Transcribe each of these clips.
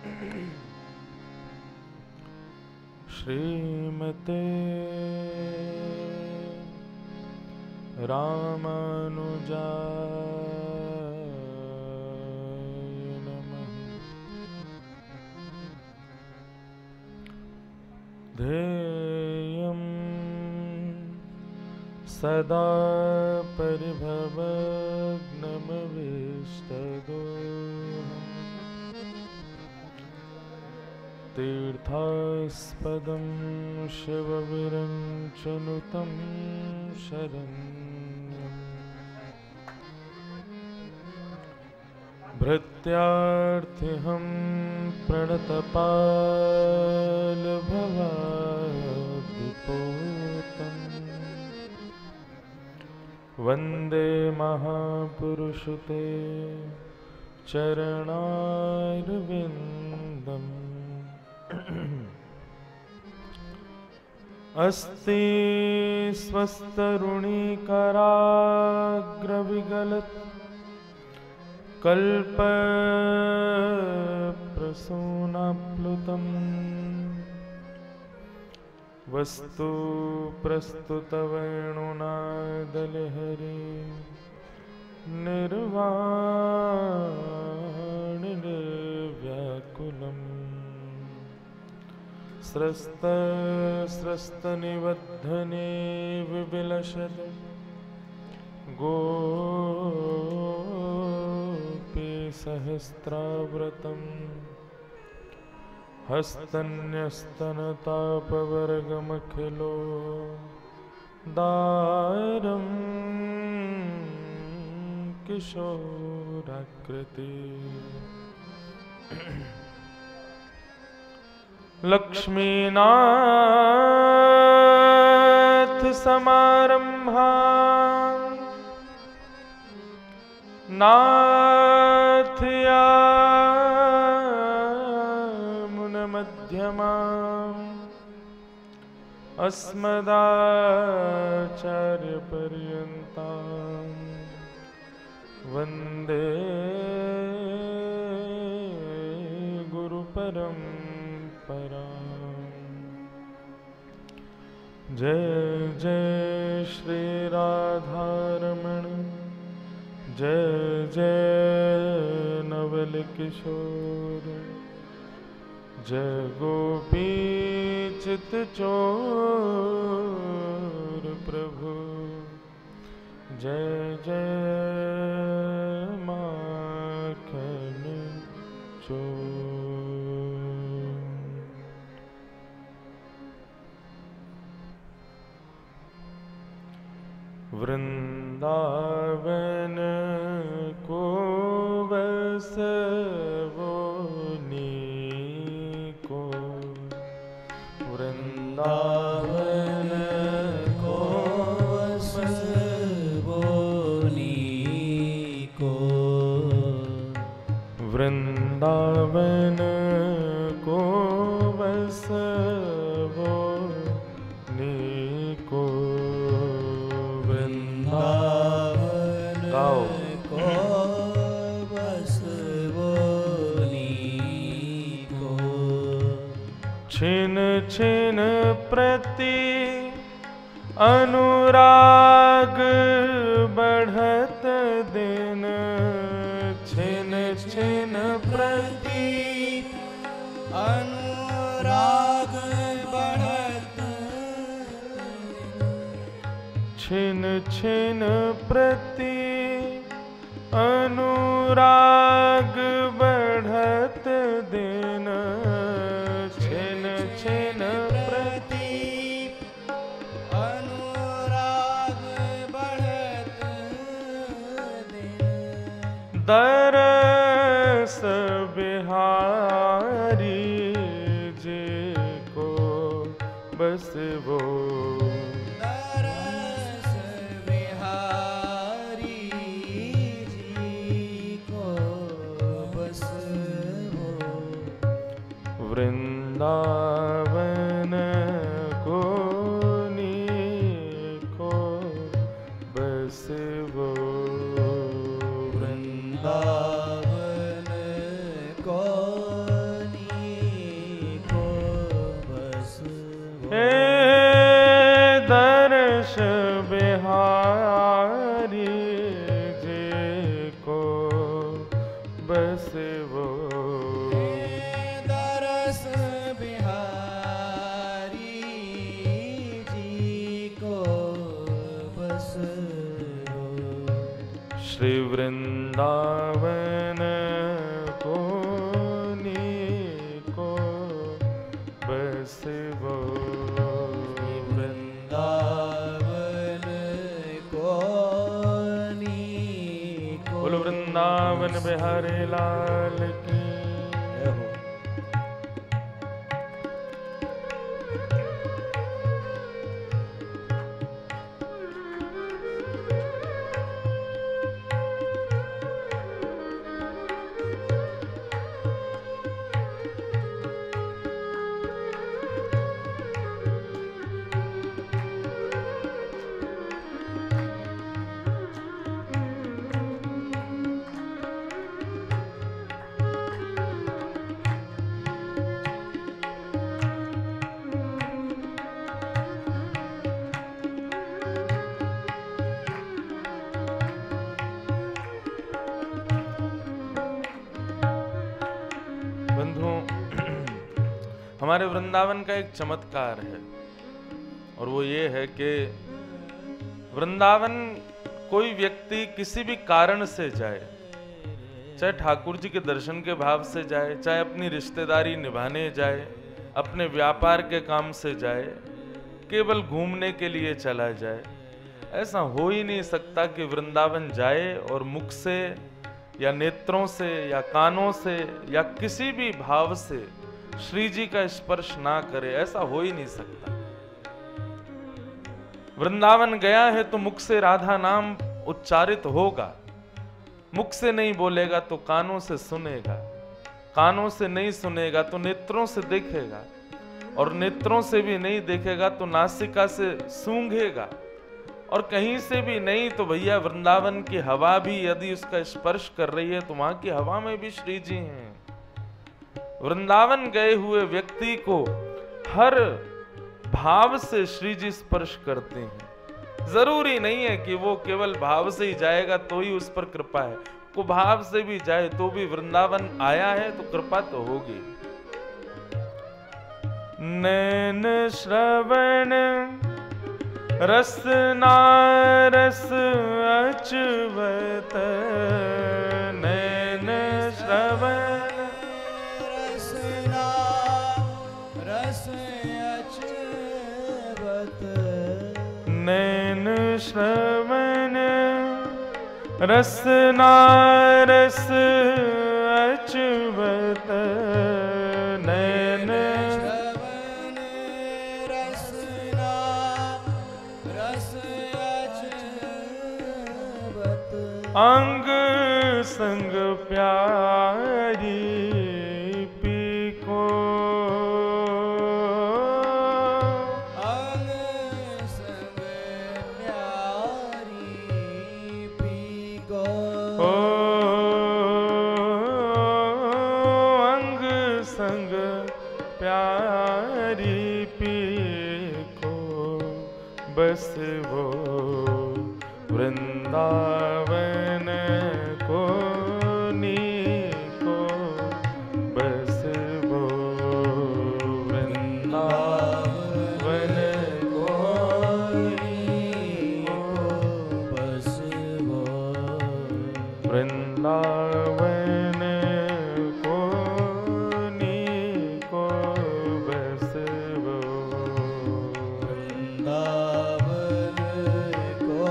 श्रीमते रामानुजाय नमः। ध्येयं सदा परिभवग्नमभीष्टदोहम् तीर्थास्पदं शिवविरञ्चनुतं शरण्यम् भृत्यार्थिहं प्रणतपालभवाद्दिपोतम् वन्दे महापुरुषते चरणारविन्दम्। अस्ति स्वस्तरुणीकराग्रविगलत् कल्पप्रसूनाप्लुतम् वस्तु प्रस्तुतवेणुनादलहरी निर्वाणनिर्व्याकुलम् स्रस्तनिबद्धने विविलसत् गोपीसहस्राव्रतम् हस्तन्यस्तनतापवर्गमखिलो दारं किशोराकृति लक्ष्मीनाथ समारंभा नाथयामुनमध्यमाम् अस्मदाचार्यपर्यन्तां वन्दे गुरुपरम्पराम्। जय जय श्री राधारमण, जय जय नवल किशोर, जय गोपी चित चोर प्रभु, जय जय माखन चोर। वृंदावन को बसवो नीको, वृंदावन को बसवो नीको, वृंदावन को बसवो नीको, छिन छिन प्रति अनुराग बढ़त दिन, छिन छिन प्रति अनुराग बढ़त, छिन छिन प्रति अनुराग बढ़त दिन, छिन छिन प्रति अनुराग बढ़त दिन, दरस बिहारी जी को बस वो, दरस बिहारी जी को बस वो, वृंदावन को नीको बस वो, वृंदावन को नीको बसे वो दरस बिहारी जी को बस वो श्री वृंदावन को नीको बसे वो वृंदावन को नीको बोलो वृंदावन बिहारी लाल की। जय हो। बंधुओं, हमारे वृंदावन का एक चमत्कार है और वो ये है कि वृंदावन कोई व्यक्ति किसी भी कारण से जाए, चाहे ठाकुर जी के दर्शन के भाव से जाए, चाहे अपनी रिश्तेदारी निभाने जाए, अपने व्यापार के काम से जाए, केवल घूमने के लिए चला जाए, ऐसा हो ही नहीं सकता कि वृंदावन जाए और मुख से या नेत्रों से या कानों से या किसी भी भाव से श्री जी का स्पर्श ना करे। ऐसा हो ही नहीं सकता। वृंदावन गया है तो मुख से राधा नाम उच्चारित होगा, मुख से नहीं बोलेगा तो कानों से सुनेगा, कानों से नहीं सुनेगा तो नेत्रों से देखेगा, और नेत्रों से भी नहीं देखेगा तो नासिका से सूंघेगा, और कहीं से भी नहीं तो भैया वृंदावन की हवा भी यदि उसका स्पर्श कर रही है तो वहां की हवा में भी श्री जी हैं। वृंदावन गए हुए व्यक्ति को हर भाव से श्री जी स्पर्श करते हैं। जरूरी नहीं है कि वो केवल भाव से ही जाएगा तो ही उस पर कृपा है, को भाव से भी जाए तो भी वृंदावन आया है तो कृपा तो होगी। नैन श्रवण रसना रस अचवत, नैन श्रवण रसना रस अचवत, नैन श्रवण रसना रस अचवत, नैन श्रवण रसना रस अचवत, अंग संग प्यारी पीको, अंग संग प्यारी पीको, ओ अंग संग प्यारी पीको, बस वो वृंदावन को नीको, बस वो वृंदावन को नीको, बस वो वृंदावन को नीको, बस वो वृंदावन को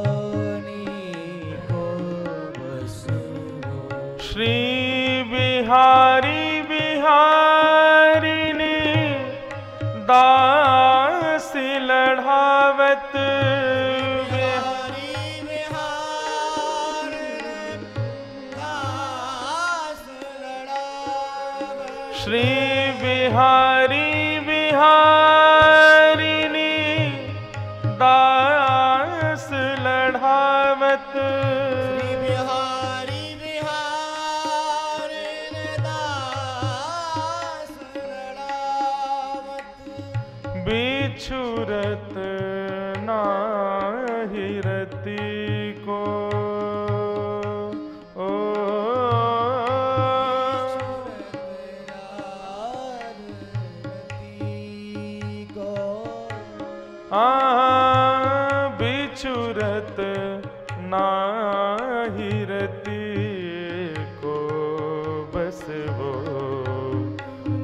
नीको, बस वो श्री बिहारी बिहारिणी दास लढ़ावत, बिहारी बिहार दास लड़ावत, श्री बिहारी बिहारिणी दास लढ़ावत, श्री बिहारी बिहार दास लड़ावत, बिछुरत नाही रति को, ओ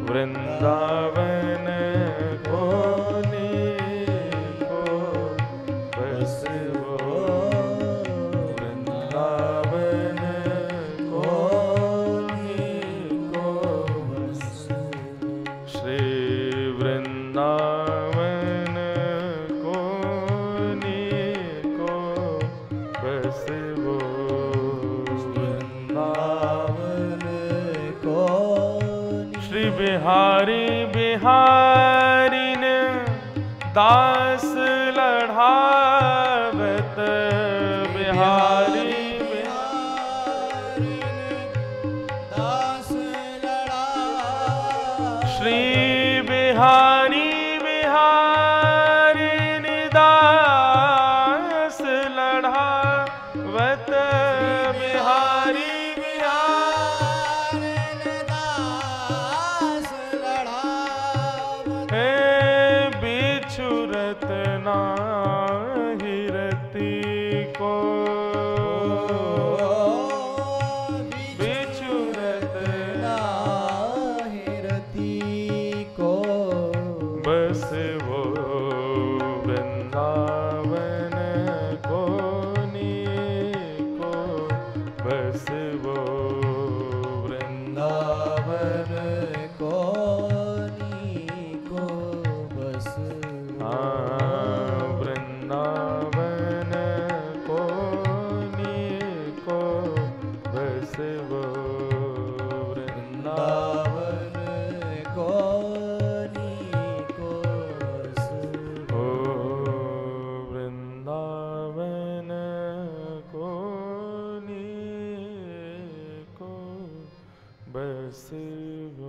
वृंदावन को बस वो वृंदावन को बस श्री वृंदावन को बस वो वृंदावन को श्री बिहारी बिहारी ने दास लढ़ावत बिहारी बिहारी दास लड़ा श्री बिहारी बिहारी ने दास लढ़ावत बिहारी दास लड़ावत हे बिछुरत नाही रति को बिछुरत हिरती को बस वो वृंदावन को बस वो वृंदावन को बस वृंदावन को बस वो वृंदावन बस ओ वृंदावन को बस वो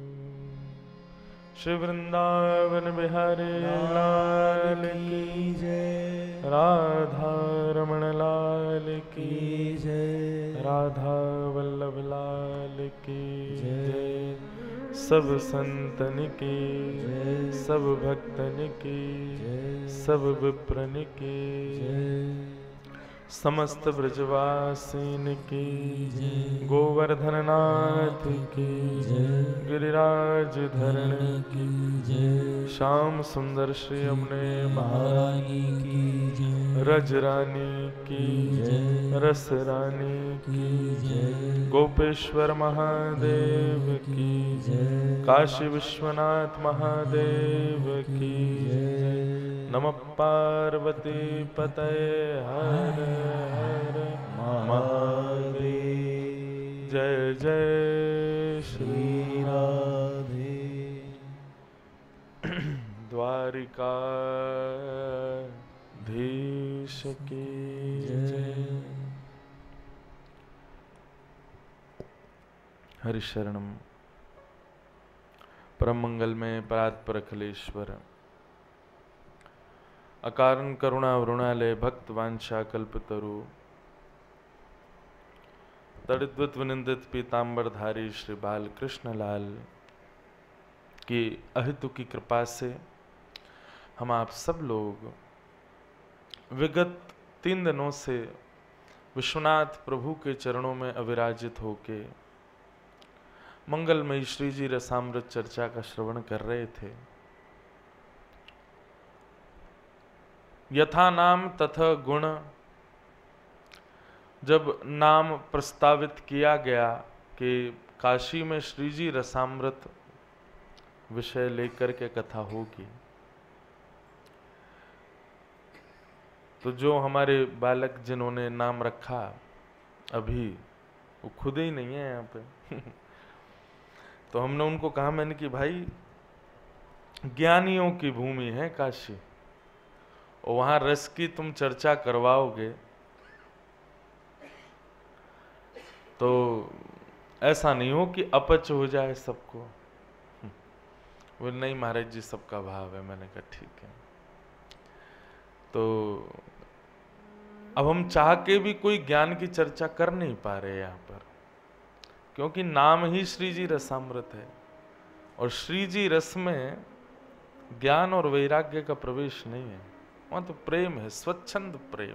श्री वृंदावन बिहारी लाल की जय राधा रमण लाल की जय राधा वल्लभ लाल की जय सब संतन की जय सब भक्तन की जय सब विप्रन की जय समस्त ब्रजवासीन की जय गोवर्धन नाथ की जय गिरिराज धरण की जय श्याम सुंदर श्री यमुने महारानी की जय रज रानी की जय रस रानी की जय गोपेश्वर महादेव की जय काशी विश्वनाथ महादेव की जय नमः पार्वती पतये हर हर महादेव जय जय श्री श्री राधे द्वारिकाधीश की जय हरिशरणम परम मंगल में परात्पर अखिलेश्वर अकारण करुणा वरुणालय भक्त वांछा कल्पतरु तड़िद्वत विनिंदित पीतांबरधारी श्री बाल कृष्ण लाल की अहितु की कृपा से हम आप सब लोग विगत 3 दिनों से विश्वनाथ प्रभु के चरणों में अविराजित होके मंगलमयी श्री जी रसामृत चर्चा का श्रवण कर रहे थे। यथा नाम तथा गुण जब नाम प्रस्तावित किया गया कि काशी में श्री जी रसामृत विषय लेकर के कथा होगी, तो जो हमारे बालक जिन्होंने नाम रखा अभी वो खुद ही नहीं है यहाँ पे तो हमने उनको कहा, मैंने कि भाई ज्ञानियों की भूमि है काशी और वहां रस की तुम चर्चा करवाओगे तो ऐसा नहीं हो कि अपच हो जाए सबको। वो नहीं महाराज जी सबका भाव है। मैंने कहा ठीक है। तो अब हम चाह के भी कोई ज्ञान की चर्चा कर नहीं पा रहे यहाँ पर, क्योंकि नाम ही श्री जी रसामृत है और श्री जी रस में ज्ञान और वैराग्य का प्रवेश नहीं है, वहां तो प्रेम है, स्वच्छंद प्रेम।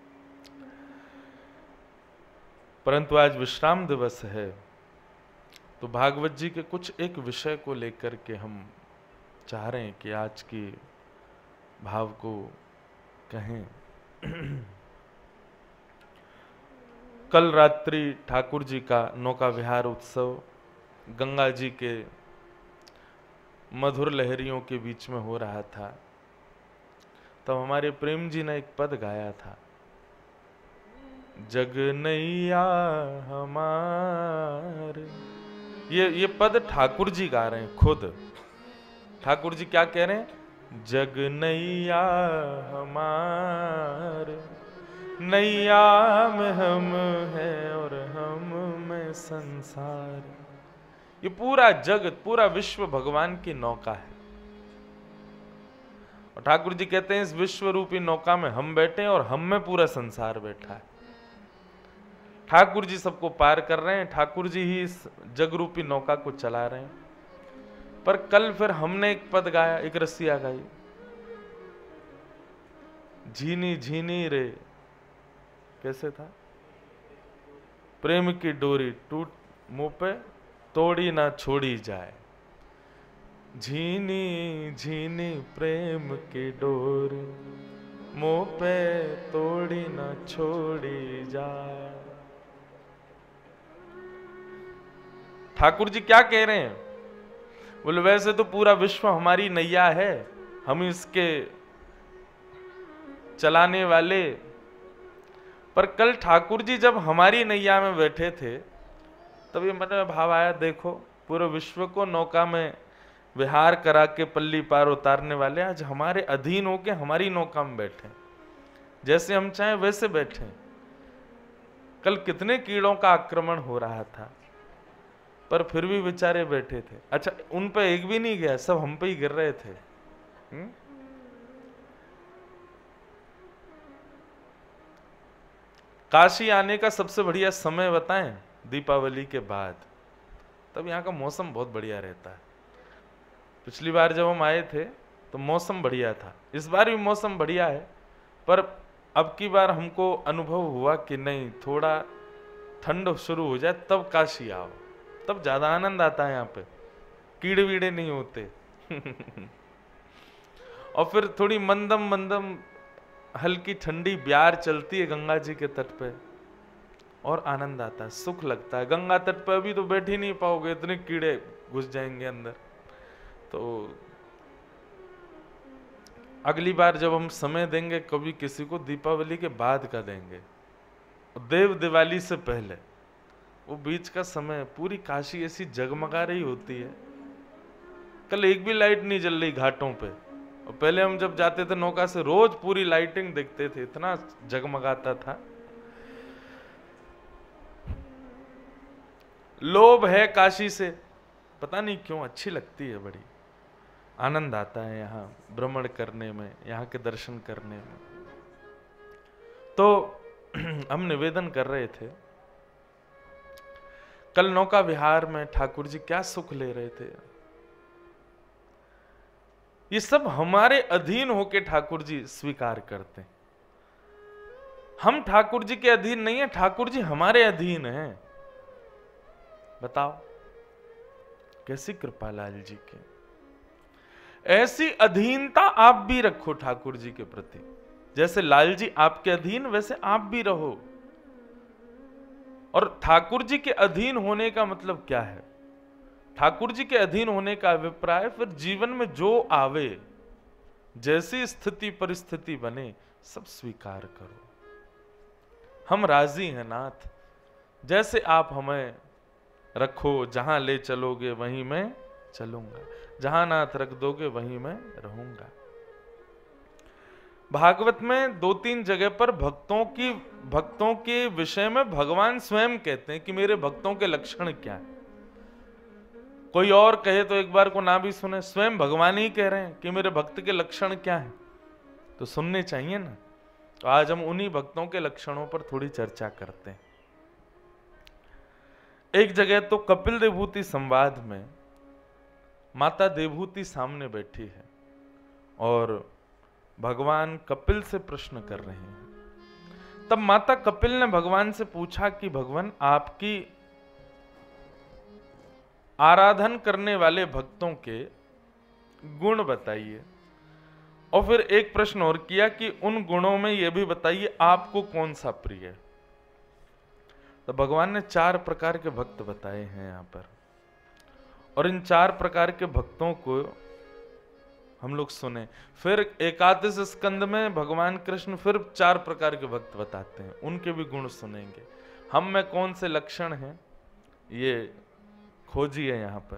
परंतु आज विश्राम दिवस है तो भागवत जी के कुछ एक विषय को लेकर के हम चाह रहे हैं कि आज की भाव को कहें। कल रात्रि ठाकुर जी का नौका विहार उत्सव गंगा जी के मधुर लहरियों के बीच में हो रहा था। तब हमारे प्रेम जी ने एक पद गाया था, जग नैया हमारे। ये पद ठाकुर जी गा रहे हैं खुद। ठाकुर जी क्या कह रहे हैं? जग नैया हमारे, नैया में हम हैं और हम में संसार। ये पूरा जगत, पूरा विश्व भगवान की नौका है। और ठाकुर जी कहते हैं इस विश्व रूपी नौका में हम बैठे हैं और हम में पूरा संसार बैठा है। ठाकुर जी सबको पार कर रहे हैं, ठाकुर जी ही इस जग रूपी नौका को चला रहे हैं। पर कल फिर हमने एक पद गाया, एक रसिया गाई, झीनी झीनी रे, कैसे था? प्रेम की डोरी टूट मुंह पे तोड़ी ना छोड़ी जाए, झीनी झीनी प्रेम की डोरी मुंह पे तोड़ी ना छोड़ी जाए। ठाकुर जी क्या कह रहे हैं? बोले वैसे तो पूरा विश्व हमारी नैया है, हम इसके चलाने वाले, पर कल ठाकुर जी जब हमारी नैया में बैठे थे तब ये मन में भाव आया, देखो पूरे विश्व को नौका में विहार करा के पल्ली पार उतारने वाले आज हमारे अधीन होके हमारी नौका में बैठे, जैसे हम चाहें वैसे बैठे। कल कितने कीड़ों का आक्रमण हो रहा था, पर फिर भी बेचारे बैठे थे। अच्छा, उन पे एक भी नहीं गया, सब हम पे ही गिर रहे थे। काशी आने का सबसे बढ़िया समय बताएं? दीपावली के बाद। तब यहाँ का मौसम बहुत बढ़िया रहता है। पिछली बार जब हम आए थे तो मौसम बढ़िया था, इस बार भी मौसम बढ़िया है, पर अब की बार हमको अनुभव हुआ कि नहीं, थोड़ा ठंड शुरू हो जाए तब काशी आओ, तब ज्यादा आनंद आता है। यहाँ पे कीड़े वीड़े नहीं होते। और फिर थोड़ी मंदम मंदम हल्की ठंडी ब्यार चलती है गंगा जी के तट पे, और आनंद आता है, सुख लगता है। गंगा तट पे अभी तो बैठ ही नहीं पाओगे, इतने कीड़े घुस जाएंगे अंदर। तो अगली बार जब हम समय देंगे कभी किसी को, दीपावली के बाद का देंगे, देव दिवाली से पहले। वो बीच का समय पूरी काशी ऐसी जगमगा रही होती है। कल एक भी लाइट नहीं जल रही घाटों पे, और पहले हम जब जाते थे नौका से रोज पूरी लाइटिंग देखते थे, इतना जगमगाता था। लोभ है काशी से, पता नहीं क्यों अच्छी लगती है, बड़ी आनंद आता है यहाँ भ्रमण करने में, यहाँ के दर्शन करने में। तो हम निवेदन कर रहे थे, कल नौका विहार में ठाकुर जी क्या सुख ले रहे थे। ये सब हमारे अधीन होके ठाकुर जी स्वीकार करते हैं। हम ठाकुर जी के अधीन नहीं है, ठाकुर जी हमारे अधीन हैं। बताओ कैसी कृपा लाल जी की। ऐसी अधीनता आप भी रखो ठाकुर जी के प्रति, जैसे लाल जी आपके अधीन वैसे आप भी रहो। और ठाकुर जी के अधीन होने का मतलब क्या है? ठाकुर जी के अधीन होने का अभिप्राय फिर जीवन में जो आवे, जैसी स्थिति परिस्थिति बने, सब स्वीकार करो। हम राजी हैं नाथ, जैसे आप हमें रखो, जहां ले चलोगे वहीं मैं चलूंगा, जहां नाथ रख दोगे वहीं मैं रहूंगा। भागवत में 2-3 जगह पर भक्तों के विषय में भगवान स्वयं कहते हैं कि मेरे भक्तों के लक्षण क्या है। कोई और कहे तो एक बार को ना भी सुने, स्वयं भगवान ही कह रहे हैं कि मेरे भक्त के लक्षण क्या है, तो सुनने चाहिए ना। तो आज हम उन्हीं भक्तों के लक्षणों पर थोड़ी चर्चा करते हैं। एक जगह तो कपिल देवभूति संवाद में माता देवभूति सामने बैठी है और भगवान कपिल से प्रश्न कर रहे हैं। तब माता कपिल ने भगवान से पूछा कि भगवान, आपकी आराधन करने वाले भक्तों के गुण बताइए। और फिर एक प्रश्न और किया कि उन गुणों में यह भी बताइए आपको कौन सा प्रिय है। तो भगवान ने 4 प्रकार के भक्त बताए हैं यहां पर, और इन 4 प्रकार के भक्तों को हम लोग सुने। फिर एकादश स्कंद में भगवान कृष्ण फिर 4 प्रकार के भक्त बताते हैं, उनके भी गुण सुनेंगे। हम में कौन से लक्षण हैं ये खोजिए। यहां पर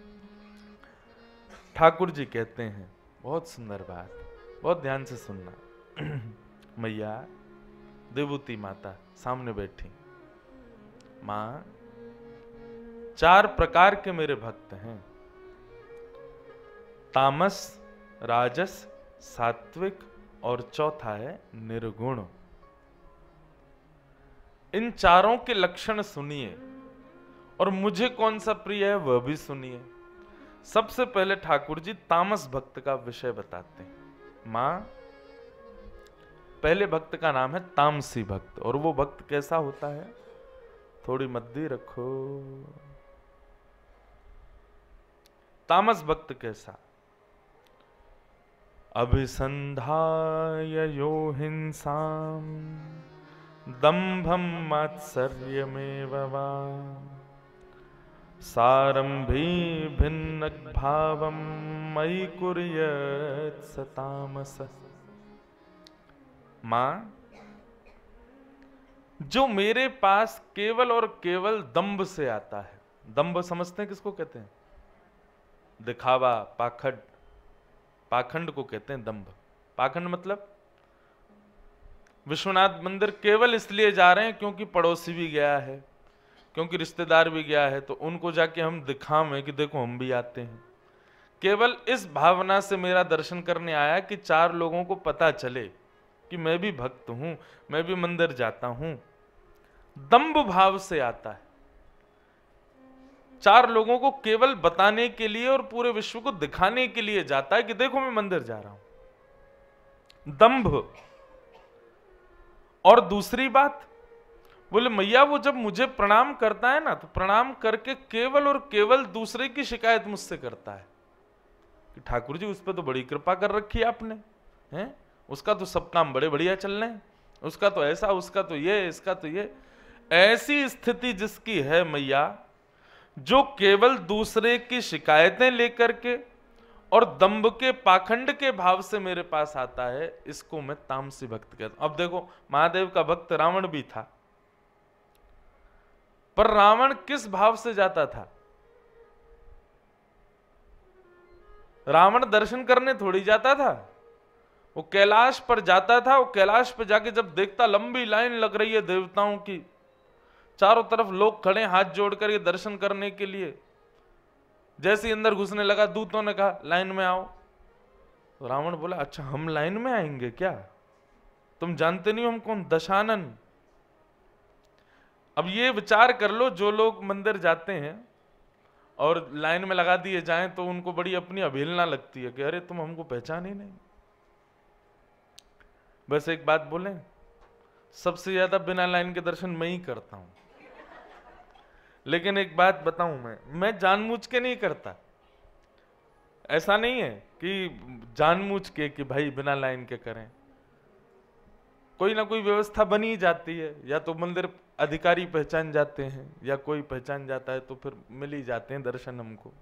ठाकुर जी कहते हैं, बहुत सुंदर बात, बहुत ध्यान से सुनना। मैया देवूती माता सामने बैठी, मां 4 प्रकार के मेरे भक्त हैं, तामस, राजस, सात्विक और चौथा है निर्गुण। इन चारों के लक्षण सुनिए और मुझे कौन सा प्रिय है वह भी सुनिए। सबसे पहले ठाकुर जी तामस भक्त का विषय बताते हैं। मां, पहले भक्त का नाम है तामसी भक्त, और वो भक्त कैसा होता है, थोड़ी मद्दी रखो। तामस भक्त कैसा, अभिसंधाय यो हिंसाम दंभम मात्सर्यमेव वा सारंभी भिन्न भावम मयि कुर्यात् स तामस। मां, जो मेरे पास केवल और केवल दंभ से आता है। दंभ समझते हैं किसको कहते हैं, दिखावा, पाखंड, पाखंड को कहते हैं दंभ। पाखंड मतलब विश्वनाथ मंदिर केवल इसलिए जा रहे हैं क्योंकि पड़ोसी भी गया है, क्योंकि रिश्तेदार भी गया है, तो उनको जाके हम दिखावें कि देखो हम भी आते हैं। केवल इस भावना से मेरा दर्शन करने आया कि 4 लोगों को पता चले कि मैं भी भक्त हूं, मैं भी मंदिर जाता हूं। दंभ भाव से आता है, 4 लोगों को केवल बताने के लिए और पूरे विश्व को दिखाने के लिए जाता है कि देखो मैं मंदिर जा रहा हूं। दंभ। और दूसरी बात, बोले मैया वो जब मुझे प्रणाम करता है ना, तो प्रणाम करके केवल और केवल दूसरे की शिकायत मुझसे करता है कि ठाकुर जी उस पर तो बड़ी कृपा कर रखी है आपने, हैं, उसका तो सब काम बड़े बढ़िया चल रहे हैं, उसका तो ऐसा, उसका तो ये, इसका तो ये। ऐसी स्थिति जिसकी है मैया, जो केवल दूसरे की शिकायतें लेकर के और दंभ के पाखंड के भाव से मेरे पास आता है, इसको मैं तामसी भक्त कहता हूं। अब देखो, महादेव का भक्त रावण भी था, पर रावण किस भाव से जाता था, रावण दर्शन करने थोड़ी जाता था, वो कैलाश पर जाता था। वो कैलाश पर जाके जब देखता लंबी लाइन लग रही है देवताओं की, चारों तरफ लोग खड़े हाथ जोड़कर ये दर्शन करने के लिए, जैसे ही अंदर घुसने लगा दूतों ने कहा लाइन में आओ। तो रावण बोला अच्छा हम लाइन में आएंगे क्या, तुम जानते नहीं हम कौन, दशानन। अब ये विचार कर लो, जो लोग मंदिर जाते हैं और लाइन में लगा दिए जाएं तो उनको बड़ी अपनी अवहेलना लगती है कि अरे तुम हमको पहचान ही नहीं। बस एक बात बोलें, सबसे ज्यादा बिना लाइन के दर्शन मैं ही करता हूं, लेकिन एक बात बताऊं, मैं जानबूझ के नहीं करता। ऐसा नहीं है कि जानबूझ के कि भाई बिना लाइन के करें, कोई ना कोई व्यवस्था बनी जाती है, या तो मंदिर अधिकारी पहचान जाते हैं या कोई पहचान जाता है तो फिर मिल ही जाते हैं दर्शन हमको।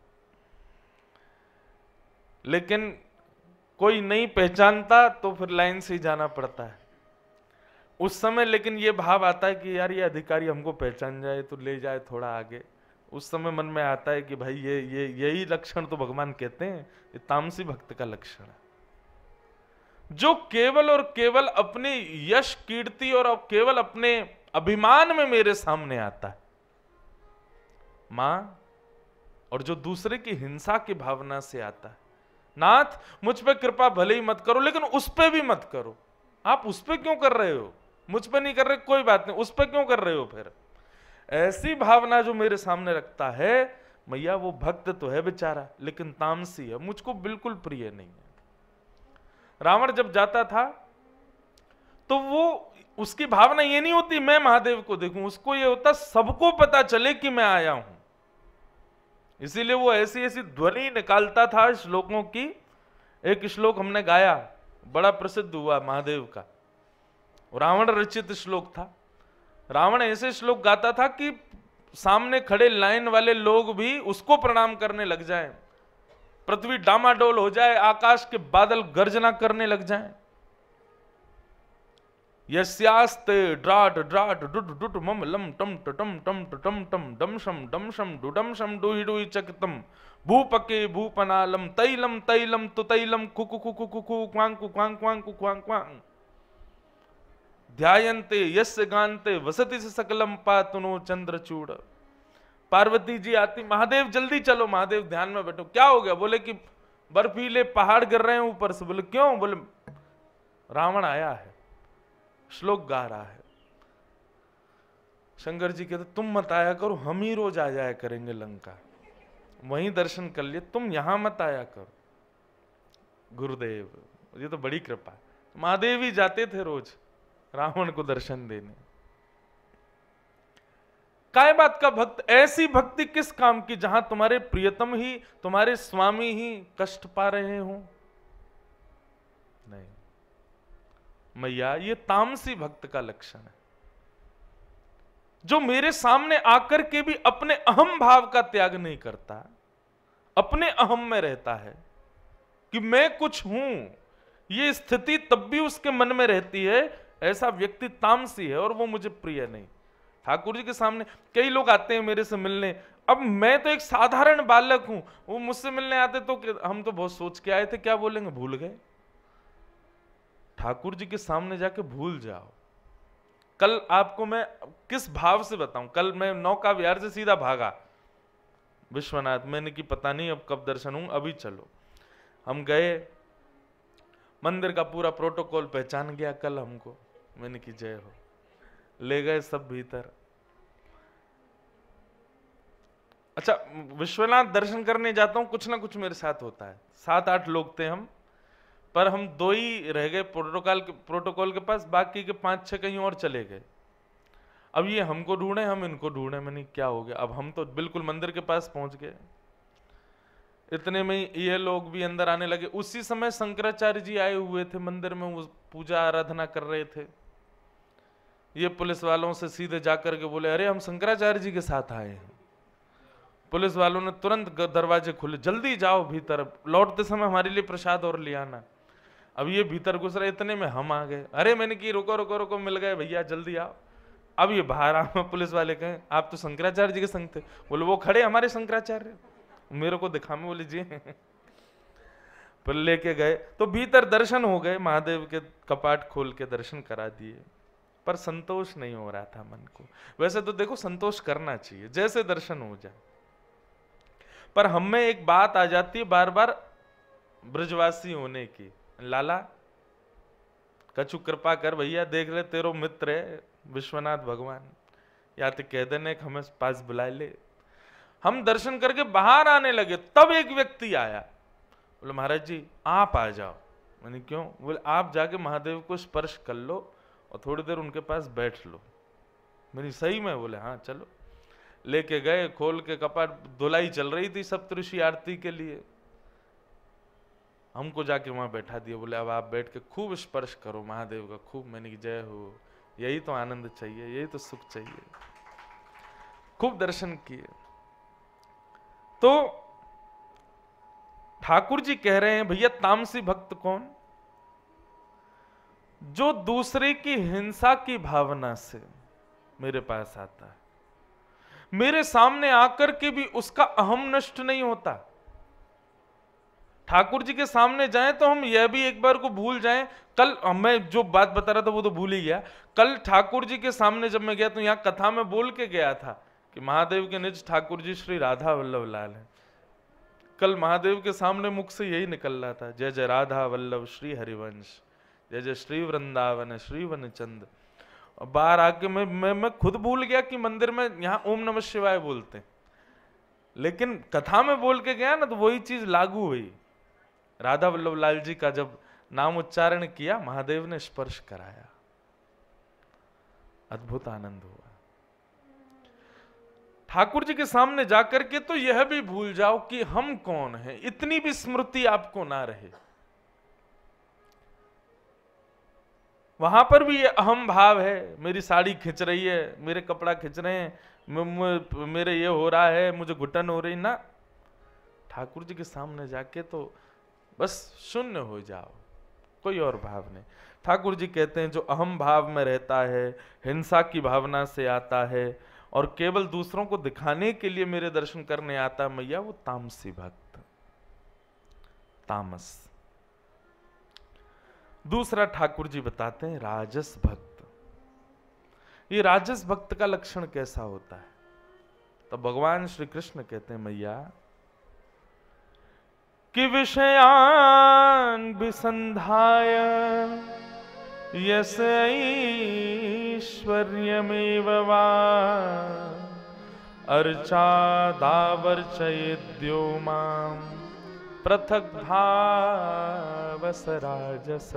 लेकिन कोई नहीं पहचानता तो फिर लाइन से ही जाना पड़ता है उस समय। लेकिन ये भाव आता है कि यार ये अधिकारी हमको पहचान जाए तो ले जाए थोड़ा आगे। उस समय मन में आता है कि भाई ये यही लक्षण तो भगवान कहते हैं, ये तामसी भक्त का लक्षण है, जो केवल और केवल अपने यश कीर्ति और केवल अपने अभिमान में मेरे सामने आता है मां, और जो दूसरे की हिंसा की भावना से आता है। नाथ मुझ पे कृपा भले ही मत करो, लेकिन उस पे भी मत करो। आप उस पे क्यों कर रहे हो, मुझ पे नहीं कर रहे कोई बात नहीं, उस पे क्यों कर रहे हो फिर। ऐसी भावना जो मेरे सामने रखता है मैया, वो भक्त तो है बेचारा लेकिन तामसी है, मुझको बिल्कुल प्रिय नहीं है। रावण जब जाता था तो वो उसकी भावना ये नहीं होती मैं महादेव को देखूं, उसको ये होता सबको पता चले कि मैं आया हूं। इसीलिए वो ऐसी ऐसी ध्वनि निकालता था श्लोकों की। एक श्लोक हमने गाया, बड़ा प्रसिद्ध हुआ महादेव का, रावण रचित श्लोक था। रावण ऐसे श्लोक गाता था कि सामने खड़े लाइन वाले लोग भी उसको प्रणाम करने लग जाएं, पृथ्वी डामाडोल हो जाए, आकाश के बादल गर्जना करने लग जाएं। यस्यास्ते ड्राट ड्राट डुट डुट मम लम टम टम टम टम टम डमशम डमशम डुडमशम डुहि डुहि चकतम भूपके भूपनालम तैलम तैलम तुतैलम कुकु कुकु कुकु क्वांग क्वांग क्वांग क्वांग क्वांग ध्यायन्ते यस्य गान्ते वसति से सकलम पातुनो चंद्रचूड़। पार्वती जी आती, महादेव जल्दी चलो, महादेव ध्यान में बैठो। क्या हो गया? बोले कि बर्फीले पहाड़ गिर रहे हैं ऊपर से। बोले क्यों? बोले रावण आया है, श्लोक गा रहा है। शंकर जी कहते तुम मत आया करो, हम ही रोज आ जाया करेंगे लंका, वहीं दर्शन कर लिए, तुम यहां मत आया करो। गुरुदेव, ये तो बड़ी कृपा है। महादेव ही जाते थे रोज रावण को दर्शन देने। काय बात का भक्त? ऐसी भक्ति किस काम की जहां तुम्हारे प्रियतम ही, तुम्हारे स्वामी ही कष्ट पा रहे हो? नहीं मैया, ये तामसी भक्त का लक्षण है, जो मेरे सामने आकर के भी अपने अहम भाव का त्याग नहीं करता, अपने अहम में रहता है कि मैं कुछ हूं। ये स्थिति तब भी उसके मन में रहती है। ऐसा व्यक्ति तामसी है और वो मुझे प्रिय नहीं। ठाकुर जी के सामने कई लोग आते हैं मेरे से मिलने, अब मैं तो एक साधारण बालक हूं, वो मुझसे मिलने आते तो हम तो बहुत सोच के आए थे, क्या बोलेंगे, भूल गए। ठाकुर जी के सामने जाके भूल जाओ। कल आपको मैं किस भाव से बताऊं, कल मैं नौका विहार से सीधा भागा विश्वनाथ, मैंने कि पता नहीं अब कब दर्शन हूं, अभी चलो। हम गए, मंदिर का पूरा प्रोटोकॉल पहचान गया कल हमको, मैंने कि जय हो। ले गए सब भीतर। अच्छा, विश्वनाथ दर्शन करने जाता हूं, कुछ ना कुछ मेरे साथ होता है। 7-8 लोग थे हम, पर हम 2 ही रह गए प्रोटोकॉल के पास, बाकी के 5-6 कहीं और चले गए। अब ये हमको ढूंढे, हम इनको ढूंढे, मैंने क्या हो गया। अब हम तो बिल्कुल मंदिर के पास पहुंच गए, इतने में ये लोग भी अंदर आने लगे। उसी समय शंकराचार्य जी आए हुए थे मंदिर में, वो पूजा आराधना कर रहे थे। ये पुलिस वालों से सीधे जाकर के बोले, अरे हम शंकराचार्य जी के साथ आए हैं। पुलिस वालों ने तुरंत दरवाजे खोले, जल्दी जाओ भीतर, लौटते समय हमारे लिए प्रसाद और ले आना। अब ये भीतर घुस रहे, इतने में हम आ गए। अरे मैंने कि रुको रुको रुको, मिल गए भैया, जल्दी आओ। अब ये बाहर आ, पुलिस वाले कहें आप तो शंकराचार्य जी के संग थे। बोले वो खड़े हमारे शंकराचार्य, मेरे को दिखा में, बोले जी। पर लेके गए तो भीतर दर्शन हो गए, महादेव के कपाट खोल के दर्शन करा दिए, पर संतोष नहीं हो रहा था मन को। वैसे तो देखो संतोष करना चाहिए, जैसे दर्शन हो जाए, पर हम में एक बात आ जाती है बार बार ब्रजवासी होने की, लाला कछु कृपा कर भैया, देख ले तेरो मित्र है विश्वनाथ भगवान, या तो कह देने हमें पास बुला ले। हम दर्शन करके बाहर आने लगे, तब एक व्यक्ति आया, बोले महाराज जी आप आ जाओ। मैंने क्यों? बोले आप जाके महादेव को स्पर्श कर लो और थोड़ी देर उनके पास बैठ लो। मैंने सही में? बोले हाँ चलो। लेके गए, खोल के कपाट, धुलाई चल रही थी सप्तऋषि आरती के लिए, हमको जाके वहां बैठा दिया। बोले अब आप बैठ के खूब स्पर्श करो महादेव का, खूब। मैंने की जय हो, यही तो आनंद चाहिए, यही तो सुख चाहिए। खूब दर्शन किए। तो ठाकुर जी कह रहे हैं भैया तामसी भक्त कौन? जो दूसरे की हिंसा की भावना से मेरे पास आता है, मेरे सामने आकर के भी उसका अहम नष्ट नहीं होता। ठाकुर जी के सामने जाएं तो हम यह भी एक बार को भूल जाएं। कल मैं जो बात बता रहा था वो तो भूल ही गया। कल ठाकुर जी के सामने जब मैं गया तो यहां कथा में बोल के गया था कि महादेव के निज ठाकुर जी श्री राधा वल्लभ लाल हैं। कल महादेव के सामने मुख से यही निकल रहा था, जय जय राधा वल्लभ श्री हरिवंश, जय जय श्री वृंदावन श्री वनचंद। बाहर आके मैं खुद भूल गया कि मंदिर में यहाँ ओम नमः शिवाय बोलते, लेकिन कथा में बोल के गया ना तो वही चीज लागू हुई। राधा वल्लभ लाल जी का जब नाम उच्चारण किया, महादेव ने स्पर्श कराया, अद्भुत आनंद हुआ। ठाकुर जी के सामने जाकर के तो यह भी भूल जाओ कि हम कौन हैं, इतनी भी स्मृति आपको ना रहे। वहां पर भी ये अहम भाव है, मेरी साड़ी खिंच रही है, मेरे कपड़ा खिंच रहे हैं, मेरे ये हो रहा है, मुझे घुटन हो रही ना। ठाकुर जी के सामने जाके तो बस शून्य हो जाओ, कोई और भाव नहीं। ठाकुर जी कहते हैं जो अहम भाव में रहता है, हिंसा की भावना से आता है और केवल दूसरों को दिखाने के लिए मेरे दर्शन करने आता है मैया, वो तामसी भक्त, तामस। दूसरा ठाकुर जी बताते हैं राजस भक्त। ये राजस भक्त का लक्षण कैसा होता है? तो भगवान श्री कृष्ण कहते हैं मैया कि विषयान विसंधाय यस ऐश्वर्यमेव वा अर्चादावर्चयेद्यो मां पृथक भावस राजस।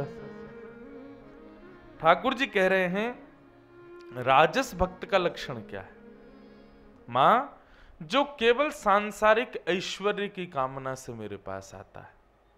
ठाकुर जी कह रहे हैं राजस भक्त का लक्षण क्या है? मां जो केवल सांसारिक ऐश्वर्य की कामना से मेरे पास आता है,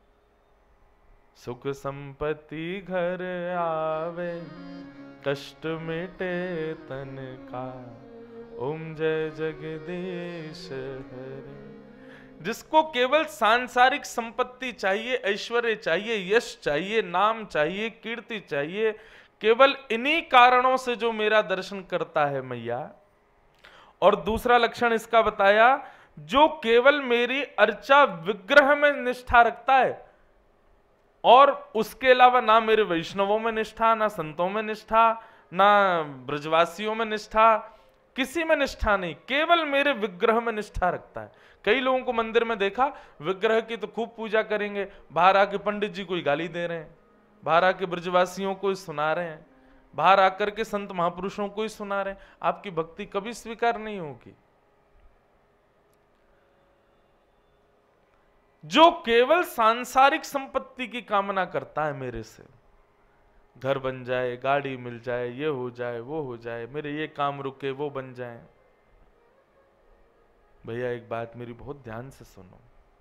सुख संपत्ति घर आवे कष्ट मिटे तन का, ओम जय जगदीश हरे। जिसको केवल सांसारिक संपत्ति चाहिए, ऐश्वर्य चाहिए, यश चाहिए, नाम चाहिए, कीर्ति चाहिए, केवल इन्हीं कारणों से जो मेरा दर्शन करता है मैया। और दूसरा लक्षण इसका बताया जो केवल मेरी अर्चा विग्रह में निष्ठा रखता है और उसके अलावा ना मेरे वैष्णवों में निष्ठा, ना संतों में निष्ठा, ना ब्रजवासियों में निष्ठा, किसी में निष्ठा नहीं, केवल मेरे विग्रह में निष्ठा रखता है। कई लोगों को मंदिर में देखा, विग्रह की तो खूब पूजा करेंगे, बाहर आके पंडित जी को गाली दे रहे हैं, बाहर आके ब्रजवासियों को सुना रहे हैं, बाहर आकर के संत महापुरुषों को ही सुना रहे हैं। आपकी भक्ति कभी स्वीकार नहीं होगी। जो केवल सांसारिक संपत्ति की कामना करता है मेरे से, घर बन जाए, गाड़ी मिल जाए, ये हो जाए, वो हो जाए, मेरे ये काम रुके, वो बन जाए। भैया एक बात मेरी बहुत ध्यान से सुनो,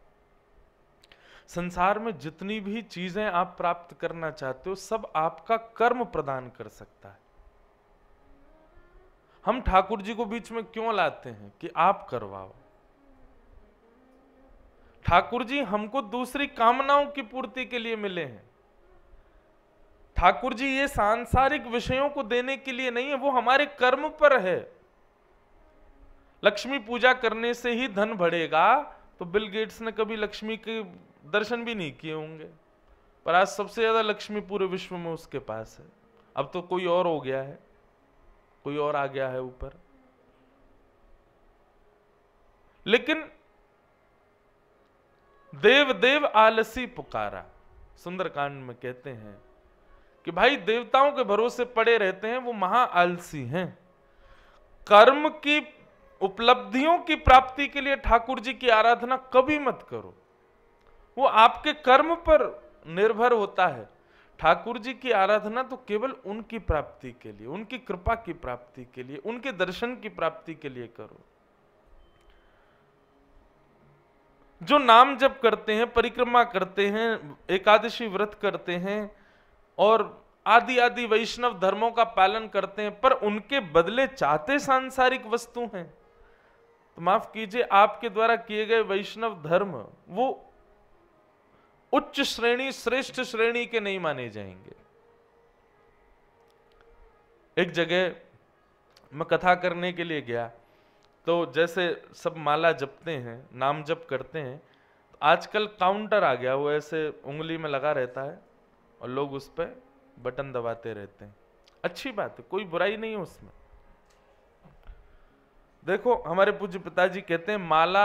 संसार में जितनी भी चीजें आप प्राप्त करना चाहते हो सब आपका कर्म प्रदान कर सकता है। हम ठाकुर जी को बीच में क्यों लाते हैं कि आप करवाओ? ठाकुर जी हमको दूसरी कामनाओं की पूर्ति के लिए मिले हैं। ठाकुर जी ये सांसारिक विषयों को देने के लिए नहीं है, वो हमारे कर्म पर है। लक्ष्मी पूजा करने से ही धन बढ़ेगा, तो बिल गेट्स ने कभी लक्ष्मी के दर्शन भी नहीं किए होंगे, पर आज सबसे ज्यादा लक्ष्मी पूरे विश्व में उसके पास है। अब तो कोई और हो गया है, कोई और आ गया है ऊपर। लेकिन देव देव आलसी पुकारा, सुंदरकांड में कहते हैं कि भाई देवताओं के भरोसे पड़े रहते हैं, वो महा आलसी हैं। कर्म की उपलब्धियों की प्राप्ति के लिए ठाकुर जी की आराधना कभी मत करो, वो आपके कर्म पर निर्भर होता है। ठाकुर जी की आराधना तो केवल उनकी प्राप्ति के लिए, उनकी कृपा की प्राप्ति के लिए, उनके दर्शन की प्राप्ति के लिए करो। जो नाम जप करते हैं, परिक्रमा करते हैं, एकादशी व्रत करते हैं और आदि आदि वैष्णव धर्मों का पालन करते हैं, पर उनके बदले चाहते सांसारिक वस्तु हैं, तो माफ कीजिए आपके द्वारा किए गए वैष्णव धर्म वो उच्च श्रेणी, श्रेष्ठ श्रेणी के नहीं माने जाएंगे। एक जगह मैं कथा करने के लिए गया, तो जैसे सब माला जपते हैं, नाम जप करते हैं, तो आजकल काउंटर आ गया, वो ऐसे उंगली में लगा रहता है और लोग उस पर बटन दबाते रहते हैं। अच्छी बात है, कोई बुराई नहीं है उसमें। देखो हमारे पूज्य पिताजी कहते हैं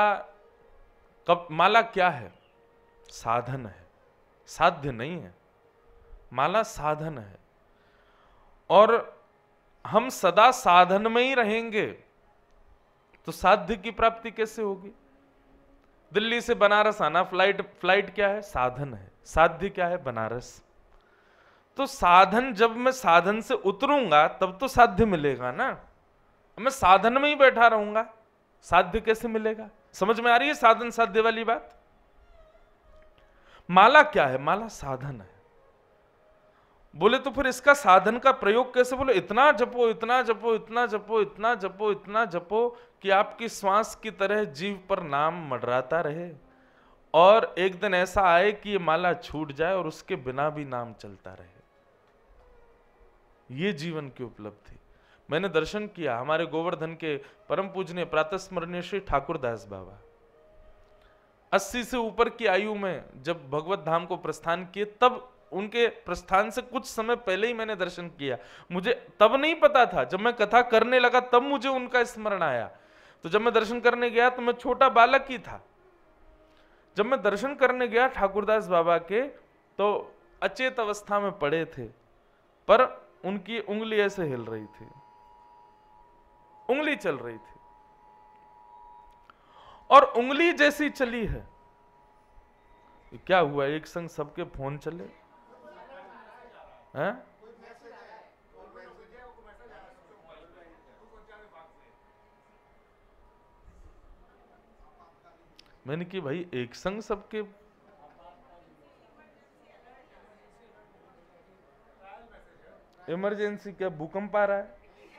माला क्या है? साधन है, साध्य नहीं है। माला साधन है और हम सदा साधन में ही रहेंगे तो साध्य की प्राप्ति कैसे होगी? दिल्ली से बनारस आना, फ्लाइट क्या है? साधन है। साध्य क्या है? बनारस। तो साधन, जब मैं साधन से उतरूंगा तब तो साध्य मिलेगा ना। मैं साधन में ही बैठा रहूंगा साध्य कैसे मिलेगा? समझ में आ रही है साधन साध्य वाली बात? माला क्या है? माला साधन है। बोले तो फिर इसका साधन का प्रयोग कैसे? बोले इतना जपो, इतना जपो, इतना जपो, इतना जपो, इतना जपो कि आपकी श्वास की तरह जीव पर नाम मंडराता रहे, और एक दिन ऐसा आए कि ये माला छूट जाए और उसके बिना भी नाम चलता रहे। ये जीवन की उपलब्धि। मैंने दर्शन किया हमारे गोवर्धन के परम पूजनीय प्रातस्मरणीय श्री ठाकुरदास बाबा 80 से ऊपर की आयु में जब भगवत धाम को प्रस्थान किए, तब उनके प्रस्थान से कुछ समय पहले ही मैंने दर्शन किया। मुझे तब नहीं पता था, जब मैं कथा करने लगा तब मुझे उनका स्मरण आया। तो जब मैं दर्शन करने गया तो मैं छोटा बालक ही था। जब मैं दर्शन करने गया ठाकुरदास बाबा के, तो अचेत अवस्था में पड़े थे, पर उनकी उंगली ऐसे हिल रही थी, उंगली चल रही थी, और उंगली जैसी चली है, क्या हुआ? एक संग सबके फोन चले हैं? मैंने कि भाई एक संग सबके, इमरजेंसी क्या, भूकंप आ रहा है?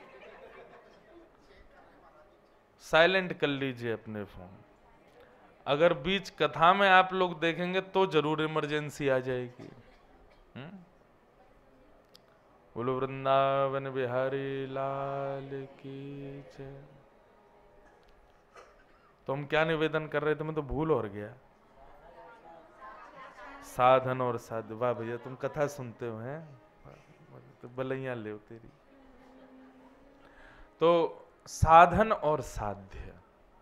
साइलेंट कर लीजिए अपने फोन। अगर बीच कथा में आप लोग देखेंगे तो जरूर इमरजेंसी आ जाएगी। बोलो वृंदावन बिहारी लाल की जय। तो हम क्या निवेदन कर रहे थे? मैं तो भूल और गया। साधन और साध्य। वाह भैया, तुम कथा सुनते हो हैं, तो बलैया ले तेरी। तो साधन और साध्य।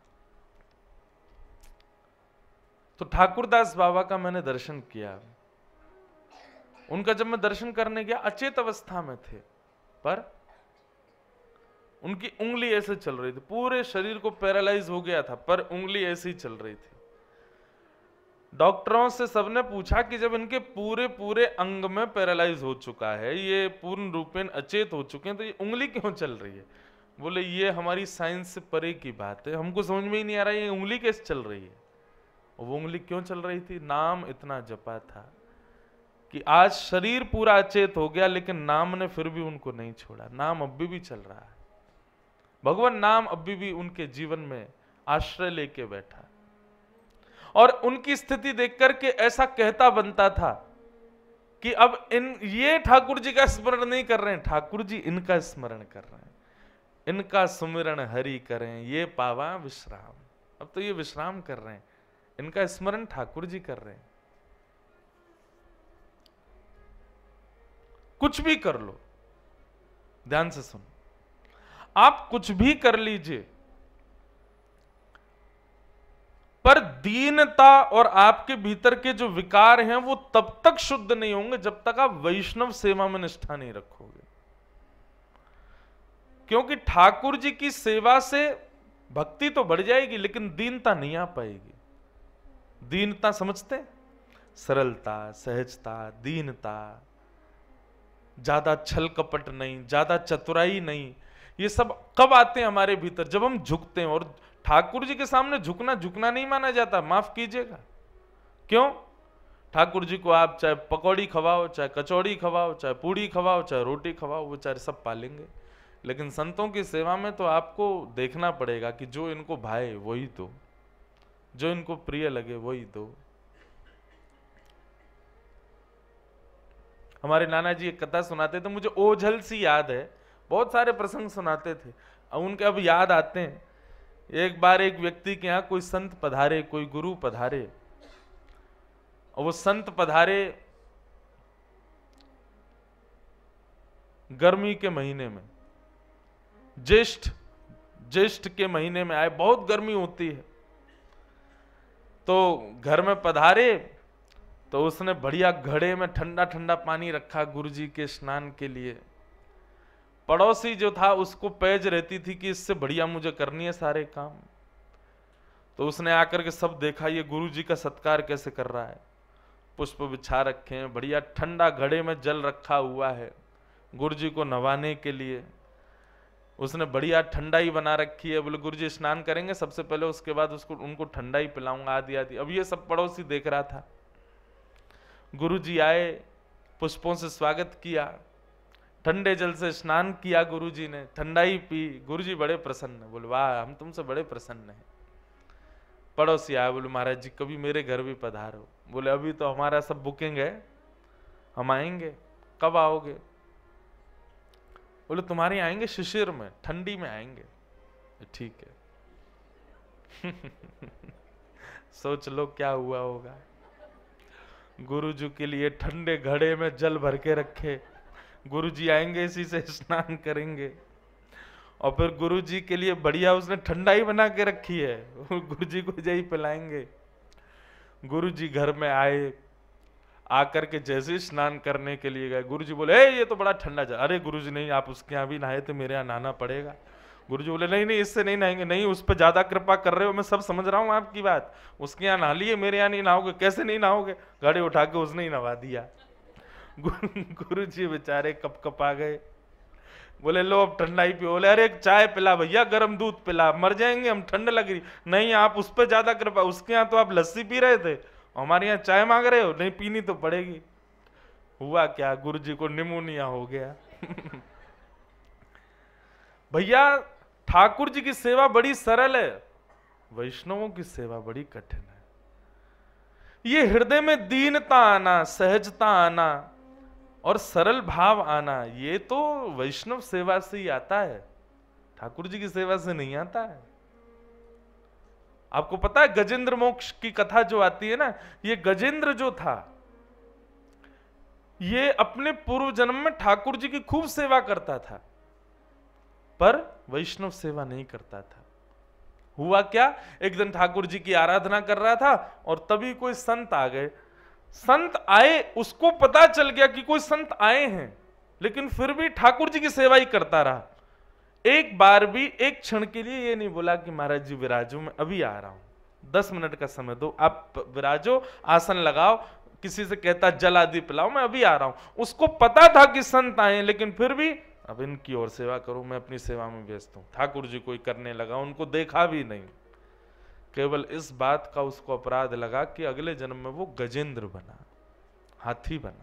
तो ठाकुरदास बाबा का मैंने दर्शन किया। उनका जब मैं दर्शन करने गया, अचेत अवस्था में थे, पर उनकी उंगली ऐसे चल रही थी, पूरे शरीर को पैरालाइज हो गया था, पर उंगली ऐसी चल रही थी। डॉक्टरों से सबने पूछा कि जब इनके पूरे पूरे अंग में पैरालाइज हो चुका है, ये पूर्ण रूपेण अचेत हो चुके हैं, तो ये उंगली क्यों चल रही है? बोले ये हमारी साइंस से परे की बात है, हमको समझ में ही नहीं आ रहा ये उंगली कैसे चल रही है। और वो उंगली क्यों चल रही थी? नाम इतना जपा था कि आज शरीर पूरा अचेत हो गया, लेकिन नाम ने फिर भी उनको नहीं छोड़ा। नाम अभी भी चल रहा है, भगवान नाम अभी भी उनके जीवन में आश्रय लेके बैठा। और उनकी स्थिति देख करके ऐसा कहता बनता था कि अब ये ठाकुर जी का स्मरण नहीं कर रहे हैं, ठाकुर जी इनका स्मरण कर रहे हैं, इनका सुमिरन हरि करें ये पावा विश्राम। अब तो ये विश्राम कर रहे हैं, इनका स्मरण ठाकुर जी कर रहे हैं। कुछ भी कर लो, ध्यान से सुनो, आप कुछ भी कर लीजिए, पर दीनता और आपके भीतर के जो विकार हैं वो तब तक शुद्ध नहीं होंगे जब तक आप वैष्णव सेवा में निष्ठा नहीं रखोगे। क्योंकि ठाकुर जी की सेवा से भक्ति तो बढ़ जाएगी, लेकिन दीनता नहीं आ पाएगी। दीनता समझते? सरलता, सहजता, दीनता, ज्यादा छल कपट नहीं, ज्यादा चतुराई नहीं। ये सब कब आते हैं हमारे भीतर? जब हम झुकते हैं। और ठाकुर जी के सामने झुकना नहीं माना जाता, माफ कीजिएगा। क्यों? ठाकुर जी को आप चाहे पकौड़ी खवाओ, चाहे कचौड़ी खवाओ, चाहे पूड़ी खवाओ, चाहे रोटी खवाओ, वो चाहे सब पालेंगे। लेकिन संतों की सेवा में तो आपको देखना पड़ेगा कि जो इनको भाए वही दो, जो इनको प्रिय लगे वही दो। हमारे नाना जी एक कथा सुनाते थे, मुझे ओझल सी याद है, बहुत सारे प्रसंग सुनाते थे, उनके अब याद आते हैं। एक बार एक व्यक्ति के यहाँ कोई संत पधारे, कोई गुरु पधारे, और वो संत पधारे गर्मी के महीने में, ज्येष्ठ के महीने में आए, बहुत गर्मी होती है। तो घर में पधारे तो उसने बढ़िया घड़े में ठंडा ठंडा पानी रखा गुरुजी के स्नान के लिए। पड़ोसी जो था उसको पैज रहती थी कि इससे बढ़िया मुझे करनी है सारे काम। तो उसने आकर के सब देखा, ये गुरुजी का सत्कार कैसे कर रहा है। पुष्प बिछा रखे हैं, बढ़िया ठंडा घड़े में जल रखा हुआ है गुरुजी को नवाने के लिए। उसने बढ़िया ठंडाई बना रखी है, बोले गुरुजी स्नान करेंगे सबसे पहले, उसके बाद उनको ठंडाई पिलाऊंगा आदि आदि। अब ये सब पड़ोसी देख रहा था। गुरुजी आए, पुष्पों से स्वागत किया, ठंडे जल से स्नान किया, गुरुजी ने ठंडाई पी। गुरुजी बड़े प्रसन्न, बोले वाह हम तुमसे बड़े प्रसन्न हैं। पड़ोसी आया, बोले महाराज जी कभी मेरे घर भी पधारो। बोले अभी तो हमारा सब बुकिंग है, हम आएंगे, कब आओगे? बोले तुम्हारे आएंगे शिशिर में, ठंडी में आएंगे। ठीक है। सोच लो क्या हुआ होगा। गुरुजी के लिए ठंडे घड़े में जल भर के रखे, गुरुजी आएंगे इसी से स्नान करेंगे, और फिर गुरुजी के लिए बढ़िया उसने ठंडाई बना के रखी है, गुरुजी को यही पिलाएंगे। गुरुजी घर में आए, आकर के जैसे ही स्नान करने के लिए गए, गुरुजी बोले ये तो बड़ा ठंडा जा। अरे गुरुजी नहीं, आप उसके यहाँ भी नहाए थे, मेरे यहाँ नहाना पड़ेगा। गुरुजी बोले नहीं नहीं इससे नहीं नहाएंगे। नहीं, उस पर ज्यादा कृपा कर रहे हो, मैं सब समझ रहा हूँ आपकी बात, उसके यहाँ नहा लिए, मेरे यहाँ नहीं नहाओगे। कैसे नहीं नहाओगे? गाड़ी उठा के उसने ही नहा दिया। गुरुजी बेचारे कप कप आ गए, बोले लो अब ठंडाई पियो। बोले अरे एक चाय पिला भैया, गर्म दूध पिला, मर जाएंगे हम, ठंड लग रही। नहीं आप उस पर ज्यादा कृपा, उसके यहाँ तो आप लस्सी पी रहे थे, हमारे यहाँ चाय मांग रहे हो, नहीं पीनी तो पड़ेगी। हुआ क्या, गुरुजी को निमोनिया हो गया। भैया ठाकुर जी की सेवा बड़ी सरल है, वैष्णवों की सेवा बड़ी कठिन है। ये हृदय में दीनता आना, सहजता आना और सरल भाव आना, ये तो वैष्णव सेवा से ही आता है, ठाकुर जी की सेवा से नहीं आता है। आपको पता है गजेंद्र मोक्ष की कथा जो आती है ना, ये गजेंद्र जो था, ये अपने पूर्व जन्म में ठाकुर जी की खूब सेवा करता था, पर वैष्णव सेवा नहीं करता था। हुआ क्या, एक दिन ठाकुर जी की आराधना कर रहा था और तभी कोई संत आ गए। संत आए, उसको पता चल गया कि कोई संत आए हैं, लेकिन फिर भी ठाकुर जी की सेवा ही करता रहा। एक बार भी एक क्षण के लिए ये नहीं बोला कि महाराज जी विराजो, मैं अभी आ रहा हूं, 10 मिनट का समय दो, आप विराजो, आसन लगाओ, किसी से कहता जल आदि पिलाओ, मैं अभी आ रहा हूं। उसको पता था कि संत आए, लेकिन फिर भी अब इनकी और सेवा करूं, मैं अपनी सेवा में व्यस्त हूं। ठाकुर जी कोई करने लगा, उनको देखा भी नहीं। केवल इस बात का उसको अपराध लगा कि अगले जन्म में वो गजेंद्र बना, हाथी बना।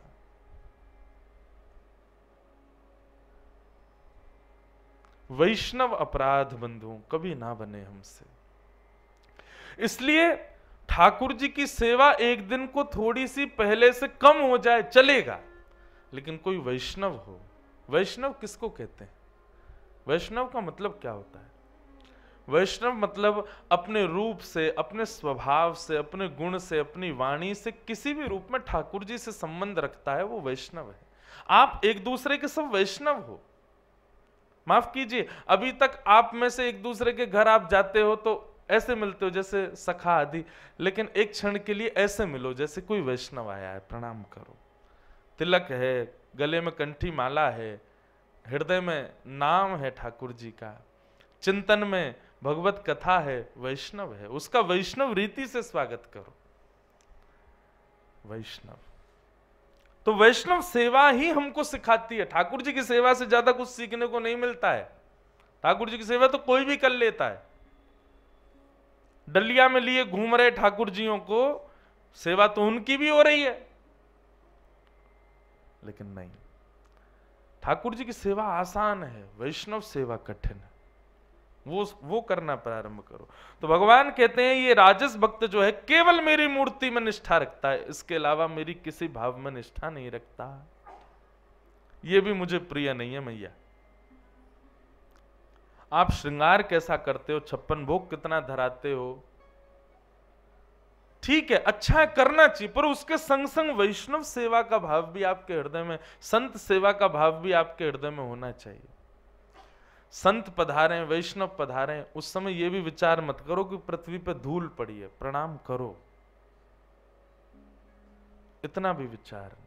वैष्णव अपराध बंधुओं कभी ना बने हमसे। इसलिए ठाकुर जी की सेवा एक दिन को थोड़ी सी पहले से कम हो जाए चलेगा, लेकिन कोई वैष्णव हो। वैष्णव किसको कहते हैं? वैष्णव का मतलब क्या होता है? वैष्णव मतलब अपने रूप से, अपने स्वभाव से, अपने गुण से, अपनी वाणी से किसी भी रूप में ठाकुर जी से संबंध रखता है, वो वैष्णव है। आप एक दूसरे के सब वैष्णव हो। माफ कीजिए, अभी तक आप में से एक दूसरे के घर आप जाते हो तो ऐसे मिलते हो जैसे सखा आदि, लेकिन एक क्षण के लिए ऐसे मिलो जैसे कोई वैष्णव आया है, प्रणाम करो। तिलक है, गले में कंठी माला है, हृदय में नाम है ठाकुर जी का, चिंतन में भगवत कथा है, वैष्णव है, उसका वैष्णव रीति से स्वागत करो। वैष्णव तो वैष्णव सेवा ही हमको सिखाती है। ठाकुर जी की सेवा से ज्यादा कुछ सीखने को नहीं मिलता है। ठाकुर जी की सेवा तो कोई भी कर लेता है। डलिया में लिए घूम रहे ठाकुर जियों को सेवा तो उनकी भी हो रही है, लेकिन नहीं, ठाकुर जी की सेवा आसान है, वैष्णव सेवा कठिन है। वो करना प्रारंभ करो। तो भगवान कहते हैं ये राजस भक्त जो है केवल मेरी मूर्ति में निष्ठा रखता है, इसके अलावा मेरी किसी भाव में निष्ठा नहीं रखता। ये भी मुझे प्रिय नहीं है मैया। आप श्रृंगार कैसा करते हो, 56 भोग कितना धराते हो, ठीक है, अच्छा है, करना चाहिए, पर उसके संग संग वैष्णव सेवा का भाव भी आपके हृदय में, संत सेवा का भाव भी आपके हृदय में होना चाहिए। संत पधारे, वैष्णव पधारे, उस समय यह भी विचार मत करो कि पृथ्वी पर धूल पड़ी है, प्रणाम करो, इतना भी विचार नहीं।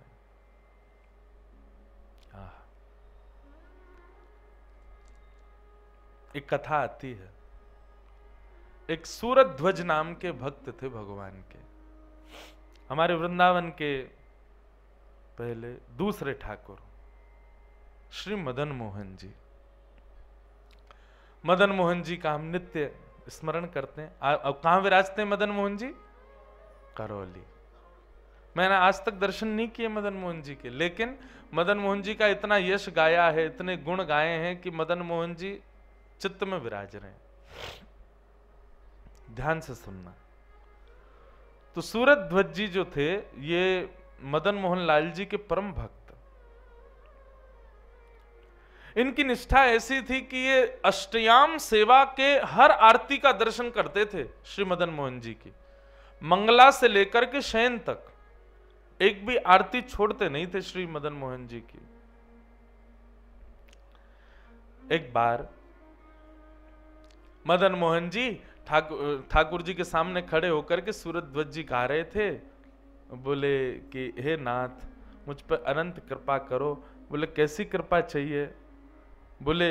एक कथा आती है, एक सूरत ध्वज नाम के भक्त थे भगवान के, हमारे वृंदावन के पहले दूसरे ठाकुर श्री मदन मोहन जी। मदन मोहन जी का हम नित्य स्मरण करते हैं। अब कहां विराजते हैं मदन मोहन जी? करौली। मैंने आज तक दर्शन नहीं किए मदन मोहन जी के, लेकिन मदन मोहन जी का इतना यश गाया है, इतने गुण गाए हैं कि मदन मोहन जी चित्त में विराज रहे हैं। ध्यान से सुनना। तो सूरत ध्वज जी जो थे ये मदन मोहन लाल जी के परम भक्त। इनकी निष्ठा ऐसी थी कि ये अष्टयाम सेवा के हर आरती का दर्शन करते थे श्री मदन मोहन जी की, मंगला से लेकर के शयन तक एक भी आरती छोड़ते नहीं थे श्री मदन मोहन जी की। एक बार मदन मोहन जी ठाकुर जी के सामने खड़े होकर के सूरत ध्वज जी गा रहे थे। बोले कि हे नाथ मुझ पर अनंत कृपा करो। बोले कैसी कृपा चाहिए? बोले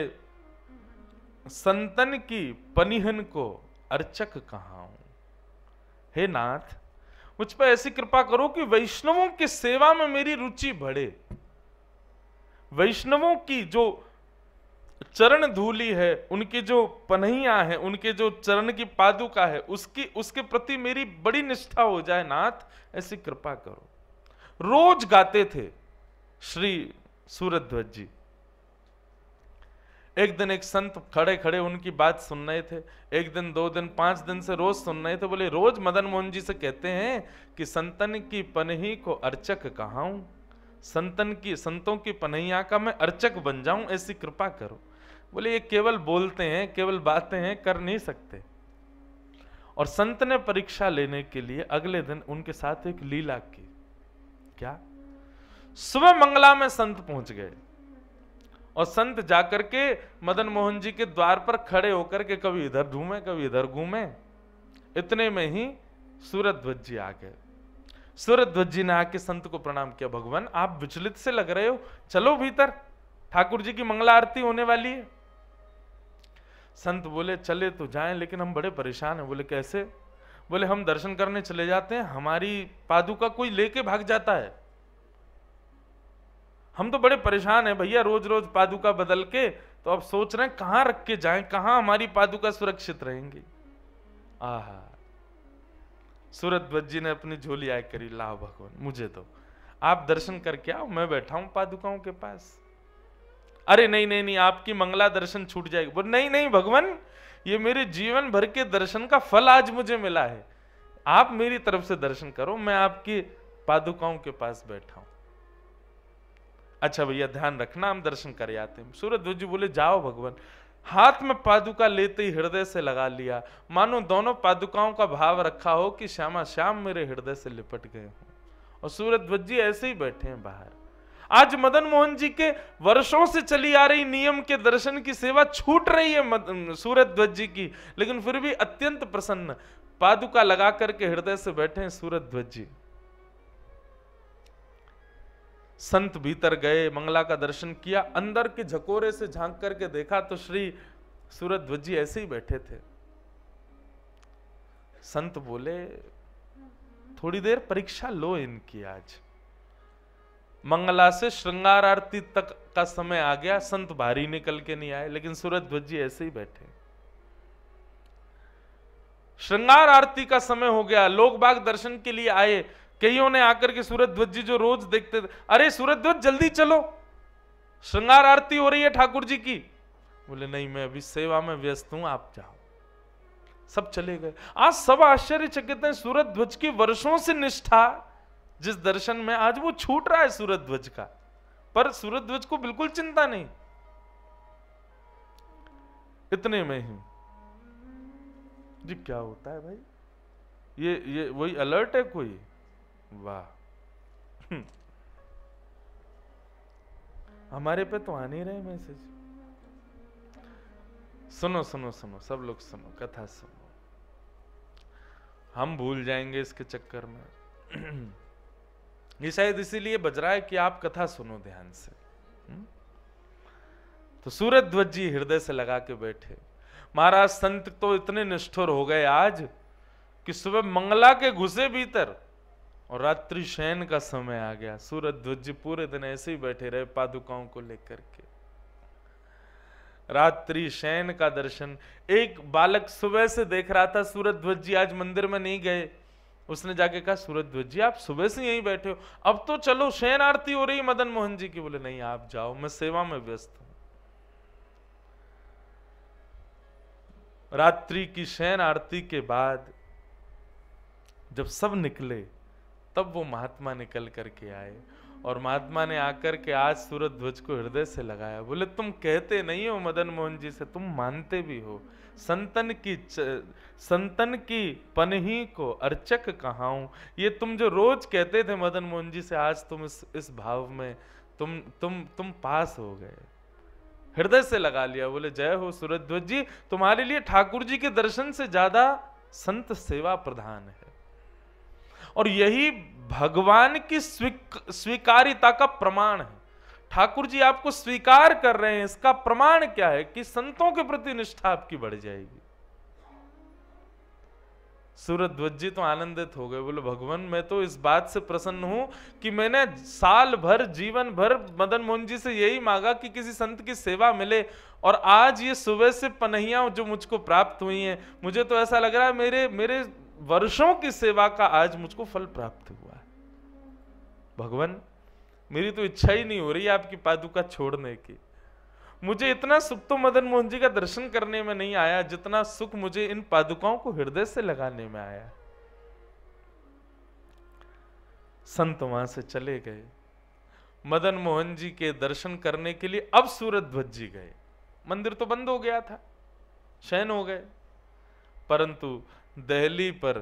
संतन की पनिहन को अर्चक कहाऊं। हे नाथ मुझ पर ऐसी कृपा करो कि वैष्णवों की सेवा में मेरी रुचि बढ़े। वैष्णवों की जो चरण धूली है, उनकी जो पनहियां हैं, उनके जो चरण की पादुका है, उसके प्रति मेरी बड़ी निष्ठा हो जाए नाथ, ऐसी कृपा करो। रोज गाते थे श्री सूरत ध्वज जी। एक दिन एक संत खड़े खड़े उनकी बात सुन रहे थे। एक दिन, 2 दिन, 5 दिन से रोज सुन रहे थे। बोले रोज मदन मोहन जी से कहते हैं कि संतन की पनही को अर्चक कहाऊं, संतों की पनहिया का मैं अर्चक बन जाऊं, ऐसी कृपा करो। बोले ये केवल बोलते हैं, केवल बातें हैं, कर नहीं सकते। और संत ने परीक्षा लेने के लिए अगले दिन उनके साथ एक लीला की। क्या? सुबह मंगला में संत पहुंच गए और संत जाकर के मदन मोहन जी के द्वार पर खड़े होकर के कभी इधर घूमे कभी इधर घूमे। इतने में ही सूरत ध्वज जी आ गए। सूरत ध्वज जी ने आके संत को प्रणाम किया। भगवान आप विचलित से लग रहे हो, चलो भीतर, ठाकुर जी की मंगला आरती होने वाली है। संत बोले चले तो जाएं, लेकिन हम बड़े परेशान हैं। बोले कैसे? बोले हम दर्शन करने चले जाते हैं, हमारी पादुका कोई लेके भाग जाता है। हम तो बड़े परेशान हैं भैया, रोज रोज पादुका बदल के, तो अब सोच रहे हैं कहां रख के जाएं, कहां हमारी पादुका सुरक्षित रहेंगी। आहा, सूरत ध्वज जी ने अपनी झोली आय करी, लाओ भगवान मुझे तो आप दर्शन करके आओ, मैं बैठा हूं पादुकाओं के पास। अरे नहीं नहीं नहीं, आपकी मंगला दर्शन छूट जाएगी। बोल नहीं नहीं भगवान, ये मेरे जीवन भर के दर्शन का फल आज मुझे मिला है, आप मेरी तरफ से दर्शन करो, मैं आपकी पादुकाओं के पास बैठा हूं। अच्छा भैया ध्यान रखना, हम दर्शन कर आते हैं। सूरत ध्वज जी बोले जाओ भगवान। हाथ में पादुका लेते ही हृदय से लगा लिया, मानो दोनों पादुकाओं का भाव रखा हो कि श्यामा श्याम मेरे हृदय से लिपट गए हों। और सूरत ध्वज जी ऐसे ही बैठे हैं बाहर। आज मदन मोहन जी के वर्षों से चली आ रही नियम के दर्शन की सेवा छूट रही है सूरत ध्वज जी की, लेकिन फिर भी अत्यंत प्रसन्न पादुका लगा करके हृदय से बैठे हैं सूरत ध्वज जी। संत भीतर गए, मंगला का दर्शन किया, अंदर के झकोरे से झांक करके देखा तो श्री सूरत ध्वज जी ऐसे ही बैठे थे। संत बोले थोड़ी देर परीक्षा लो इनकी। आज मंगला से श्रृंगार आरती तक का समय आ गया, संत बाहरी निकल के नहीं आए, लेकिन सूरत ध्वज जी ऐसे ही बैठे। श्रृंगार आरती का समय हो गया, लोग बाग दर्शन के लिए आए। कईयों ने आकर के सूरत ध्वज जी जो रोज देखते थे, अरे सूरत ध्वज जल्दी चलो, श्रृंगार आरती हो रही है ठाकुर जी की। बोले नहीं मैं अभी सेवा में व्यस्त हूं, आप जाओ। सब चले गए। आज सब आश्चर्यचकित हैं, सूरत ध्वज की वर्षों से निष्ठा जिस दर्शन में, आज वो छूट रहा है सूरत ध्वज का। पर सूरत ध्वज को बिल्कुल चिंता नहीं। इतने में ही जी क्या होता है भाई, ये वही अलर्ट है कोई? वाह, हमारे पे तो आ नहीं रहे मैसेज। सुनो सुनो सुनो, सब लोग सुनो, कथा सुनो, हम भूल जाएंगे इसके चक्कर में। ये शायद इसीलिए बज रहा है कि आप कथा सुनो ध्यान से। तो सूरत ध्वज जी हृदय से लगा के बैठे। महाराज संत तो इतने निष्ठुर हो गए आज कि सुबह मंगला के घुसे भीतर और रात्रि शयन का समय आ गया। सूरत ध्वज जी पूरे दिन ऐसे ही बैठे रहे पादुकाओं को लेकर के। रात्रि शयन का दर्शन। एक बालक सुबह से देख रहा था सूरजध्वज जी आज मंदिर में नहीं गए, उसने जाके कहा सूरजध्वज जी आप सुबह से यहीं बैठे हो, अब तो चलो शयन आरती हो रही मदन मोहन जी की। बोले नहीं आप जाओ, मैं सेवा में व्यस्त हूं। रात्रि की शयन आरती के बाद जब सब निकले तब वो महात्मा निकल करके आए और महात्मा ने आकर के आज सूरजध्वज को हृदय से लगाया। बोले तुम कहते नहीं हो मदन मोहन जी से, तुम मानते भी हो। संतन की पनही को अर्चक कहाऊं, ये तुम जो रोज कहते थे मदन मोहन जी से, आज तुम इस भाव में तुम पास हो गए, हृदय से लगा लिया। बोले जय हो सूरजध्वज जी, तुम्हारे लिए ठाकुर जी के दर्शन से ज्यादा संत सेवा प्रधान है। और यही भगवान की स्वीकारिता का प्रमाण है। ठाकुर जी आपको स्वीकार कर रहे हैं, इसका प्रमाण क्या है कि संतों के प्रति निष्ठा आपकी बढ़ जाएगी। सूरजध्वज जी तो आनंदित हो गए। बोले भगवान मैं तो इस बात से प्रसन्न हूं कि मैंने साल भर जीवन भर मदन मोहन जी से यही मांगा कि किसी संत की सेवा मिले, और आज ये सुबह से पनहियां जो मुझको प्राप्त हुई हैं, मुझे तो ऐसा लग रहा है मेरे वर्षों की सेवा का आज मुझको फल प्राप्त हुआ है। भगवान मेरी तो इच्छा ही नहीं हो रही आपकी पादुका छोड़ने की। मुझे इतना सुख तो मदन मोहन जी का दर्शन करने में नहीं आया जितना सुख मुझे इन पादुकाओं को हृदय से लगाने में आया। संत वहां से चले गए। मदन मोहन जी के दर्शन करने के लिए अब सूरजध्वज जी गए। मंदिर तो बंद हो गया था, शयन हो गए, परंतु दहली पर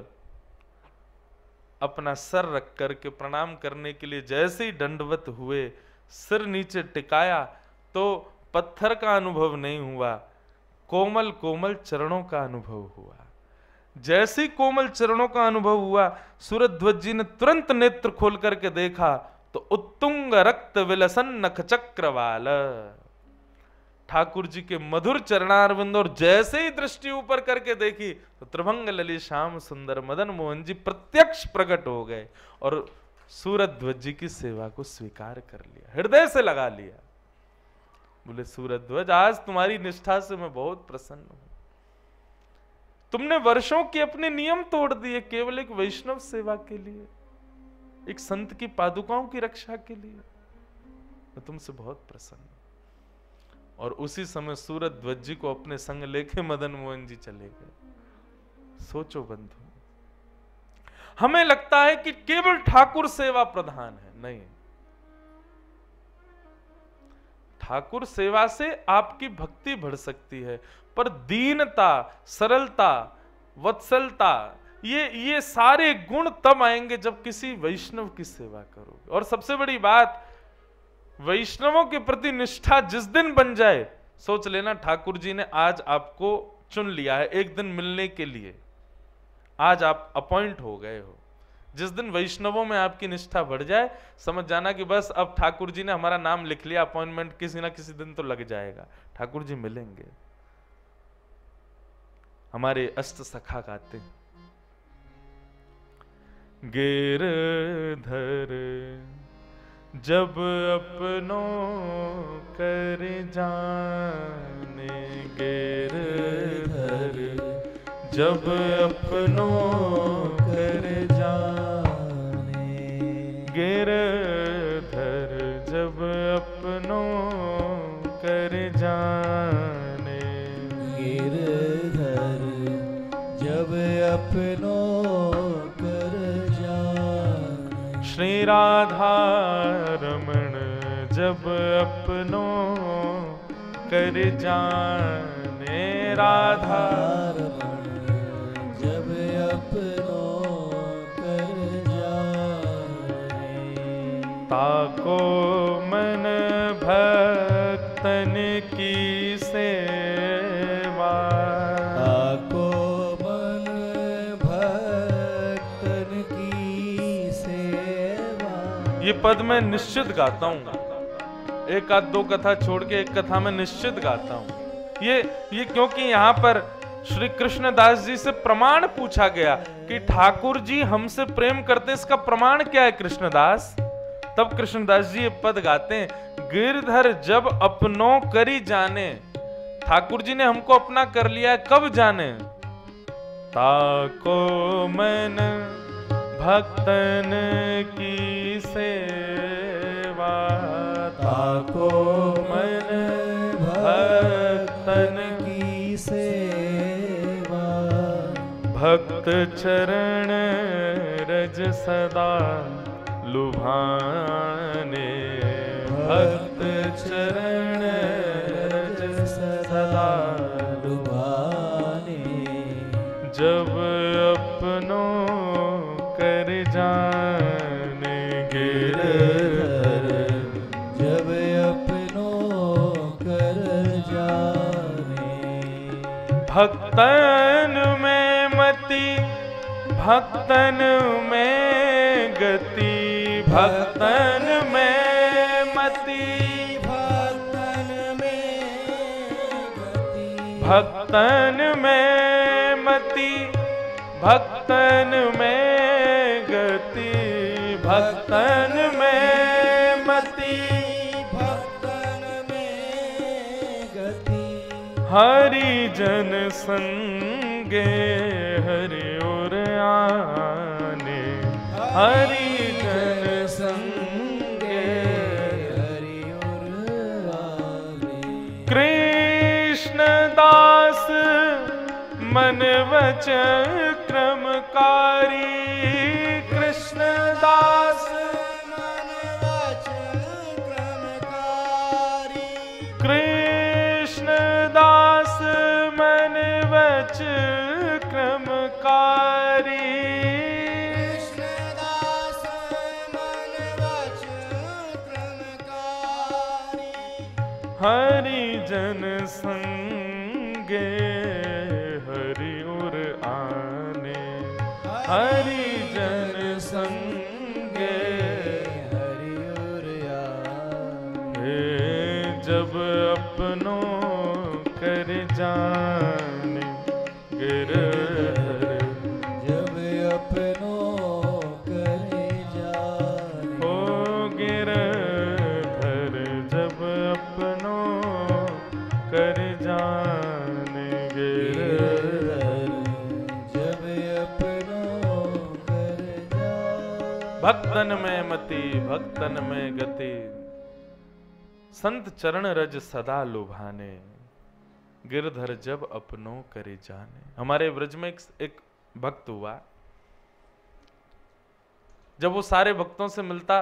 अपना सर रख करके प्रणाम करने के लिए जैसे ही दंडवत हुए, सिर नीचे टिकाया तो पत्थर का अनुभव नहीं हुआ, कोमल कोमल चरणों का अनुभव हुआ। जैसे ही कोमल चरणों का अनुभव हुआ, सूरजध्वज जी ने तुरंत नेत्र खोल करके देखा तो उत्तुंग रक्त विलसन नख चक्रवाल, ठाकुर जी के मधुर चरणारविंद। और जैसे ही दृष्टि ऊपर करके देखी तो त्रिभंग ललित श्याम सुंदर मदन मोहन जी प्रत्यक्ष प्रकट हो गए और सूरजध्वज जी की सेवा को स्वीकार कर लिया, हृदय से लगा लिया। बोले सूरजध्वज आज तुम्हारी निष्ठा से मैं बहुत प्रसन्न हूं। तुमने वर्षों के अपने नियम तोड़ दिए केवल एक वैष्णव सेवा के लिए, एक संत की पादुकाओं की रक्षा के लिए। मैं तुमसे बहुत प्रसन्न हूं। और उसी समय सूरजध्वज जी को अपने संग लेके मदन मोहन जी चले गए। सोचो बंधु, हमें लगता है कि केवल ठाकुर सेवा प्रधान है, नहीं। ठाकुर सेवा से आपकी भक्ति बढ़ सकती है, पर दीनता, सरलता, वत्सलता, ये सारे गुण तब आएंगे जब किसी वैष्णव की सेवा करोगे। और सबसे बड़ी बात, वैष्णवों के प्रति निष्ठा जिस दिन बन जाए, सोच लेना ठाकुर जी ने आज आपको चुन लिया है एक दिन मिलने के लिए, आज आप अपॉइंट हो गए हो। जिस दिन वैष्णवों में आपकी निष्ठा बढ़ जाए, समझ जाना कि बस अब ठाकुर जी ने हमारा नाम लिख लिया, अपॉइंटमेंट किसी ना किसी दिन तो लग जाएगा, ठाकुर जी मिलेंगे। हमारे अष्ट सखा गाते हैं, गिरधर जब अपनों कर जाने, गिरधर जब अपनों कर जाने, गिरधर जब अपनों कर जाने, गिरधर जब अपनों कर जाने, श्री राधा रमण जब अपनों कर जाने, राधा जब अपनों कर जाने, ताको मन भक्तन की सेवा, ताको मन भक्तन की सेवा। ये पद मैं निश्चित गाता हूँ, एक आध दो कथा छोड़ के एक कथा में निश्चित गाता हूँ। ये क्योंकि यहाँ पर श्री कृष्णदास जी से प्रमाण पूछा गया कि ठाकुर जी हमसे प्रेम करते, इसका प्रमाण क्या है कृष्णदास? तब कृष्णदास जी ये पद गाते हैं, गिरधर जब अपनों करी जाने, ठाकुर जी ने हमको अपना कर लिया है, कब जाने। ताको मन भक्तन की सेवा, ताको मन भक्तन की सेवा, भक्त चरण रज सदा लुभाने, भक्त चरण रज सदा लुभाने, जब अपनों कर जाने गिरधर, जब अपनों कर जाने, भक्तन में मति भक्तन में गति, भक्तन में मति भक्तन में गति, भक्तन में मति भक्तन में गति, भक्तन में मति भक्तन में गति, हरि जन संगे हरि और आने, हरि जन संगे हरि और आने, कृष्ण दास मन वचन क्रमकारी, कृष्ण दास मन वचन क्रमकारी, कृष्ण दास मन वचन क्रमकारी, कृष्णदास मन वचन क्रमकारी, हरि जन संगे हरि और आने, हरि जन संगे हरि और आने, जब अपनों कर जाने गिरधर, जब अपनों कर जाने, ओ गिरधर, जब अपनों कर जाने गिरधर, जब अपनों कर जाने, भक्तन में मति भक्तन में गति, संत चरण रज सदा लुभाने, गिरधर जब अपनों करे जाने। हमारे ब्रज में एक भक्त हुआ, जब वो सारे भक्तों से मिलता,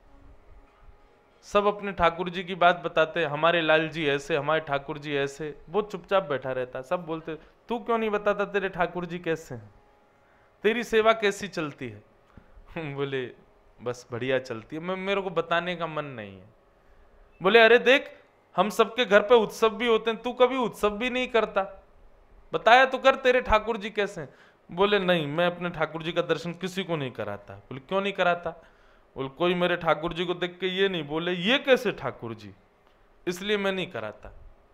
सब अपने ठाकुर जी की बात बताते, हमारे लाल जी ऐसे, हमारे ठाकुर जी ऐसे, वो चुपचाप बैठा रहता। सब बोलते तू क्यों नहीं बताता तेरे ठाकुर जी कैसे हैं, तेरी सेवा कैसी चलती है। बोले बस बढ़िया चलती है, मेरे को बताने का मन नहीं है। बोले अरे देख, हम सबके घर पे उत्सव भी होते हैं, तू कभी उत्सव भी नहीं करता, बताया तो कर तेरे ठाकुर जी कैसे हैं। बोले नहीं, मैं अपने ठाकुर जी का दर्शन किसी को नहीं कराता। बोले क्यों नहीं कराता। बोले कोई मेरे ठाकुर जी को देख के ये नहीं बोले ये कैसे ठाकुर जी, इसलिए मैं नहीं कराता।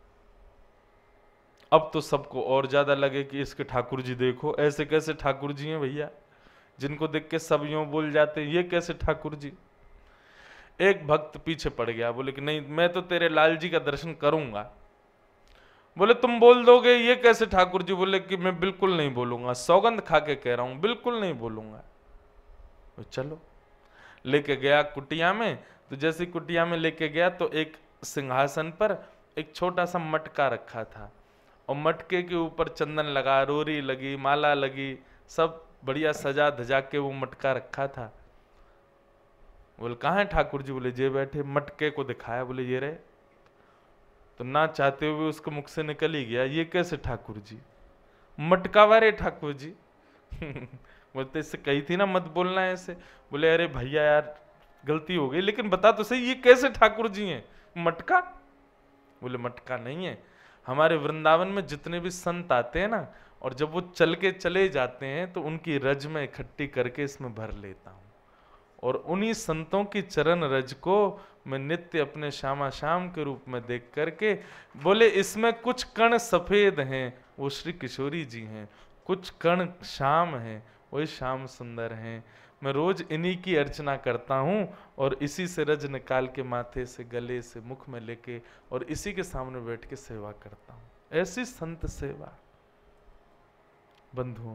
अब तो सबको और ज्यादा लगे कि इसके ठाकुर जी देखो ऐसे कैसे ठाकुर जी हैं भैया, जिनको देख के सब यूं बोल जाते हैं ये कैसे ठाकुर जी। एक भक्त पीछे पड़ गया, बोले कि नहीं मैं तो तेरे लाल जी का दर्शन करूंगा। बोले तुम बोल दोगे ये कैसे ठाकुर जी। बोले कि मैं बिल्कुल नहीं बोलूंगा, सौगंध खा के कह रहा हूं, बिल्कुल नहीं बोलूंगा। तो चलो, लेके गया कुटिया में। तो जैसे कुटिया में लेके गया तो एक सिंहासन पर एक छोटा सा मटका रखा था, और मटके के ऊपर चंदन लगा, रोरी लगी, माला लगी, सब बढ़िया सजा धजा के वो मटका रखा था। बोले कहाँ है ठाकुर जी। बोले जे बैठे। मटके को दिखाया, बोले ये रहे। तो ना चाहते हुए उसके मुख से निकल ही गया ये कैसे ठाकुर जी, मटका वाले ठाकुर जी। बोलते इससे कही थी ना मत बोलना ऐसे। बोले अरे भैया यार गलती हो गई, लेकिन बता तो सही ये कैसे ठाकुर जी हैं। मटका। बोले मटका नहीं है, हमारे वृंदावन में जितने भी संत आते हैं ना, और जब वो चल के चले जाते हैं तो उनकी रज में इकट्ठी करके इसमें भर लेता हूँ, और उन्हीं संतों की चरण रज को मैं नित्य अपने श्यामा श्याम के रूप में देख करके, बोले इसमें कुछ कण सफेद हैं वो श्री किशोरी जी हैं, कुछ कण श्याम हैं वही श्याम सुंदर हैं। मैं रोज इन्हीं की अर्चना करता हूँ, और इसी से रज निकाल के माथे से, गले से, मुख में लेके, और इसी के सामने बैठ के सेवा करता हूँ। ऐसी संत सेवा। बंधुओं,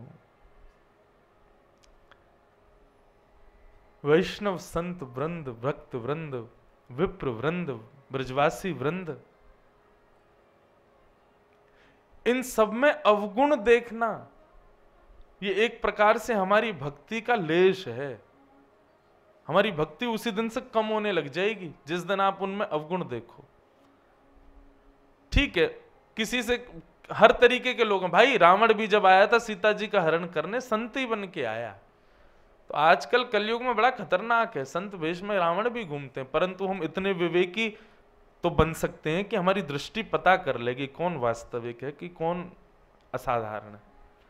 वैष्णव संत वृंद, भक्त वृंद, विप्र वृंद, ब्रजवासी वृंद, इन सब में अवगुण देखना ये एक प्रकार से हमारी भक्ति का लेश है। हमारी भक्ति उसी दिन से कम होने लग जाएगी जिस दिन आप उनमें अवगुण देखो। ठीक है, किसी से हर तरीके के लोग हैं भाई। रावण भी जब आया था सीता जी का हरण करने, संत ही बन के आया। तो आजकल कलयुग में बड़ा खतरनाक है, संत वेश में रावण भी घूमते हैं, परंतु हम इतने विवेकी तो बन सकते हैं कि हमारी दृष्टि पता कर लेगी कौन वास्तविक है कि कौन असाधारण है।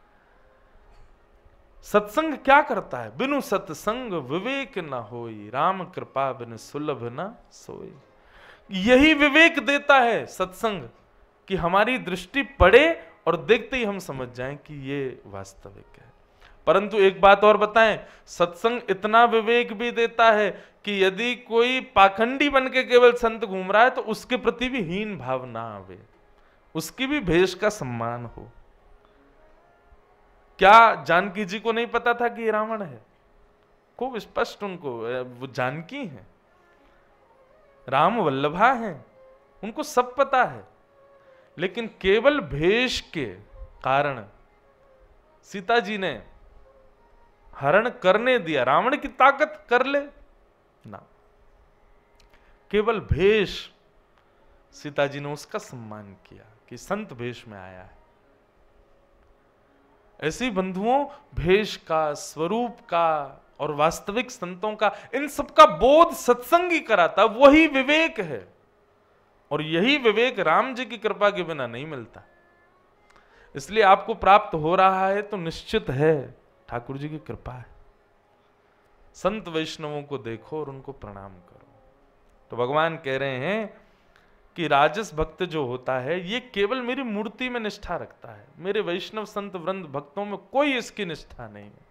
सत्संग क्या करता है? बिनु सत्संग विवेक न होई, राम कृपा बिन सुलभ न सोई। यही विवेक देता है सत्संग, कि हमारी दृष्टि पड़े और देखते ही हम समझ जाएं कि ये वास्तविक है। परंतु एक बात और बताएं, सत्संग इतना विवेक भी देता है कि यदि कोई पाखंडी बन के केवल संत घूम रहा है तो उसके प्रति भी हीन भाव ना आवे, उसकी भी भेष का सम्मान हो। क्या जानकी जी को नहीं पता था कि ये रावण है? खूब स्पष्ट उनको, वो जानकी हैं, राम वल्लभा हैं, उनको सब पता है। लेकिन केवल भेष के कारण सीता जी ने हरण करने दिया। रावण की ताकत कर ले ना, केवल भेष सीता जी ने उसका सम्मान किया कि संत भेष में आया है। ऐसी बंधुओं, भेष का, स्वरूप का और वास्तविक संतों का, इन सबका बोध सत्संग ही कराता, वही विवेक है। और यही विवेक राम जी की कृपा के बिना नहीं मिलता। इसलिए आपको प्राप्त हो रहा है तो निश्चित है ठाकुर जी की कृपा है। संत वैष्णवों को देखो और उनको प्रणाम करो। तो भगवान कह रहे हैं कि राजस भक्त जो होता है ये केवल मेरी मूर्ति में निष्ठा रखता है, मेरे वैष्णव संत वृंद भक्तों में कोई इसकी निष्ठा नहीं है।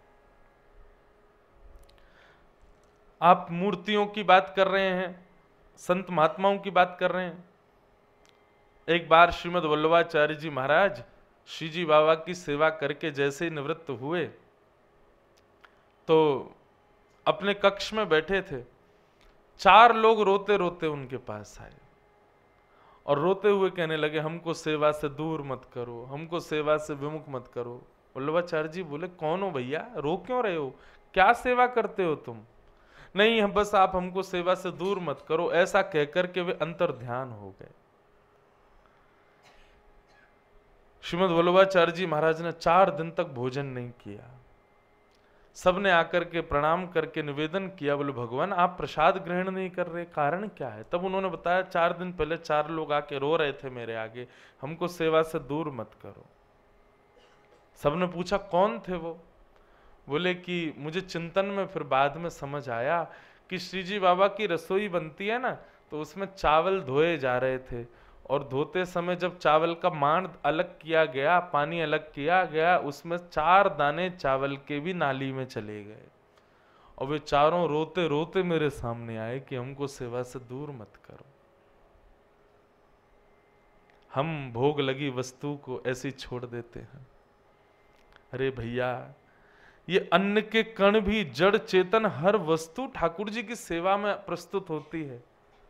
आप मूर्तियों की बात कर रहे हैं, संत महात्माओं की बात कर रहे हैं। एक बार श्रीमद् वल्लभाचार्य जी महाराज श्री जी बाबा की सेवा करके जैसे ही निवृत्त हुए तो अपने कक्ष में बैठे थे। 4 लोग रोते रोते उनके पास आए और रोते हुए कहने लगे, हमको सेवा से दूर मत करो, हमको सेवा से विमुख मत करो। वल्लभाचार्य जी बोले, कौन हो भैया, रो क्यों रहे हो, क्या सेवा करते हो तुम? नहीं, हम बस आप हमको सेवा से दूर मत करो, ऐसा कहकर के वे अंतर ध्यान हो गए। श्रीमद् वल्लभाचार्य जी महाराज ने 4 दिन तक भोजन नहीं किया। सबने आकर के प्रणाम करके निवेदन किया, बोले भगवान आप प्रसाद ग्रहण नहीं कर रहे, कारण क्या है? तब उन्होंने बताया 4 दिन पहले 4 लोग आके रो रहे थे मेरे आगे, हमको सेवा से दूर मत करो। सबने पूछा कौन थे वो? बोले कि मुझे चिंतन में फिर बाद में समझ आया कि श्री जी बाबा की रसोई बनती है ना, तो उसमें चावल धोए जा रहे थे और धोते समय जब चावल का मांड अलग किया गया, पानी अलग किया गया, उसमें 4 दाने चावल के भी नाली में चले गए और वे चारों रोते रोते मेरे सामने आए कि हमको सेवा से दूर मत करो। हम भोग लगी वस्तु को ऐसी छोड़ देते हैं। अरे भैया, ये अन्न के कण भी, जड़ चेतन हर वस्तु ठाकुर जी की सेवा में प्रस्तुत होती है।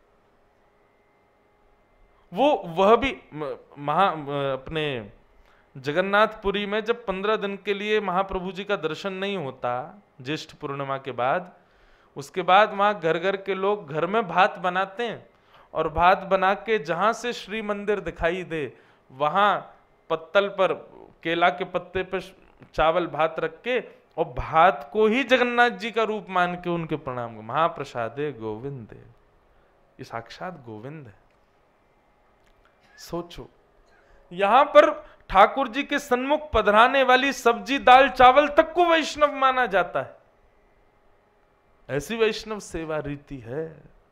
वह भी अपने जगन्नाथपुरी में जब 15 दिन के लिए महाप्रभु जी का दर्शन नहीं होता ज्येष्ठ पूर्णिमा के बाद, उसके बाद वहां घर घर के लोग घर में भात बनाते हैं और भात बना के जहां से श्री मंदिर दिखाई दे वहां पत्तल पर, केला के पत्ते पर चावल भात रख के और भात को ही जगन्नाथ जी का रूप मान के उनके प्रणाम को, महाप्रसादे गोविंद, ये साक्षात गोविंद है। सोचो, यहां पर ठाकुर जी के सन्मुख पधराने वाली सब्जी दाल चावल तक को वैष्णव माना जाता है। ऐसी वैष्णव सेवा रीति है।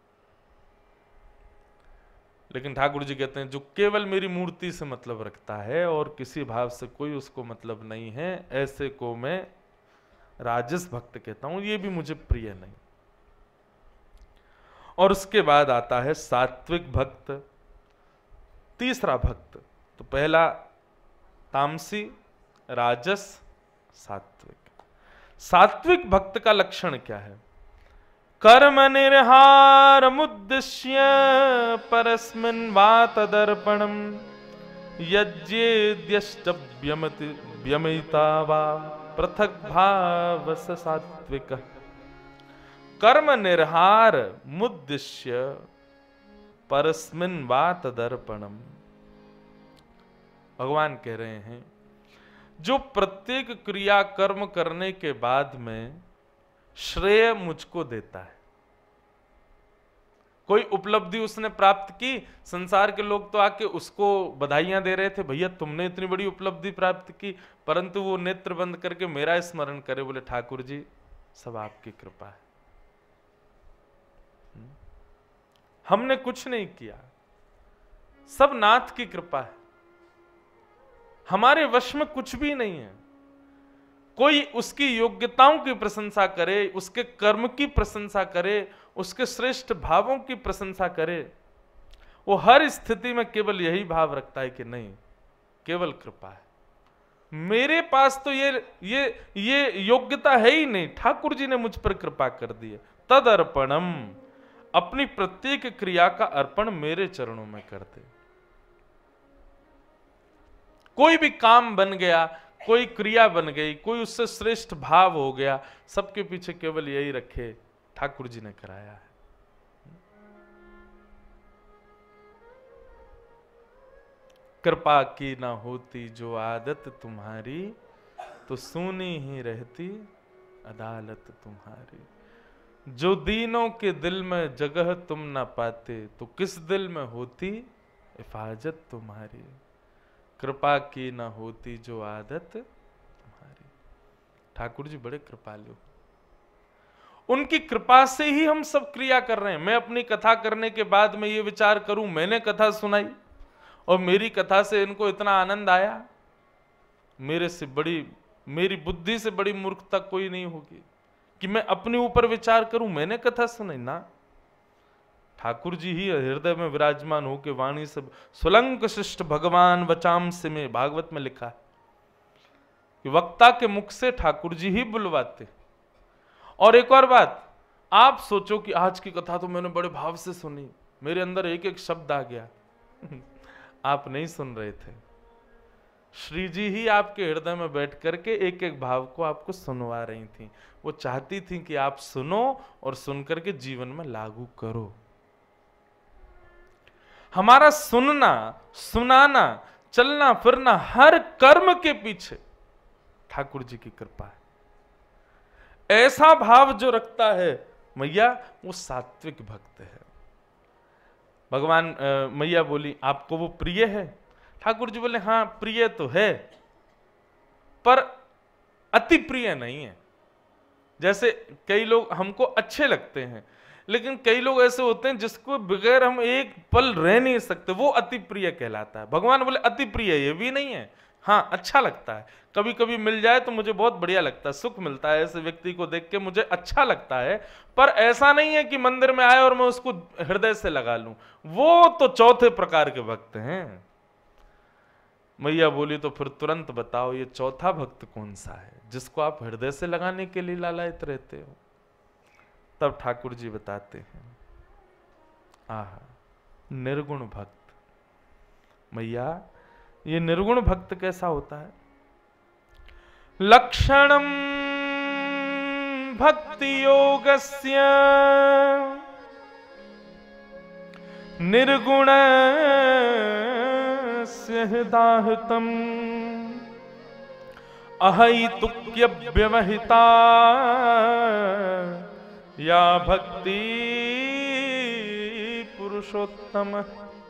लेकिन ठाकुर जी कहते हैं जो केवल मेरी मूर्ति से मतलब रखता है और किसी भाव से कोई उसको मतलब नहीं है, ऐसे को मैं राजस भक्त कहता हूं, ये भी मुझे प्रिय नहीं। और उसके बाद आता है सात्विक भक्त, तीसरा भक्त तो पहला तामसी, राजस, सात्विक। सात्विक भक्त का लक्षण क्या है? कर्म निर्हार मुद्दिश्य परस्मिन् वा तदर्पणम यज्ञेद्यष्टव्यमिता वा पृथक भाव स सात्विक। कर्म निर्हार मुद्दिश्य परस्मिन् वा तदर्पणम। भगवान कह रहे हैं जो प्रत्येक क्रिया कर्म करने के बाद में श्रेय मुझको देता है, कोई उपलब्धि उसने प्राप्त की, संसार के लोग तो आके उसको बधाइयां दे रहे थे, भैया तुमने इतनी बड़ी उपलब्धि प्राप्त की, परंतु वो नेत्र बंद करके मेरा स्मरण करे, बोले ठाकुर जी सब आपकी कृपा है, हमने कुछ नहीं किया, सब नाथ की कृपा है, हमारे वश में कुछ भी नहीं है। कोई उसकी योग्यताओं की प्रशंसा करे, उसके कर्म की प्रशंसा करे, उसके श्रेष्ठ भावों की प्रशंसा करे, वो हर स्थिति में केवल यही भाव रखता है कि नहीं, केवल कृपा है, मेरे पास तो ये योग्यता है ही नहीं, ठाकुर जी ने मुझ पर कृपा कर दी है। तद अर्पणम, अपनी प्रत्येक क्रिया का अर्पण मेरे चरणों में कर दे। कोई भी काम बन गया, कोई क्रिया बन गई, कोई उससे श्रेष्ठ भाव हो गया, सबके पीछे केवल यही रखे ठाकुर जी ने कराया है। कृपा की ना होती जो आदत तुम्हारी, तो सूनी ही रहती अदालत तुम्हारी। जो दीनों के दिल में जगह तुम ना पाते, तो किस दिल में होती हिफाजत तुम्हारी। कृपा की ना होती जो आदत तुम्हारी। ठाकुर जी बड़े कृपालु, उनकी कृपा से ही हम सब क्रिया कर रहे हैं। मैं अपनी कथा करने के बाद में ये विचार करूं, मैंने कथा सुनाई और मेरी कथा से इनको इतना आनंद आया, मेरी बुद्धि से बड़ी मूर्खता कोई नहीं होगी कि मैं अपने ऊपर विचार करूं, मैंने कथा सुनाई ना। ठाकुर जी ही हृदय में विराजमान होकर वाणी से सुलंक शिष्ट भगवान वचाम से में, भागवत में लिखा है कि वक्ता के मुख से ठाकुर जी ही बुलवाते। और एक और बात, आप सोचो कि आज की कथा तो मैंने बड़े भाव से सुनी, मेरे अंदर एक एक शब्द आ गया आप नहीं सुन रहे थे, श्री जी ही आपके हृदय में बैठ करके एक एक भाव को आपको सुनवा रही थी। वो चाहती थी कि आप सुनो और सुन करके जीवन में लागू करो। हमारा सुनना, सुनाना, चलना फिरना, हर कर्म के पीछे ठाकुर जी की कृपा है। ऐसा भाव जो रखता है मैया, वो सात्विक भक्त है। भगवान मैया बोली आपको वो प्रिय है? ठाकुर जी बोले हाँ प्रिय तो है, पर अति प्रिय नहीं है। जैसे कई लोग हमको अच्छे लगते हैं, लेकिन कई लोग ऐसे होते हैं जिसको बगैर हम एक पल रह नहीं सकते, वो अति प्रिय कहलाता है। भगवान बोले अति प्रिय ये भी नहीं है, हाँ अच्छा लगता है, कभी कभी मिल जाए तो मुझे बहुत बढ़िया लगता है, सुख मिलता है, ऐसे व्यक्ति को देख के मुझे अच्छा लगता है, पर ऐसा नहीं है कि मंदिर में आए और मैं उसको हृदय से लगा लूं। वो तो चौथे प्रकार के भक्त हैं। मैया बोली तो फिर तुरंत बताओ ये चौथा भक्त कौन सा है जिसको आप हृदय से लगाने के लिए लालायित रहते हो? तब ठाकुर जी बताते हैं, आहा निर्गुण भक्त। मैया ये निर्गुण भक्त कैसा होता है? लक्षणम भक्ति योगस्य निर्गुण दाहतम अहैतुक्य व्यवहिता या भक्ति पुरुषोत्तम।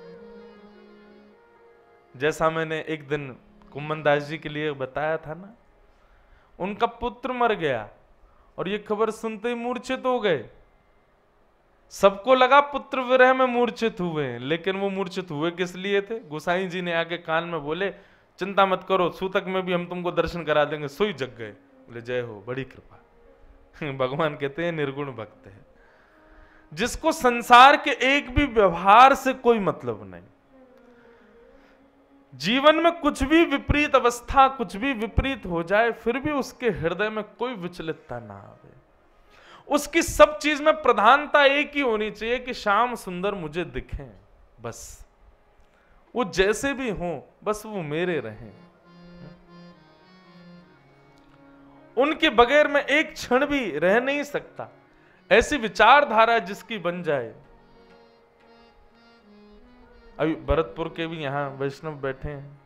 जैसा मैंने एक दिन कुम्मन दास जी के लिए बताया था ना, उनका पुत्र मर गया और ये खबर सुनते ही मूर्छित हो गए। सबको लगा पुत्र विरह में मूर्छित हुए, लेकिन वो मूर्छित हुए किस लिए थे? गोसाई जी ने आके कान में बोले चिंता मत करो, सूतक में भी हम तुमको दर्शन करा देंगे। सोई जग गए। बोले जय हो, बड़ी कृपा। भगवान कहते हैं निर्गुण भक्त है, जिसको संसार के एक भी व्यवहार से कोई मतलब नहीं। जीवन में कुछ भी विपरीत अवस्था, कुछ भी विपरीत हो जाए, फिर भी उसके हृदय में कोई विचलितता ना आवे। उसकी सब चीज में प्रधानता एक ही होनी चाहिए कि श्याम सुंदर मुझे दिखें, बस वो जैसे भी हों, बस वो मेरे रहें। उनके बगैर मैं एक क्षण भी रह नहीं सकता। ऐसी विचारधारा जिसकी बन जाए। अभी भरतपुर के भी यहां वैष्णव बैठे हैं।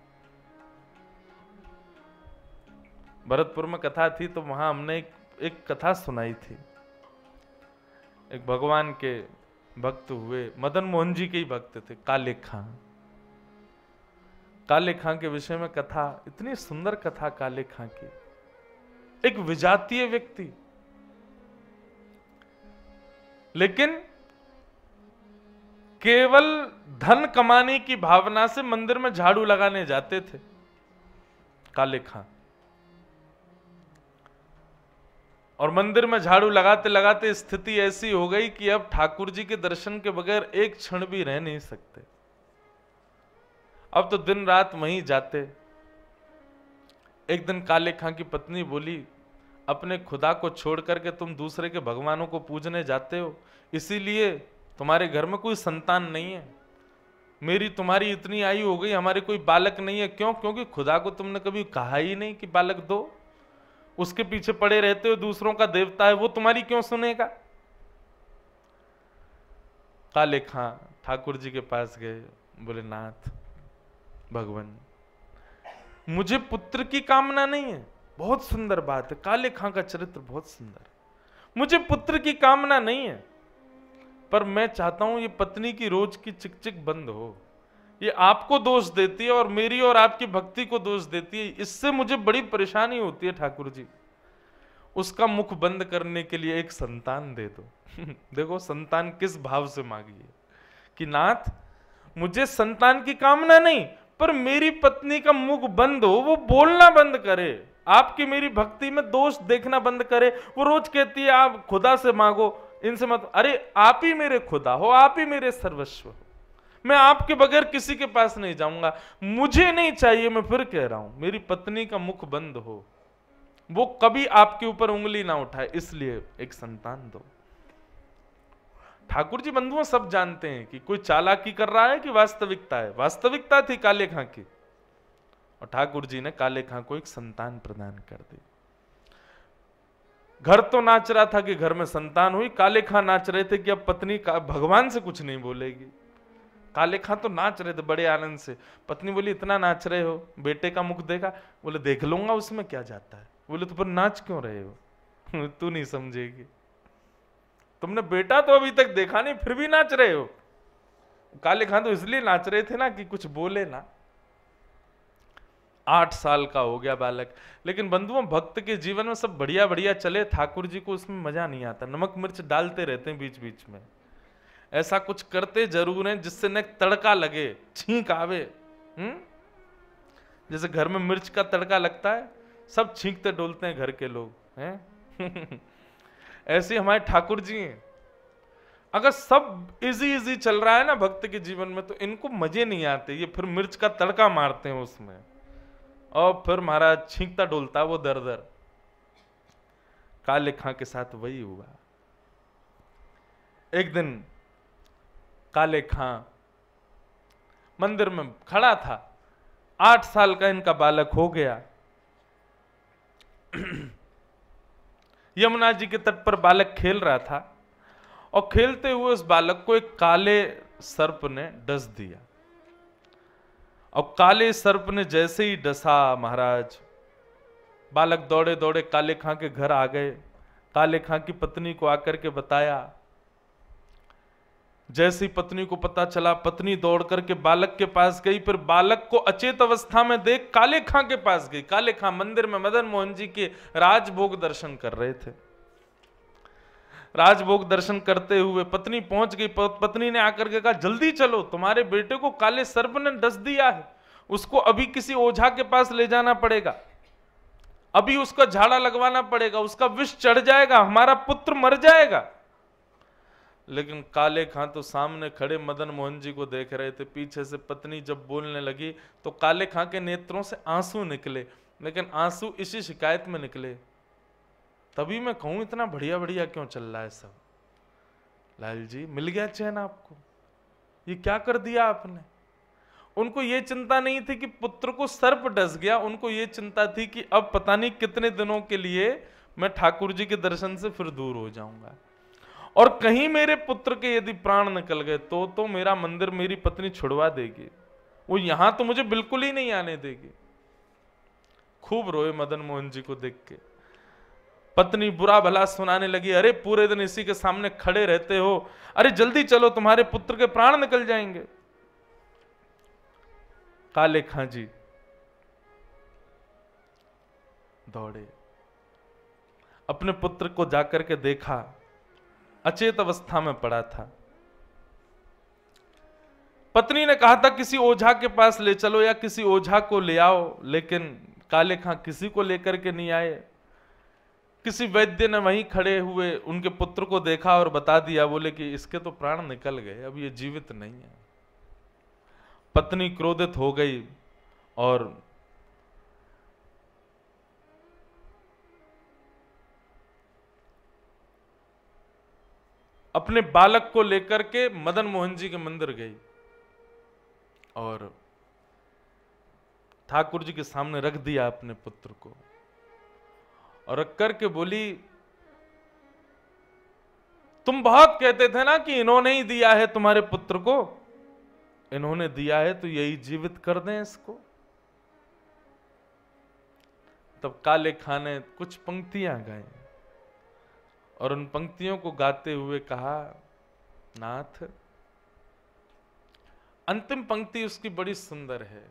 भरतपुर में कथा थी तो वहां हमने एक कथा सुनाई थी। एक भगवान के भक्त हुए, मदन मोहन जी के ही भक्त थे, काले खां। काले खां के विषय में कथा, इतनी सुंदर कथा काले खां की। एक विजातीय व्यक्ति, लेकिन केवल धन कमाने की भावना से मंदिर में झाड़ू लगाने जाते थे काले खां। और मंदिर में झाड़ू लगाते लगाते स्थिति ऐसी हो गई कि अब ठाकुर जी के दर्शन के बगैर एक क्षण भी रह नहीं सकते। अब तो दिन रात वहीं जाते। एक दिन काले खां की पत्नी बोली, अपने खुदा को छोड़ करके तुम दूसरे के भगवानों को पूजने जाते हो, इसीलिए तुम्हारे घर में कोई संतान नहीं है। मेरी तुम्हारी इतनी आयु हो गई, हमारे कोई बालक नहीं है। क्यों? क्योंकि खुदा को तुमने कभी कहा ही नहीं कि बालक दो। उसके पीछे पड़े रहते हो, दूसरों का देवता है, वो तुम्हारी क्यों सुनेगा? काले खां ठाकुर जी के पास गए, बोले, नाथ भगवान, मुझे पुत्र की कामना नहीं है। बहुत सुंदर बात है, काले खां का चरित्र बहुत सुंदर। मुझे पुत्र की कामना नहीं है, पर मैं चाहता हूं ये पत्नी की रोज की चिकचिक बंद हो। ये आपको दोष देती है और मेरी और आपकी भक्ति को दोष देती है। इससे मुझे बड़ी परेशानी होती है ठाकुर जी। उसका मुख बंद करने के लिए एक संतान दे दो। देखो संतान किस भाव से मांगी है कि नाथ मुझे संतान की कामना नहीं, पर मेरी पत्नी का मुख बंद हो, वो बोलना बंद करे, आपकी मेरी भक्ति में दोष देखना बंद करे। वो रोज कहती है आप खुदा से मांगो, इनसे मत। अरे आप ही मेरे खुदा हो, आप ही मेरे सर्वस्व हो। मैं आपके बगैर किसी के पास नहीं जाऊंगा। मुझे नहीं चाहिए, मैं फिर कह रहा हूं, मेरी पत्नी का मुख बंद हो, वो कभी आपके ऊपर उंगली ना उठाए, इसलिए एक संतान दो। ठाकुर जी बंधुओं सब जानते हैं कि कोई चालाकी कर रहा है कि वास्तविकता है। वास्तविकता थी काले खां की, और ठाकुर जी ने काले खां को एक संतान प्रदान कर दी। घर तो नाच रहा था कि घर में संतान हुई। काले खां नाच रहे थे कि अब पत्नी का भगवान से कुछ नहीं बोलेगी। काले खां तो नाच रहे थे बड़े आनंद से। पत्नी बोली, इतना नाच रहे हो, बेटे का मुख देखा? बोले, देख लूंगा, उसमें क्या जाता है। बोले, तो पर नाच क्यों रहे हो? तू नहीं समझेगी, तुमने बेटा तो अभी तक देखा नहीं, फिर भी नाच रहे हो। काले खां तो इसलिए नाच रहे थे ना कि कुछ बोले ना। 8 साल का हो गया बालक। लेकिन बंधुओं भक्त के जीवन में सब बढ़िया बढ़िया चले, ठाकुर जी को उसमें मजा नहीं आता। नमक मिर्च डालते रहते हैं बीच बीच में, ऐसा कुछ करते जरूर हैं जिससे न तड़का लगे, छींक आवे। जैसे घर में मिर्च का तड़का लगता है, सब छींकते डोलते हैं घर के लोग हैं। ऐसे हमारे ठाकुर जी हैं। अगर सब इजी इजी चल रहा है ना भक्त के जीवन में, तो इनको मजे नहीं आते। ये फिर मिर्च का तड़का मारते हैं उसमें, और फिर महाराज छींकता डोलता वो दर दर। काले खां के साथ वही हुआ। एक दिन काले खां मंदिर में खड़ा था, 8 साल का इनका बालक हो गया। यमुना जी के तट पर बालक खेल रहा था, और खेलते हुए उस बालक को एक काले सर्प ने डस दिया। और काले सर्प ने जैसे ही डसा महाराज, बालक दौड़े दौड़े काले खां के घर आ गए। काले खां की पत्नी को आकर के बताया। जैसी पत्नी को पता चला, पत्नी दौड़ करके बालक के पास गई। फिर बालक को अचेत अवस्था में देख काले खां के पास गई। काले खां मंदिर में मदन मोहन जी के राजभोग दर्शन कर रहे थे। राजभोग दर्शन करते हुए पत्नी पहुंच गई। पत्नी ने आकर के कहा, जल्दी चलो, तुम्हारे बेटे को काले सर्प ने डस दिया है, उसको अभी किसी ओझा के पास ले जाना पड़ेगा, अभी उसका झाड़ा लगवाना पड़ेगा, उसका विष चढ़ जाएगा, हमारा पुत्र मर जाएगा। लेकिन काले खां तो सामने खड़े मदन मोहन जी को देख रहे थे। पीछे से पत्नी जब बोलने लगी तो काले खां के नेत्रों से आंसू निकले, लेकिन आंसू इसी शिकायत में निकले, तभी मैं कहूं इतना बढ़िया बढ़िया क्यों चल रहा है सब। लाल जी मिल गया चैन आपको, ये क्या कर दिया आपने। उनको ये चिंता नहीं थी कि पुत्र को सर्प डस गया, उनको ये चिंता थी कि अब पता नहीं कितने दिनों के लिए मैं ठाकुर जी के दर्शन से फिर दूर हो जाऊंगा, और कहीं मेरे पुत्र के यदि प्राण निकल गए तो मेरा मंदिर मेरी पत्नी छुड़वा देगी, वो यहां तो मुझे बिल्कुल ही नहीं आने देगी। खूब रोए मदन मोहन जी को देख के। पत्नी बुरा भला सुनाने लगी, अरे पूरे दिन इसी के सामने खड़े रहते हो, अरे जल्दी चलो तुम्हारे पुत्र के प्राण निकल जाएंगे। काले खां जी दौड़े, अपने पुत्र को जाकर के देखा, अचेत अवस्था में पड़ा था। पत्नी ने कहा था किसी ओझा के पास ले चलो या किसी ओझा को ले आओ, लेकिन काले खां किसी को लेकर के नहीं आए। किसी वैद्य ने वहीं खड़े हुए उनके पुत्र को देखा और बता दिया, बोले कि इसके तो प्राण निकल गए, अब ये जीवित नहीं है। पत्नी क्रोधित हो गई और अपने बालक को लेकर के मदन मोहन जी के मंदिर गई और ठाकुर जी के सामने रख दिया अपने पुत्र को, और रख करके बोली, तुम बहुत कहते थे ना कि इन्होंने ही दिया है तुम्हारे पुत्र को, इन्होंने दिया है तो यही जीवित कर दें इसको। तब काले खां ने कुछ पंक्तियां गाई और उन पंक्तियों को गाते हुए कहा, नाथ, अंतिम पंक्ति उसकी बड़ी सुंदर है,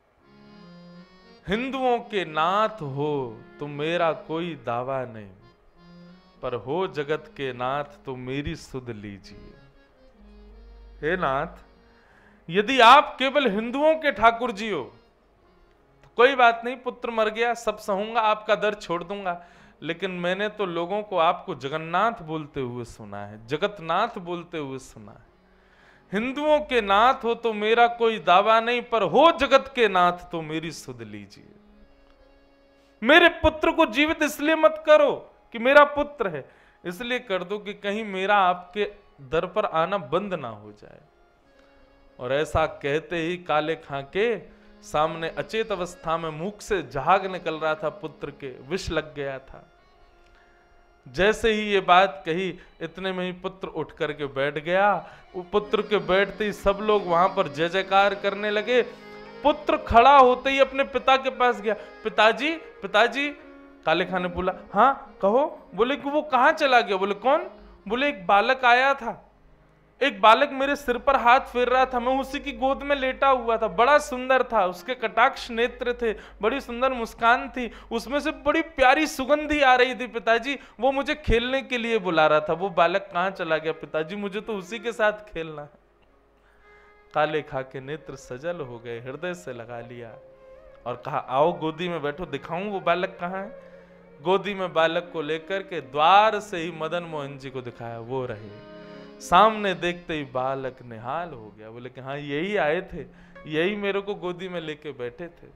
हिंदुओं के नाथ हो तो मेरा कोई दावा नहीं, पर हो जगत के नाथ तो मेरी सुध लीजिए। हे नाथ, यदि आप केवल हिंदुओं के ठाकुर जी हो तो कोई बात नहीं, पुत्र मर गया सब सहूंगा, आपका दर छोड़ दूंगा, लेकिन मैंने तो लोगों को आपको जगन्नाथ बोलते हुए सुना है, जगतनाथ बोलते हुए सुना है। हिंदुओं के नाथ हो तो मेरा कोई दावा नहीं, पर हो जगत के नाथ तो मेरी सुध लीजिए। मेरे पुत्र को जीवित इसलिए मत करो कि मेरा पुत्र है, इसलिए कर दो कि कहीं मेरा आपके दर पर आना बंद ना हो जाए। और ऐसा कहते ही काले खां के सामने अचेत अवस्था में मुख से झाग निकल रहा था पुत्र के, विष लग गया था। जैसे ही ये बात कही इतने में ही पुत्र उठ करके बैठ गया। वो पुत्र के बैठते ही सब लोग वहां पर जय जयकार करने लगे। पुत्र खड़ा होते ही अपने पिता के पास गया, पिताजी पिताजी। काले खां ने बोला, हाँ कहो। बोले कि वो कहाँ चला गया। बोले कौन। बोले एक बालक आया था, एक बालक मेरे सिर पर हाथ फेर रहा था, मैं उसी की गोद में लेटा हुआ था, बड़ा सुंदर था, उसके कटाक्ष नेत्र थे, बड़ी सुंदर मुस्कान थी, उसमें से बड़ी प्यारी सुगंधी आ रही थी पिताजी, वो मुझे खेलने के लिए बुला रहा था। वो बालक कहाँ चला गया पिताजी, मुझे तो उसी के साथ खेलना है। काले खां के नेत्र सजल हो गए, हृदय से लगा लिया और कहा, आओ गोदी में बैठो, दिखाऊं वो बालक कहाँ है। गोदी में बालक को लेकर के द्वार से ही मदन मोहन जी को दिखाया, वो रहे। सामने देखते ही बालक निहाल हो गया। बोले कि हाँ यही आए थे, यही मेरे को गोदी में लेके बैठे थे।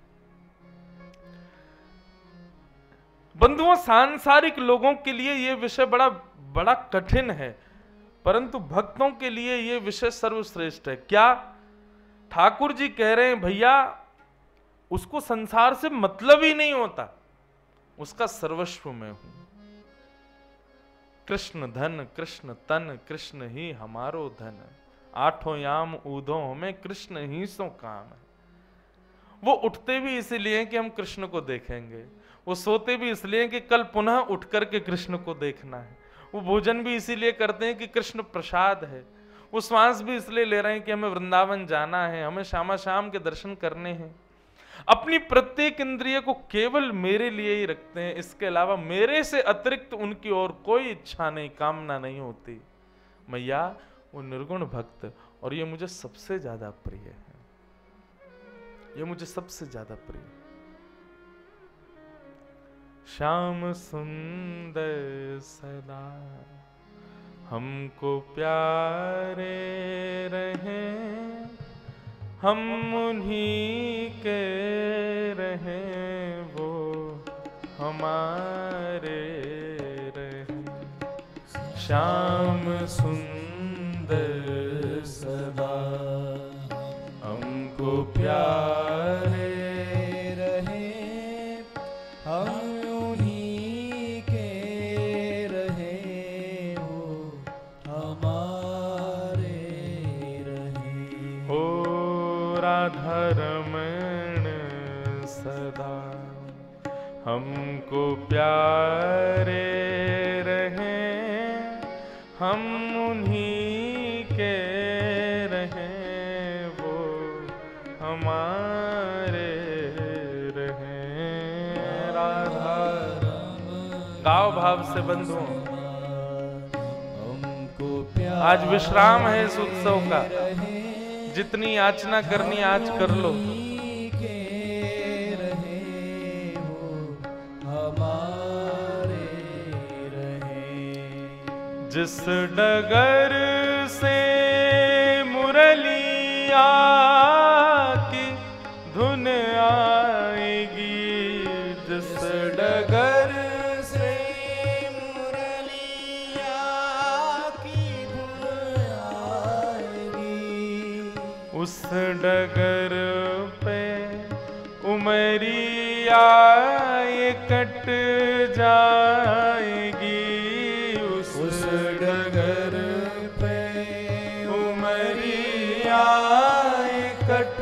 बंधुओं, सांसारिक लोगों के लिए यह विषय बड़ा बड़ा कठिन है, परंतु भक्तों के लिए यह विषय सर्वश्रेष्ठ है। क्या ठाकुर जी कह रहे हैं, भैया उसको संसार से मतलब ही नहीं होता, उसका सर्वस्व मैं हूं। कृष्ण धन कृष्ण तन, कृष्ण ही हमारो धन, आठों याम ऊधो हमें कृष्ण ही सो काम है। वो उठते भी इसलिए कि हम कृष्ण को देखेंगे, वो सोते भी इसलिए कि कल पुनः उठ करके कृष्ण को देखना है, वो भोजन भी इसीलिए करते हैं कि कृष्ण प्रसाद है, वो श्वास भी इसलिए ले रहे हैं कि हमें वृंदावन जाना है, हमें श्यामा श्याम के दर्शन करने हैं। अपनी प्रत्येक इंद्रिय को केवल मेरे लिए ही रखते हैं, इसके अलावा मेरे से अतिरिक्त उनकी और कोई इच्छा नहीं, कामना नहीं होती। मैया वो निर्गुण भक्त, और ये मुझे सबसे ज्यादा प्रिय है, ये मुझे सबसे ज्यादा प्रिय। श्याम सुंदर सदा हमको प्यारे रहें, हम उन्हीं के रहें, वो हमारे रहें। श्याम सुंदर सदा हमको प्यारे रहें, हम उन्हीं के रहें, वो हमारे रहें। ओ राधा रमण सदा हमको प्यारे रहें, हम उन्हीं के रहें, वो हमारे रहें। राधा गाओ भाव से बंधुओं, हमको प्यारे आज विश्राम है इस उत्सव का, जितनी याचना करनी आज कर लो। के रहें, वो हमारे रहें। जिस डगर से मुरलिया की धुन आएगी, जिस डगर से मुरलिया की धुन आएगी, उस डगर पे उमरिया ये कट जाएगी, उस डगर पे उमरिया ये कट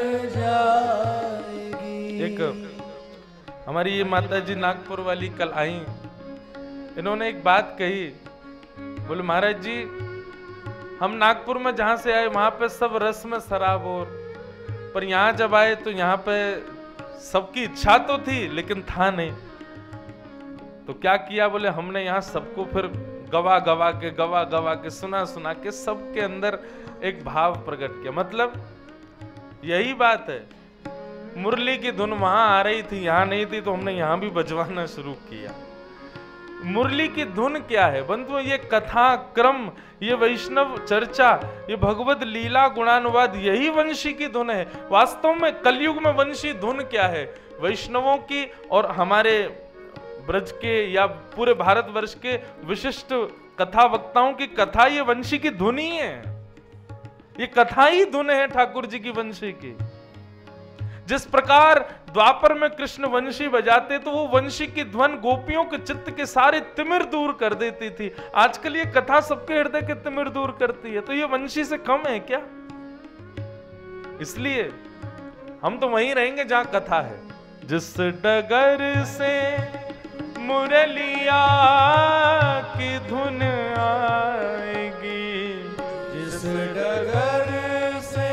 जाएगी। एक हमारी ये माता जी नागपुर वाली कल आई, इन्होंने एक बात कही, बोले महाराज जी हम नागपुर में जहां से आए वहां पे सब रस में शराब, और पर यहाँ जब आए तो यहाँ पे सबकी इच्छा तो थी लेकिन था नहीं। तो क्या किया, बोले हमने यहाँ सबको फिर गवा गवा के सुना के सबके अंदर एक भाव प्रकट किया। मतलब यही बात है, मुरली की धुन वहां आ रही थी, यहाँ नहीं थी, तो हमने यहाँ भी बजवाना शुरू किया। मुरली की धुन क्या है बंधुओं? ये कथा क्रम, ये वैष्णव चर्चा, ये भगवत लीला गुणानुवाद, यही वंशी की धुन है। वास्तव में कलयुग में वंशी धुन क्या है? वैष्णवों की और हमारे ब्रज के या पूरे भारतवर्ष के विशिष्ट कथा वक्ताओं की कथा, ये वंशी की धुन ही है। ये कथा ही धुन है ठाकुर जी की वंशी की। जिस प्रकार द्वापर में कृष्ण वंशी बजाते तो वो वंशी की ध्वन गोपियों के चित्त के सारे तिमिर दूर कर देती थी। आजकल ये कथा सबके हृदय के तिमिर दूर करती है, तो ये वंशी से कम है क्या? इसलिए हम तो वहीं रहेंगे जहां कथा है। जिस डगर से मुरलिया की धुन आएगी, जिस डगर से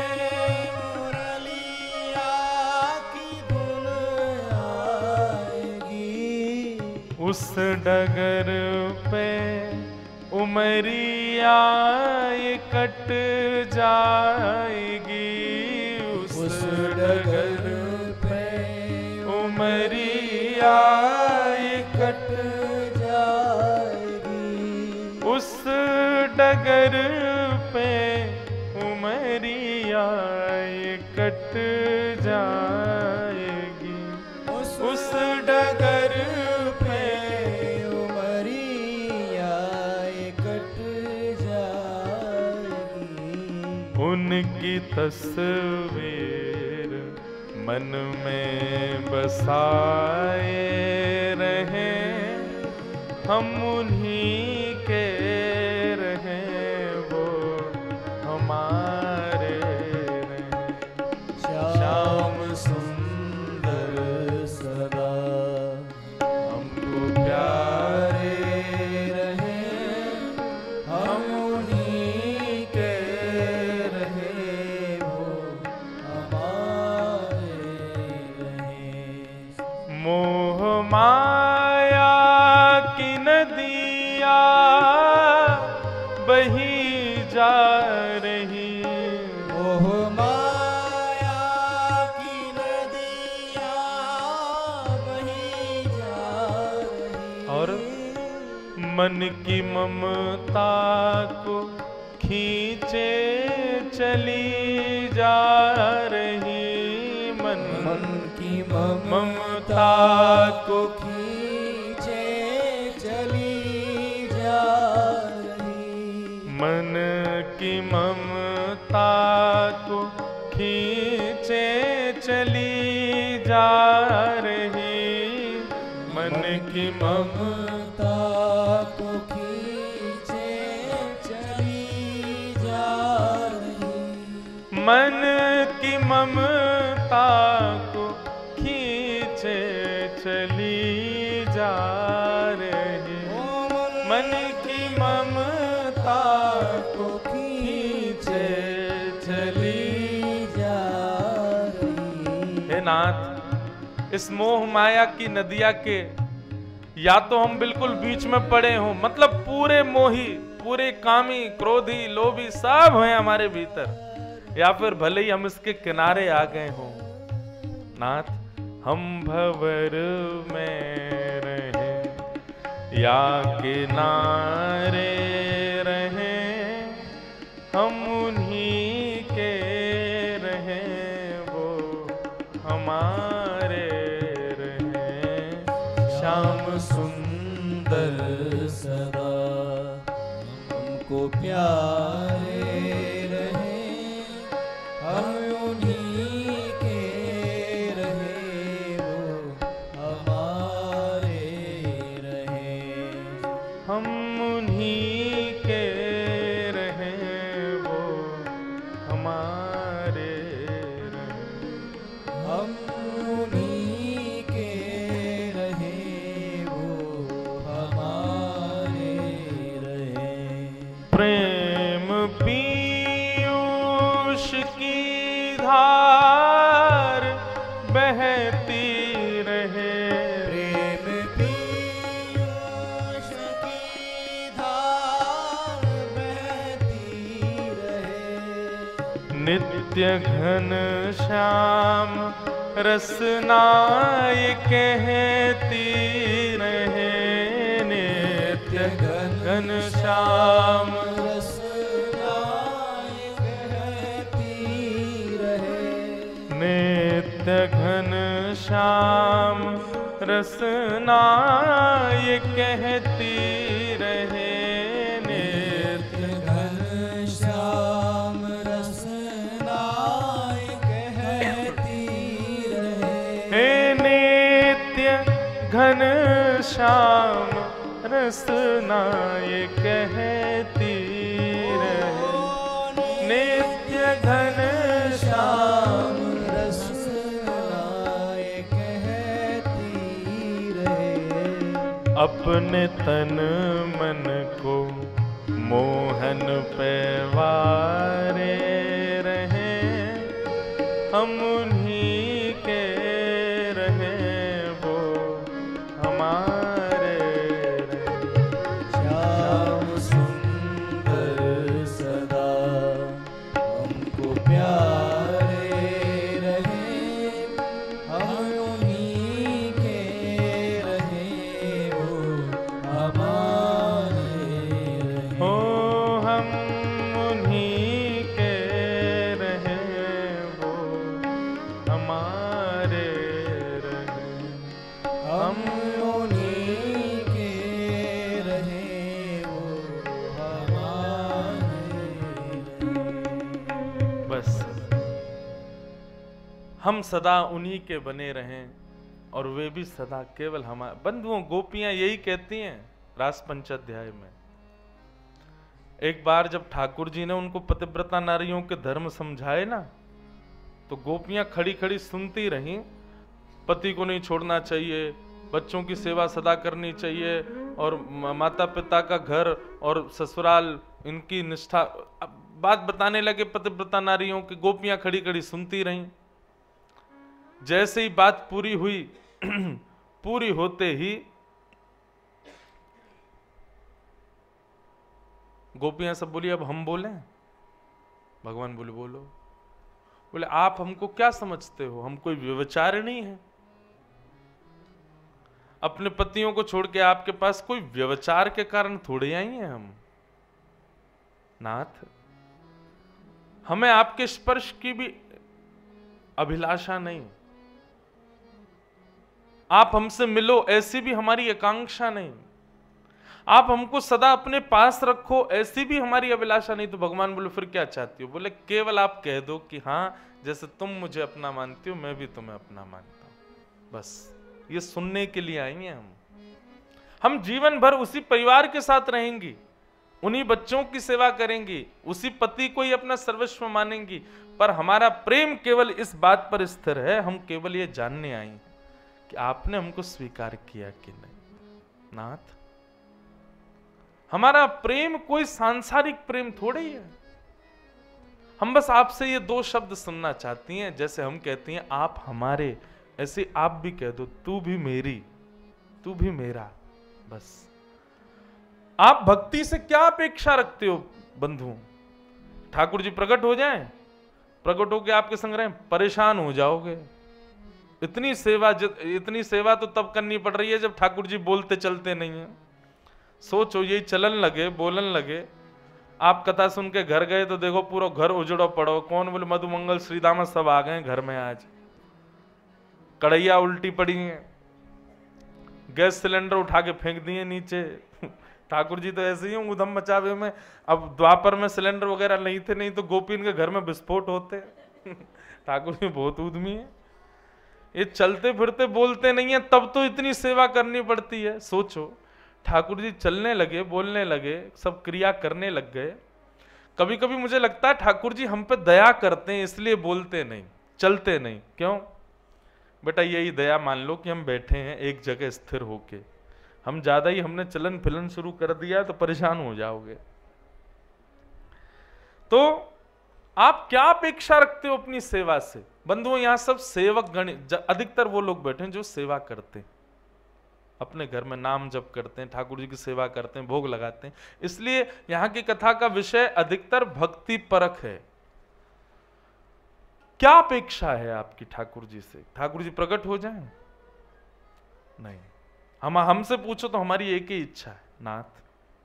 उस डगर पे उमरिया ये कट जाएगी, उस डगर पे उमरिया ये कट जाएगी, उस डगर पे उमरिया ये कट जाएगी, उस डगर उनकी तस्वीर मन में बसाए रहें, हम उन्हीं के रहें, वो हमारे रहें। श्याम सुंदर सदा हमको प्यारे रहें, हम उन्हीं के मोह माया की नदिया बही जा रही, मोह माया की नदिया बही जा रही, और मन की ममता को खींचे चली जा रही, मन की ममता को खींचे चली जा रही, मन की ममता को खींचे चली जा रही, मन की ममता को खींचे चली जा रही, मन की ममता को खींचे चली जा रही, मन की ममता को खींचे चली जा रही। हे नाथ, इस मोह माया की नदिया के या तो हम बिल्कुल बीच में पड़े हों, मतलब पूरे मोही, पूरे कामी, क्रोधी, लोभी सब हैं हमारे भीतर, या फिर भले ही हम इसके किनारे आ गए हों। नाथ, हम भंवर में रहें या किनारे रहें, हम उन्हीं के रहें, वो हमारे रहें। श्याम सुंदर सदा हमको प्यारे रहे, हम उन्हीं के रहे, वो हमारे रहे, हम उन्हीं के रहें, वो हमारे रहें। हम उन्हीं के रहे, वो हमारे रहे। प्रेम पीयूष की धार बहती रहे, प्रेम पीयूष की धार बहती रहे, नित्य घन श्याम रसनाय कहती रहे, नित्य घन श्याम रसनाय कहती रहे, नित्य घन श्याम रसनाय कहती रहे, नित्य घन श्याम रसनाय कहती रहे, हे नित्य घन श्याम रसनाय कहती रहे, नित्य घन श्याम रसनाय कहती रहे। अपने तन मन को मोहन पे वारे रहे, हम उन्हीं के रहे, वो हमारे रहे। श्याम सुंदर सदा हमको प्यारे रहे, हम उन्हीं के रहे, वो हमारे रहे। हो हम उन्हीं के रहे, वो हमारे रहे। हम उन्हीं के रहे, वो हमारे रहे। बस हम सदा उन्हीं के बने रहें और वे भी सदा केवल हमारे। बंधुओं, गोपियां यही कहती हैं रास पंचाध्याय में। एक बार जब ठाकुर जी ने उनको पतिव्रता नारियों के धर्म समझाए ना, तो गोपियां खड़ी खड़ी सुनती रहीं। पति को नहीं छोड़ना चाहिए, बच्चों की सेवा सदा करनी चाहिए, और माता पिता का घर और ससुराल इनकी निष्ठा। अब बात बताने लगे पतिव्रता नारियों की, गोपियां खड़ी खड़ी सुनती रहीं। जैसे ही बात पूरी हुई पूरी होते ही गोपियां सब बोली, अब हम बोलें? भगवान बोले, बोलो। बोले, आप हमको क्या समझते हो? हम कोई व्यभिचारिणी है? अपने पतियों को छोड़ के आपके पास कोई व्यभिचार के कारण थोड़े आई हैं हम। नाथ, हमें आपके स्पर्श की भी अभिलाषा नहीं, आप हमसे मिलो ऐसी भी हमारी आकांक्षा नहीं, आप हमको सदा अपने पास रखो ऐसी भी हमारी अभिलाषा नहीं। तो भगवान बोले फिर क्या चाहती हो? बोले केवल आप कह दो कि हाँ, जैसे तुम मुझे अपना मानती हो मैं भी तुम्हें अपना मानता हूं। बस ये सुनने के लिए आई हैं हम जीवन भर उसी परिवार के साथ रहेंगी, उन्हीं बच्चों की सेवा करेंगी, उसी पति को ही अपना सर्वस्व मानेंगी, पर हमारा प्रेम केवल इस बात पर स्थिर है, हम केवल ये जानने आई हैं कि आपने हमको स्वीकार किया कि नहीं। नाथ, हमारा प्रेम कोई सांसारिक प्रेम थोड़े ही है। हम बस आपसे ये दो शब्द सुनना चाहती हैं, जैसे हम कहती हैं आप हमारे, ऐसे आप भी कह दो तू भी मेरी, तू भी मेरा। बस आप भक्ति से क्या अपेक्षा रखते हो बंधु? ठाकुर जी प्रकट हो जाएं, प्रकट होके आपके संग रहें, परेशान हो जाओगे। इतनी सेवा तो तब करनी पड़ रही है जब ठाकुर जी बोलते चलते नहीं है। सोचो, यही चलन लगे, बोलन लगे। आप कथा सुन के घर गए तो देखो पूरा घर उजड़ो पड़ो। कौन बोले मधुमंगल श्रीदामा सब आ गए घर में, आज कढ़ैया उल्टी पड़ी हैं, गैस सिलेंडर उठा के फेंक दिए नीचे। ठाकुर जी तो ऐसे ही उधम मचावे में। अब द्वापर में सिलेंडर वगैरह नहीं थे, नहीं तो गोपीन के घर में विस्फोट होते। ठाकुर जी बहुत उद्यमी है, ये चलते फिरते बोलते नहीं है, तब तो इतनी सेवा करनी पड़ती है। सोचो, ठाकुर जी चलने लगे, बोलने लगे, सब क्रिया करने लग गए। कभी कभी मुझे लगता है ठाकुर जी हम पे दया करते हैं, इसलिए बोलते नहीं, चलते नहीं। क्यों बेटा? यही दया मान लो कि हम बैठे हैं एक जगह स्थिर होके, हम ज्यादा ही हमने चलन फिलन शुरू कर दिया तो परेशान हो जाओगे। तो आप क्या अपेक्षा रखते हो अपनी सेवा से? बंधुओं, यहां सब सेवक गण, अधिकतर वो लोग बैठे हैं जो सेवा करते हैं, अपने घर में नाम जप करते हैं, ठाकुर जी की सेवा करते हैं, भोग लगाते हैं। इसलिए यहां की कथा का विषय अधिकतर भक्ति परक है। क्या अपेक्षा है आपकी ठाकुर जी से? ठाकुर जी प्रकट हो जाएं? नहीं। हमसे पूछो तो हमारी एक ही इच्छा है, नाथ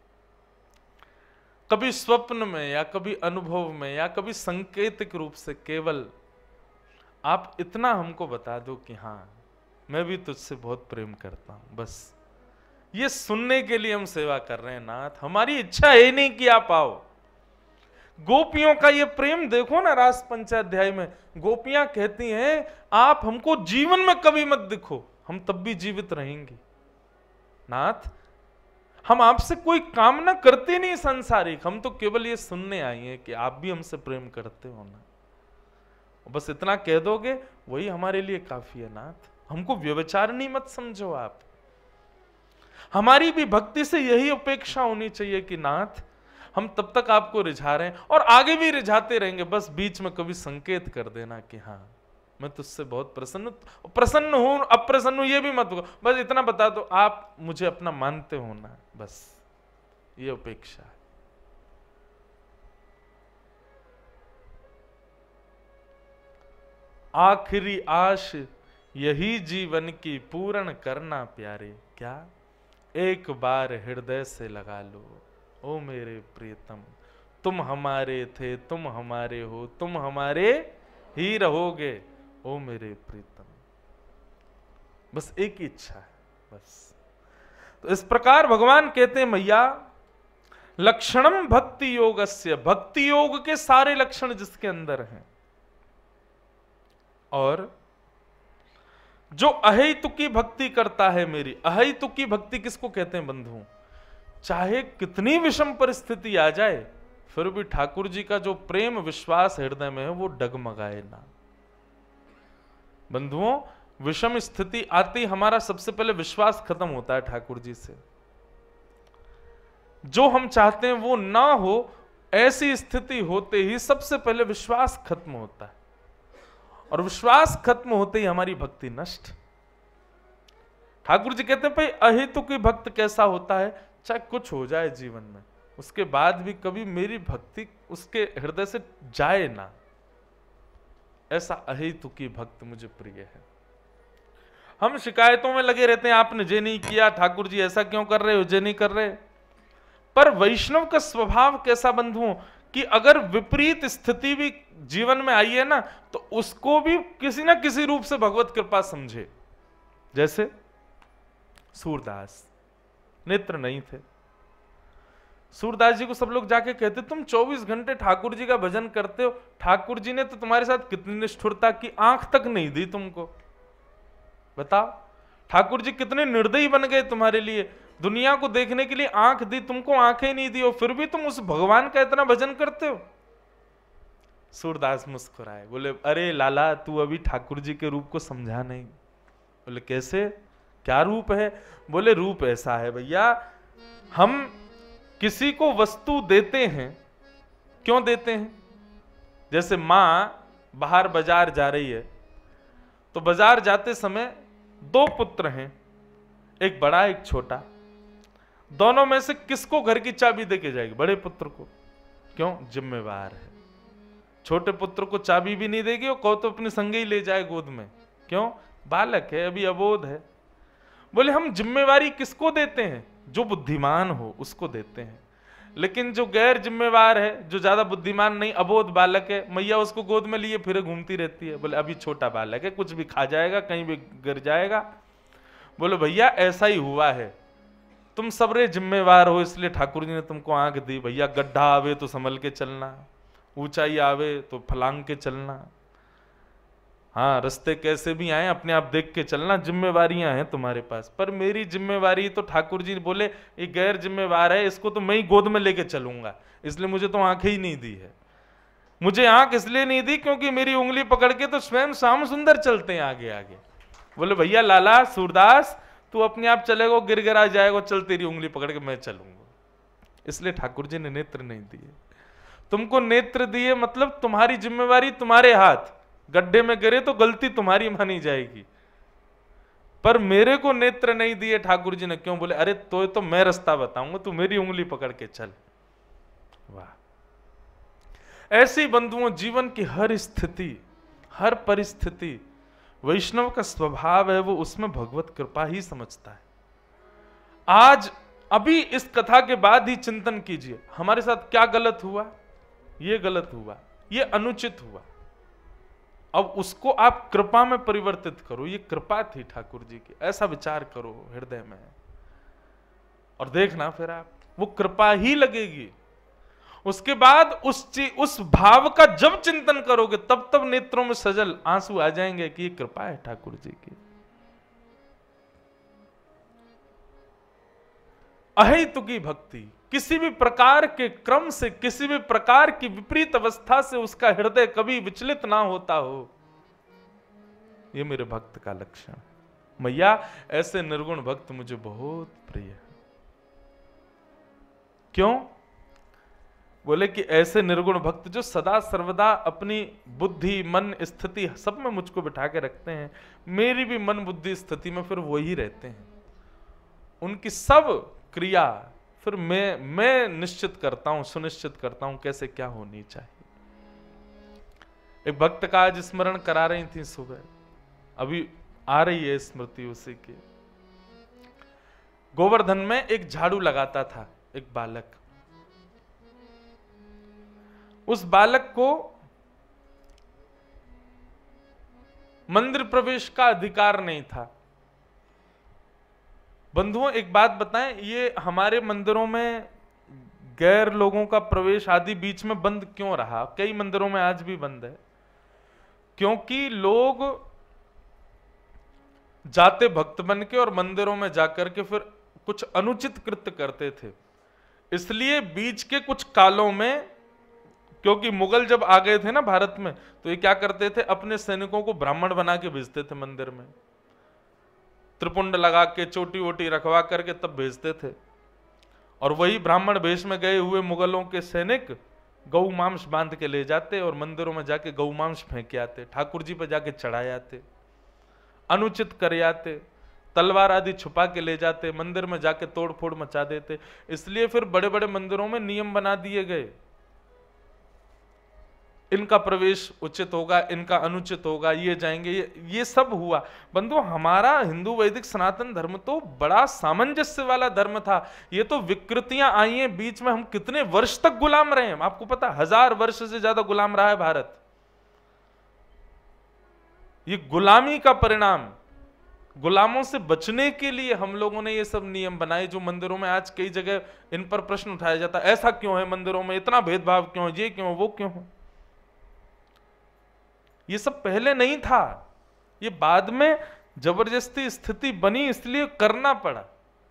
कभी स्वप्न में या कभी अनुभव में या कभी संकेतिक रूप से केवल आप इतना हमको बता दो कि हाँ, मैं भी तुझसे बहुत प्रेम करता हूं। बस ये सुनने के लिए हम सेवा कर रहे हैं नाथ। हमारी इच्छा है नहीं कि आप आओ। गोपियों का ये प्रेम देखो ना, रास पंचाध्याय में गोपियां कहती हैं आप हमको जीवन में कभी मत दिखो, हम तब भी जीवित रहेंगे। नाथ, हम आपसे कोई कामना करते नहीं संसारिक, हम तो केवल ये सुनने आई हैं कि आप भी हमसे प्रेम करते हो ना। बस इतना कह दोगे वही हमारे लिए काफी है नाथ। हमको व्यभिचारिणी मत समझो आप। हमारी भी भक्ति से यही अपेक्षा होनी चाहिए कि नाथ हम तब तक आपको रिझा रहे हैं और आगे भी रिझाते रहेंगे, बस बीच में कभी संकेत कर देना कि हाँ मैं तुझसे बहुत प्रसन्न हूं, अप्रसन्न हूं ये भी मत हो, बस इतना बता दो आप मुझे अपना मानते हो ना, बस ये अपेक्षा है। आखिरी आश यही जीवन की पूर्ण करना प्यारे, क्या एक बार हृदय से लगा लो ओ मेरे प्रियतम, तुम हमारे थे, तुम हमारे हो, तुम हमारे ही रहोगे ओ मेरे प्रीतम। बस एक ही इच्छा है बस। तो इस प्रकार भगवान कहते हैं मैया लक्षणम भक्ति योगस्य, भक्ति योग के सारे लक्षण जिसके अंदर हैं। और जो अहेतुकी भक्ति करता है मेरी, अहेतुकी भक्ति किसको कहते हैं बंधु? चाहे कितनी विषम परिस्थिति आ जाए फिर भी ठाकुर जी का जो प्रेम विश्वास हृदय में है वो डगमगाए ना। बंधुओं, विषम स्थिति आती हमारा सबसे पहले विश्वास खत्म होता है ठाकुर जी से। जो हम चाहते हैं वो ना हो, ऐसी स्थिति होते ही सबसे पहले विश्वास खत्म होता है, और विश्वास खत्म होते ही हमारी भक्ति नष्ट। ठाकुर जी कहते हैं भाई अहेतुकी भक्त कैसा होता है? चाहे कुछ हो जाए जीवन में, उसके बाद भी कभी मेरी भक्ति उसके हृदय से जाए ना, ऐसा अहेतुकी भक्त मुझे प्रिय है। हम शिकायतों में लगे रहते हैं, आपने ये नहीं किया, ठाकुर जी ऐसा क्यों कर रहे हो, ये नहीं कर रहे। पर वैष्णव का स्वभाव कैसा बंधुओं कि अगर विपरीत स्थिति भी जीवन में आई है ना, तो उसको भी किसी ना किसी रूप से भगवत कृपा समझे। जैसे सूरदास, नेत्र नहीं थे। सूरदास जी को सब लोग जाके कहते, तुम 24 घंटे ठाकुर जी का भजन करते हो, ठाकुर जी ने तो तुम्हारे साथ कितनी निष्ठुरता की, आंख तक नहीं दी तुमको। बताओ, ठाकुर जी कितने निर्दयी बन गए तुम्हारे लिए, दुनिया को देखने के लिए आंख दी, तुमको आंखें नहीं दी, और फिर भी तुम उस भगवान का इतना भजन करते हो। सूरदास मुस्कुराए, बोले अरे लाला, तू अभी ठाकुर जी के रूप को समझा नहीं। बोले कैसे, क्या रूप है? बोले रूप ऐसा है भैया, हम किसी को वस्तु देते हैं, क्यों देते हैं? जैसे मां बाहर बाजार जा रही है, तो बाजार जाते समय 2 पुत्र हैं, एक बड़ा एक छोटा। दोनों में से किसको घर की चाबी देके जाएगी? बड़े पुत्र को। क्यों? जिम्मेवार है। छोटे पुत्र को चाबी भी नहीं देगी, और कहो तो अपने संगे ही ले जाए गोद में। क्यों? बालक है, अभी अबोध है। बोले हम जिम्मेवारी किसको देते हैं? जो बुद्धिमान हो उसको देते हैं। लेकिन जो गैर जिम्मेवार है, जो ज्यादा बुद्धिमान नहीं, अबोध बालक है, मैया उसको गोद में लिए फिर घूमती रहती है। बोले अभी छोटा बालक है, कुछ भी खा जाएगा, कहीं भी गिर जाएगा। बोले भैया ऐसा ही हुआ है, तुम सबरे जिम्मेवार हो, इसलिए ठाकुर जी ने तुमको आंख दी। भैया गड्ढा आवे तो संभल के चलना, ऊंचाई आवे तो फलांग के चलना, हाँ रास्ते कैसे भी आए अपने आप देख के चलना, जिम्मेवारियां हैं तुम्हारे पास। पर मेरी जिम्मेवारी तो ठाकुर जी बोले ये गैर जिम्मेवार है, इसको तो मैं ही गोद में लेके चलूंगा, इसलिए मुझे तो आंखें ही नहीं दी है। मुझे आंख इसलिए नहीं दी क्योंकि मेरी उंगली पकड़ के तो स्वयं श्याम सुंदर चलते हैं आगे आगे। बोले भैया लाला सूरदास, तू अपने आप चलेगा, गिर गिरा जाएगा, चल तेरी उंगली पकड़ के मैं चलूंगा। इसलिए ठाकुर जी ने नेत्र नहीं दिए। तुमको नेत्र दिए मतलब तुम्हारी जिम्मेवारी तुम्हारे हाथ, गड्ढे में गिरे तो गलती तुम्हारी मानी जाएगी। पर मेरे को नेत्र नहीं दिए ठाकुर जी ने, क्यों? बोले अरे तो मैं रास्ता बताऊंगा, तू मेरी उंगली पकड़ के चल। वाह! ऐसे बंधुओं जीवन की हर स्थिति, हर परिस्थिति, वैष्णव का स्वभाव है वो उसमें भगवत कृपा ही समझता है। आज अभी इस कथा के बाद ही चिंतन कीजिए, हमारे साथ क्या गलत हुआ, ये गलत हुआ, ये अनुचित हुआ। अब उसको आप कृपा में परिवर्तित करो, ये कृपा थी ठाकुर जी की, ऐसा विचार करो हृदय में, और देखना फिर आप वो कृपा ही लगेगी। उसके बाद उस भाव का जब चिंतन करोगे तब तब नेत्रों में सजल आंसू आ जाएंगे कि ये कृपा है ठाकुर जी की। अहेतुकी भक्ति, किसी भी प्रकार के क्रम से, किसी भी प्रकार की विपरीत अवस्था से उसका हृदय कभी विचलित ना होता हो, ये मेरे भक्त का लक्षण। मैया ऐसे निर्गुण भक्त मुझे बहुत प्रिय है। क्यों? बोले कि ऐसे निर्गुण भक्त जो सदा सर्वदा अपनी बुद्धि मन स्थिति सब में मुझको बिठा के रखते हैं, मेरी भी मन बुद्धि स्थिति में फिर वही रहते हैं। उनकी सब क्रिया फिर मैं निश्चित करता हूं, सुनिश्चित करता हूं कैसे क्या होनी चाहिए। एक भक्त का आज स्मरण करा रही थी सुबह, अभी आ रही है स्मृति उसी की। गोवर्धन में एक झाड़ू लगाता था एक बालक। उस बालक को मंदिर प्रवेश का अधिकार नहीं था। बंधुओं एक बात बताएं, ये हमारे मंदिरों में गैर लोगों का प्रवेश आदि बीच में बंद क्यों रहा? कई मंदिरों में आज भी बंद है, क्योंकि लोग जाते भक्त बन के और मंदिरों में जाकर के फिर कुछ अनुचित कृत्य करते थे। इसलिए बीच के कुछ कालों में, क्योंकि मुगल जब आ गए थे ना भारत में, तो ये क्या करते थे, अपने सैनिकों को ब्राह्मण बना के भेजते थे मंदिर में, त्रिपुंड लगा के चोटी वोटी रखवा करके तब भेजते थे। और वही ब्राह्मण वेश में गए हुए मुगलों के सैनिक गौ मांस बांध के ले जाते और मंदिरों में जाके गौ मांस फेंक आते, ठाकुर जी पे जाके चढ़ाए आते, अनुचित कर आते, तलवार आदि छुपा के ले जाते, मंदिर में जाके तोड़ फोड़ मचा देते। इसलिए फिर बड़े बड़े मंदिरों में नियम बना दिए गए इनका प्रवेश उचित होगा, इनका अनुचित होगा, ये जाएंगे, ये सब हुआ। बंधु, हमारा हिंदू वैदिक सनातन धर्म तो बड़ा सामंजस्य वाला धर्म था। ये तो विकृतियां आई हैं बीच में, हम कितने वर्ष तक गुलाम रहे हैं, आपको पता, 1000 वर्ष से ज्यादा गुलाम रहा है भारत। ये गुलामी का परिणाम, गुलामों से बचने के लिए हम लोगों ने ये सब नियम बनाए, जो मंदिरों में आज कई जगह इन पर प्रश्न उठाया जाता है, ऐसा क्यों है मंदिरों में, इतना भेदभाव क्यों, ये क्यों, वो क्यों है। ये सब पहले नहीं था, ये बाद में जबरदस्ती स्थिति बनी, इसलिए करना पड़ा।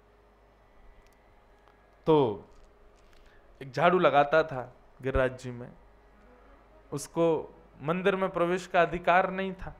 तो एक झाड़ू लगाता था गिरिराज जी में, उसको मंदिर में प्रवेश का अधिकार नहीं था,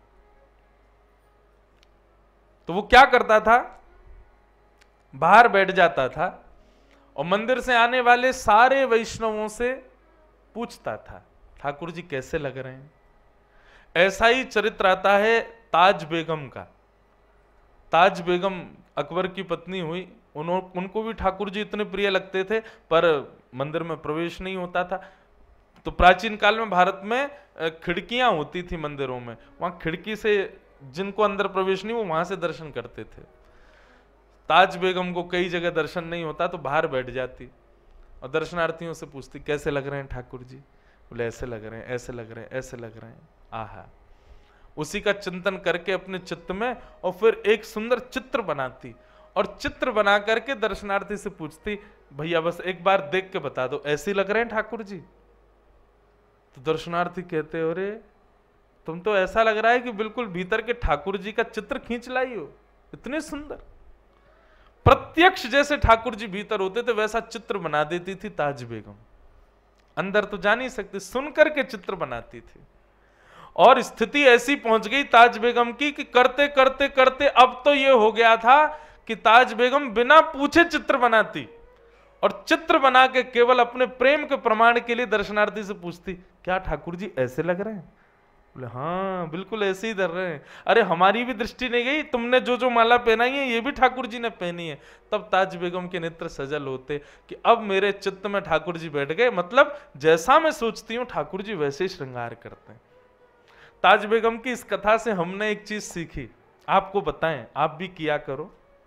तो वो क्या करता था, बाहर बैठ जाता था और मंदिर से आने वाले सारे वैष्णवों से पूछता था, ठाकुर जी कैसे लग रहे हैं। ऐसा ही चरित्र आता है ताज बेगम का। ताज बेगम अकबर की पत्नी हुई, उनको भी ठाकुर जी इतने प्रिय लगते थे, पर मंदिर में प्रवेश नहीं होता था। तो प्राचीन काल में भारत में खिड़कियां होती थी मंदिरों में, वहां खिड़की से जिनको अंदर प्रवेश नहीं, वो वहां से दर्शन करते थे। ताज बेगम को कई जगह दर्शन नहीं होता तो बाहर बैठ जाती और दर्शनार्थियों से पूछती, कैसे लग रहे हैं ठाकुर जी। बोले ऐसे लग रहे हैं, ऐसे लग रहे हैं, ऐसे लग रहे हैं। आहा, उसी का चिंतन करके अपने चित्त में, और फिर एक सुंदर चित्र बनाती और चित्र बना करके दर्शनार्थी से पूछती, भैया बस एक बार देख के बता दो, ऐसे लग रहे हैं ठाकुर जी। तो दर्शनार्थी कहते, अरे तुम तो ऐसा लग रहा है कि बिल्कुल भीतर के ठाकुर जी का चित्र खींच लाई हो, इतने सुंदर। प्रत्यक्ष जैसे ठाकुर जी भीतर होते थे वैसा चित्र बना देती थी ताज बेगम। अंदर तो जा नहीं सकती, सुन करके चित्र बनाती थी। और स्थिति ऐसी पहुंच गई ताज बेगम की कि करते करते करते अब तो ये हो गया था कि ताज बेगम बिना पूछे चित्र बनाती, और चित्र बना के केवल अपने प्रेम के प्रमाण के लिए दर्शनार्थी से पूछती, क्या ठाकुर जी ऐसे लग रहे हैं। बोले हाँ बिल्कुल ऐसे ही धर रहे हैं। अरे हमारी भी दृष्टि नहीं गई, तुमने जो जो माला पहनाई है ये भी ठाकुर जी ने पहनी है। तब ताज बेगम के नेत्र सजल होते कि अब मेरे चित्त में ठाकुर जी बैठ गए, मतलब जैसा मैं सोचती हूँ ठाकुर जी वैसे ही श्रृंगार करते हैं। ताज बेगम की इस कथा से हमने एक चीज सीखी, आपको बताएं, आप भी किया करो।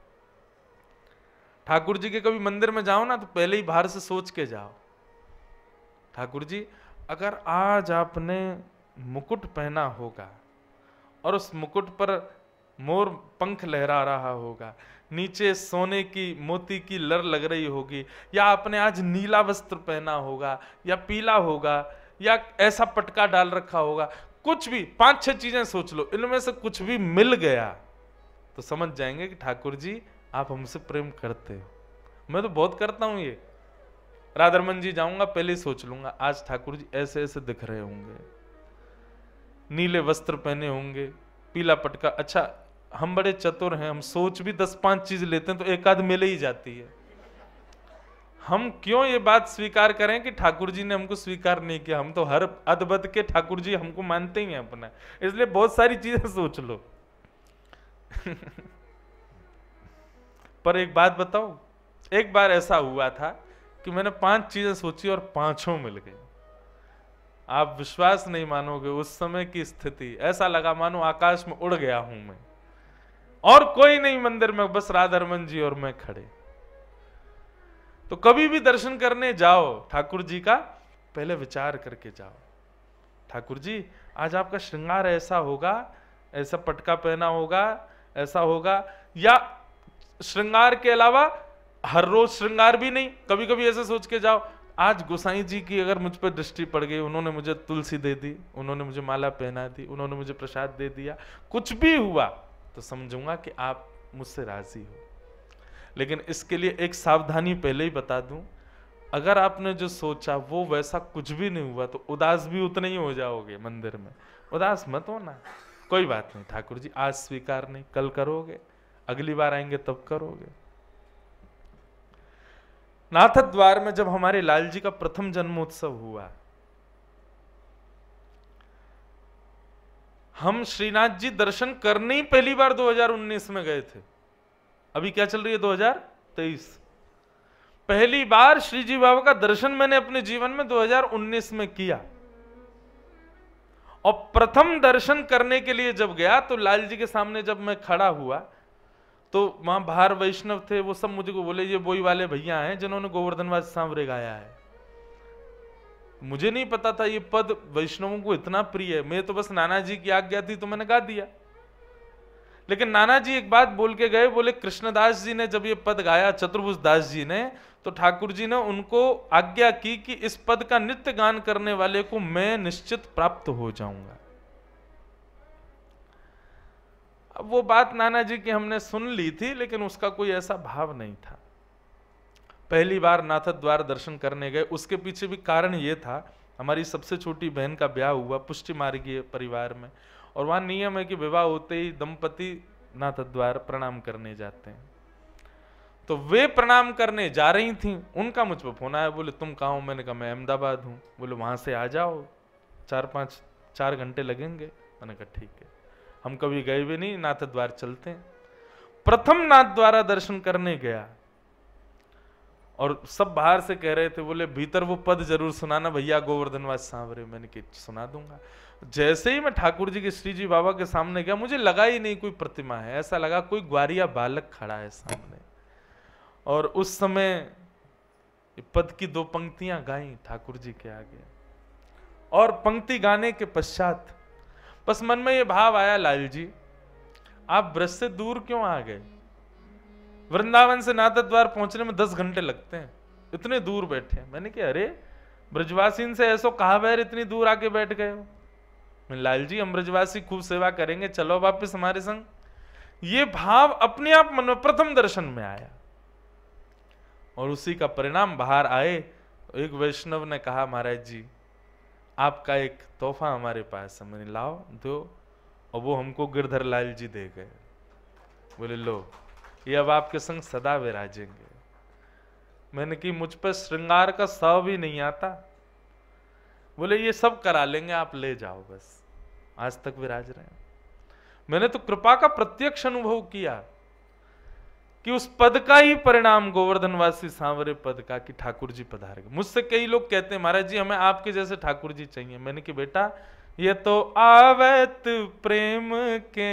ठाकुर जी के कभी मंदिर में जाओ ना तो पहले ही बाहर से सोच के जाओ, ठाकुर जी अगर आज आपने मुकुट पहना होगा और उस मुकुट पर मोर पंख लहरा रहा होगा, नीचे सोने की मोती की लर लग रही होगी, या आपने आज नीला वस्त्र पहना होगा या पीला होगा या ऐसा पटका डाल रखा होगा, कुछ भी 5-6 चीजें सोच लो, इनमें से कुछ भी मिल गया तो समझ जाएंगे कि ठाकुर जी आप हमसे प्रेम करते हो। मैं तो बहुत करता हूं ये, राधारमन जी जाऊंगा पहले ही सोच लूंगा आज ठाकुर जी ऐसे ऐसे दिख रहे होंगे, नीले वस्त्र पहने होंगे, पीला पटका। अच्छा हम बड़े चतुर हैं, हम सोच भी 10-5 चीज लेते हैं तो एक आध मिल ही जाती है। हम क्यों ये बात स्वीकार करें कि ठाकुर जी ने हमको स्वीकार नहीं किया, हम तो हर अदबद के ठाकुर जी हमको मानते ही हैं अपना, इसलिए बहुत सारी चीजें सोच लो। पर एक बात बताओ, एक बार ऐसा हुआ था कि मैंने 5 चीजें सोची और 5 मिल गई। आप विश्वास नहीं मानोगे, उस समय की स्थिति ऐसा लगा मानो आकाश में उड़ गया हूं मैं, और कोई नहीं मंदिर में, बस राधारमन जी और मैं खड़े। तो कभी भी दर्शन करने जाओ ठाकुर जी का, पहले विचार करके जाओ, ठाकुर जी आज आपका श्रृंगार ऐसा होगा, ऐसा पटका पहना होगा, ऐसा होगा, या श्रृंगार के अलावा हर रोज श्रृंगार भी नहीं, कभी कभी ऐसे सोच के जाओ, आज गोसाई जी की अगर मुझ पर दृष्टि पड़ गई, उन्होंने मुझे तुलसी दे दी, उन्होंने मुझे माला पहना दी, उन्होंने मुझे प्रसाद दे दिया, कुछ भी हुआ तो समझूंगा कि आप मुझसे राजी हो। लेकिन इसके लिए एक सावधानी पहले ही बता दूं, अगर आपने जो सोचा वो वैसा कुछ भी नहीं हुआ तो उदास भी उतने ही हो जाओगे मंदिर में। उदास मत होना, कोई बात नहीं, ठाकुर जी आज स्वीकार नहीं, कल करोगे, अगली बार आएंगे तब करोगे। नाथ द्वार में जब हमारे लाल जी का प्रथम जन्मोत्सव हुआ, हम श्रीनाथ जी दर्शन करने ही पहली बार 2019 में गए थे। अभी क्या चल रही है 2023। पहली बार श्री जी बाबा का दर्शन मैंने अपने जीवन में 2019 में किया। और प्रथम दर्शन करने के लिए जब गया तो लाल जी के सामने जब मैं खड़ा हुआ तो वहां बाहर वैष्णव थे, वो सब मुझे को बोले ये वही वाले भैया हैं जिन्होंने गोवर्धनवासी सांवरे गाया है। मुझे नहीं पता था ये पद वैष्णवों को इतना प्रिय है। मैं तो बस नाना जी की आज्ञा थी तो मैंने गा दिया। लेकिन नाना जी एक बात बोल के गए, बोले कृष्णदास जी ने जब ये पद गाया, चतुर्भुज दास जी ने, तो ठाकुर जी ने उनको आज्ञा की कि इस पद का नित्य गान करने वाले को मैं निश्चित प्राप्त हो जाऊंगा। अब वो बात नाना जी की हमने सुन ली थी, लेकिन उसका कोई ऐसा भाव नहीं था। पहली बार नाथ द्वार दर्शन करने गए, उसके पीछे भी कारण ये था, हमारी सबसे छोटी बहन का ब्याह हुआ पुष्टि मार्गीय परिवार में, और वहां नियम है कि विवाह होते ही दंपति नाथ द्वार प्रणाम करने जाते हैं। तो वे प्रणाम करने जा रही थीं, उनका मुझ पर फोन आया, बोले तुम कहाँ हो? मैंने कहा मैं अहमदाबाद हूँ। बोले वहां से आ जाओ, 4 घंटे लगेंगे। मैंने कहा ठीक है, हम कभी गए भी नहीं, नाथ द्वार चलते हैं। प्रथम नाथ द्वारा दर्शन करने गया और सब बाहर से कह रहे थे, बोले भीतर वो पद जरूर सुनाना भैया गोवर्धनवासी सांवरे। मैंने कहा सुना दूंगा। जैसे ही मैं ठाकुर जी के श्री जी बाबा के सामने गया, मुझे लगा ही नहीं कोई प्रतिमा है, ऐसा लगा कोई ग्वारिया बालक खड़ा है सामने। और उस समय पद की 2 पंक्तियां गाई ठाकुर जी के आगे, और पंक्ति गाने के पश्चात बस मन में ये भाव आया, लाल जी आप ब्रज से दूर क्यों आ गए? वृंदावन से नाथ द्वार पहुंचने में 10 घंटे लगते हैं, इतने दूर बैठे हैं। मैंने कहा अरे ब्रजवासी से ऐसो कहा बैर इतनी दूर आके बैठ गए हो? मैं लाल जी हम ब्रजवासी खूब सेवा करेंगे, चलो वापिस हमारे संग। ये भाव अपने आप मन में प्रथम दर्शन में आया, और उसी का परिणाम बाहर आए। एक वैष्णव ने कहा महाराज जी आपका एक तोहफा हमारे पास है। मैंने लाओ दो, और वो हमको गिरधर लाल जी दे गए। बोले लो ये अब आपके संग सदा विराजेंगे। मैंने कि मुझ पर श्रृंगार का सौ भी नहीं आता। बोले ये सब करा लेंगे, आप ले जाओ बस, आज तक विराज रहे हैं। मैंने तो कृपा का प्रत्यक्ष अनुभव किया कि उस पद का ही परिणाम गोवर्धनवासी सांवरे पद का, कि ठाकुर जी पधार गए। मुझसे कई लोग कहते हैं महाराज जी हमें आपके जैसे ठाकुर जी चाहिए। मैंने कि बेटा ये तो आवत प्रेम के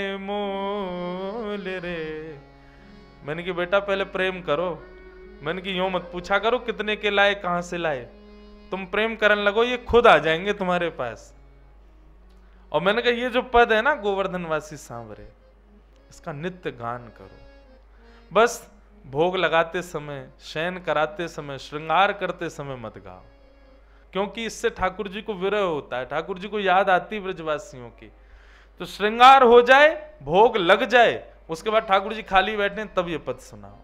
मोल रे। मैंने कि बेटा पहले प्रेम करो। मैंने कि यूं मत पूछा करो कितने के लाए कहां से लाए, तुम प्रेम करने लगो ये खुद आ जाएंगे तुम्हारे पास। और मैंने कहा ये जो पद है ना गोवर्धनवासी सांवरे, इसका नित्य गान करो। बस भोग लगाते समय, शयन कराते समय, श्रृंगार करते समय मत गाओ, क्योंकि इससे ठाकुर जी को विरह होता है, ठाकुर जी को याद आती ब्रजवासियों की। तो श्रृंगार हो जाए, भोग लग जाए, उसके बाद ठाकुर जी खाली बैठे तब ये पद सुनाओ।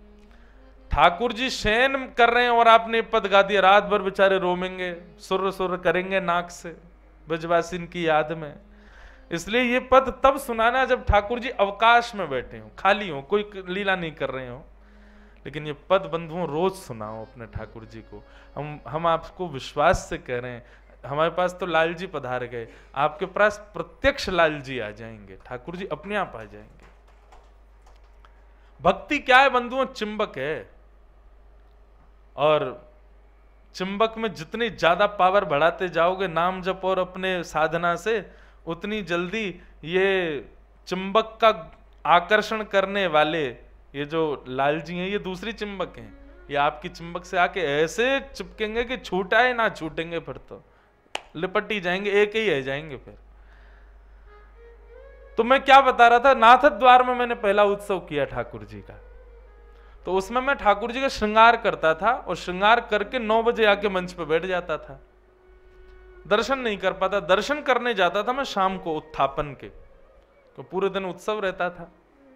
ठाकुर जी शयन कर रहे हैं और आपने पद गा दिया, रात भर बेचारे रोमेंगे, सुर सुर करेंगे नाक से ब्रजवासी की याद में। इसलिए ये पद तब सुनाना जब ठाकुर जी अवकाश में बैठे हो, खाली हो, कोई लीला नहीं कर रहे हो। लेकिन ये पद बंधुओं रोज सुनाओ अपने ठाकुर जी को। हम आपको विश्वास से कह रहे हैं, हमारे पास तो लाल जी पधार गए, आपके पास प्रत्यक्ष लाल जी आ जाएंगे, ठाकुर जी अपने आप आ जाएंगे। भक्ति क्या है बंधुओं? चिंबक है, और चिंबक में जितनी ज्यादा पावर बढ़ाते जाओगे नाम जप और अपने साधना से, उतनी जल्दी ये चिंबक का आकर्षण करने वाले ये जो लाल जी हैं ये दूसरी चिंबक हैं, ये आपकी चिंबक से आके ऐसे चिपकेंगे कि छूटाए ना छूटेंगे, फिर तो लिपट ही जाएंगे, एक ही रह जाएंगे फिर। तो मैं क्या बता रहा था, नाथ द्वार में मैंने पहला उत्सव किया ठाकुर जी का, तो उसमें मैं ठाकुर जी का श्रृंगार करता था, और श्रृंगार करके 9 बजे आके मंच पे बैठ जाता था। दर्शन नहीं कर पाता, दर्शन करने जाता था मैं शाम को उत्थापन के, तो पूरे दिन उत्सव रहता था।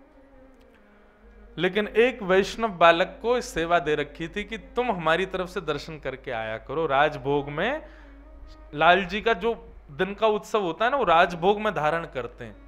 लेकिन एक वैष्णव बालक को सेवा दे रखी थी कि तुम हमारी तरफ से दर्शन करके आया करो। राजभोग में लाल जी का जो दिन का उत्सव होता है ना, वो राजभोग में धारण करते हैं।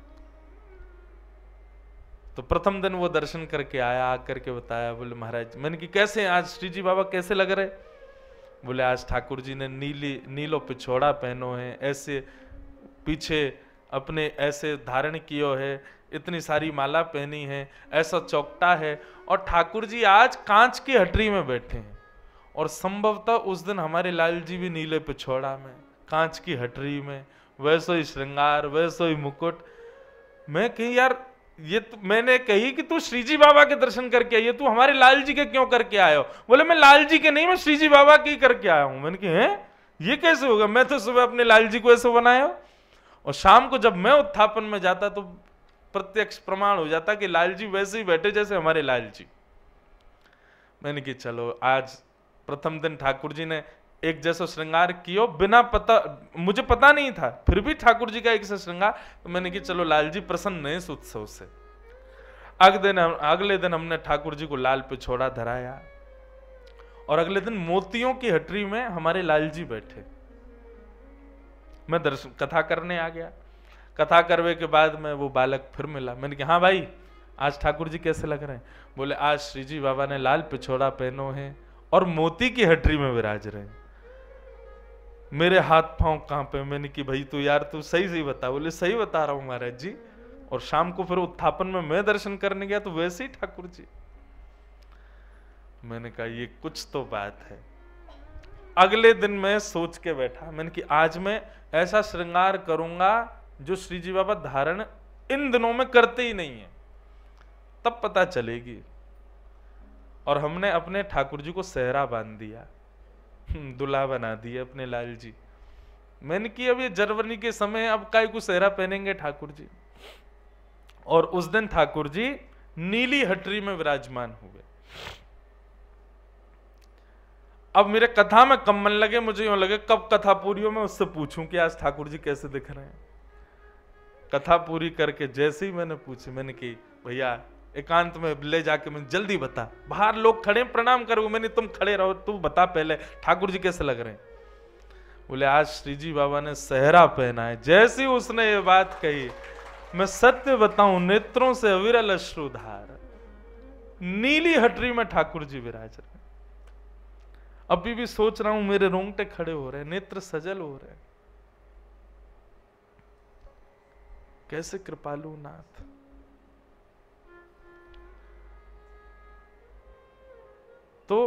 तो प्रथम दिन वो दर्शन करके आया, आकर के बताया, बोले महाराज, मैंने कि कैसे हैं आज श्री जी बाबा, कैसे लग रहे? बोले आज ठाकुर जी ने नीलो पिछोड़ा पहनो है, ऐसे पीछे अपने ऐसे धारण कियो है, इतनी सारी माला पहनी है, ऐसा चौकटा है, और ठाकुर जी आज कांच की हटरी में बैठे हैं। और संभवतः उस दिन हमारे लाल जी भी नीले पिछोड़ा में, कांच की हटरी में, वैसो ही श्रृंगार, वैसो ही मुकुट। मैं कही यार ये तो मैंने कही कि तू श्रीजी बाबा के दर्शन करके आई है, तू हमारे लाल जी के क्यों करके आए हो? बोले मैं लाल जी के नहीं, मैं श्रीजी बाबा के ही करके आया हूं। मैंने कहा हैं ये कैसे होगा, मैं तो सुबह अपने लाल जी को ऐसे बनाया। और शाम को जब मैं उत्थापन में जाता तो प्रत्यक्ष प्रमाण हो जाता कि लाल जी वैसे ही बैठे जैसे हमारे लाल जी। मैंने कहा चलो आज प्रथम दिन ठाकुर जी ने एक जैसा श्रृंगार किया, बिना पता, मुझे पता नहीं था, फिर भी ठाकुर जी का एक सा श्रृंगार। तो मैंने कहा चलो लाल जी प्रसन्न है इस उत्सव से। अगले दिन हमने ठाकुर जी को लाल पे छोड़ा धराया, और अगले दिन मोतियों की हटरी में हमारे लाल जी बैठे। मैं दर्शन कथा करने आ गया। कथा करने के बाद में वो बालक फिर मिला। मैंने कहा हाँ भाई आज ठाकुर जी कैसे लग रहे हैं? बोले आज श्रीजी बाबा ने लाल पिछोड़ा पहनो है और मोती की हटरी में विराज रहे हैं। मेरे हाथ पांव कहां पे? मैंने कि भाई तू यार तू सही बता। बोले सही बता रहा हूं महाराज जी। और शाम को फिर उत्थापन में मैं दर्शन करने गया तो वैसे ही ठाकुर जी। मैंने कहा ये कुछ तो बात है। अगले दिन मैं सोच के बैठा, मैंने कि आज मैं ऐसा श्रृंगार करूंगा जो श्रीजी बाबा धारण इन दिनों में करते ही नहीं है, तब पता चलेगी। और हमने अपने ठाकुर जी को सेहरा बांध दिया, दुल्हा बना दिया अपने लाल जी। मैंने कि अब ये जनवरी के समय अब काय को सेहरा पहनेंगे ठाकुर जी। और उस दिन ठाकुर जी नीली हटरी में विराजमान हुए। अब मेरे कथा में कम मन लगे, मुझे यूं लगे कब कथा पूरी हो मैं उससे पूछूं कि आज ठाकुर जी कैसे दिख रहे हैं। कथा पूरी करके जैसे ही मैंने पूछी, मैंने कि भैया एकांत में ले जाके मैं जल्दी बता, बाहर लोग खड़े प्रणाम करो। मैंने तुम खड़े रहो, तू बता पहले ठाकुर जी कैसे लग रहे हैं। बोले आज श्रीजी बाबा ने सेहरा पहना है। जैसे ही उसने ये बात कही, मैं सत्य बताऊं नेत्रों से अविरल अश्रुधार, नीली हटरी में ठाकुर जी विराज रहे। अभी भी सोच रहा हूं मेरे रोंगटे खड़े हो रहे हैं, नेत्र सजल हो रहे हैं। कैसे कृपालु नाथ। तो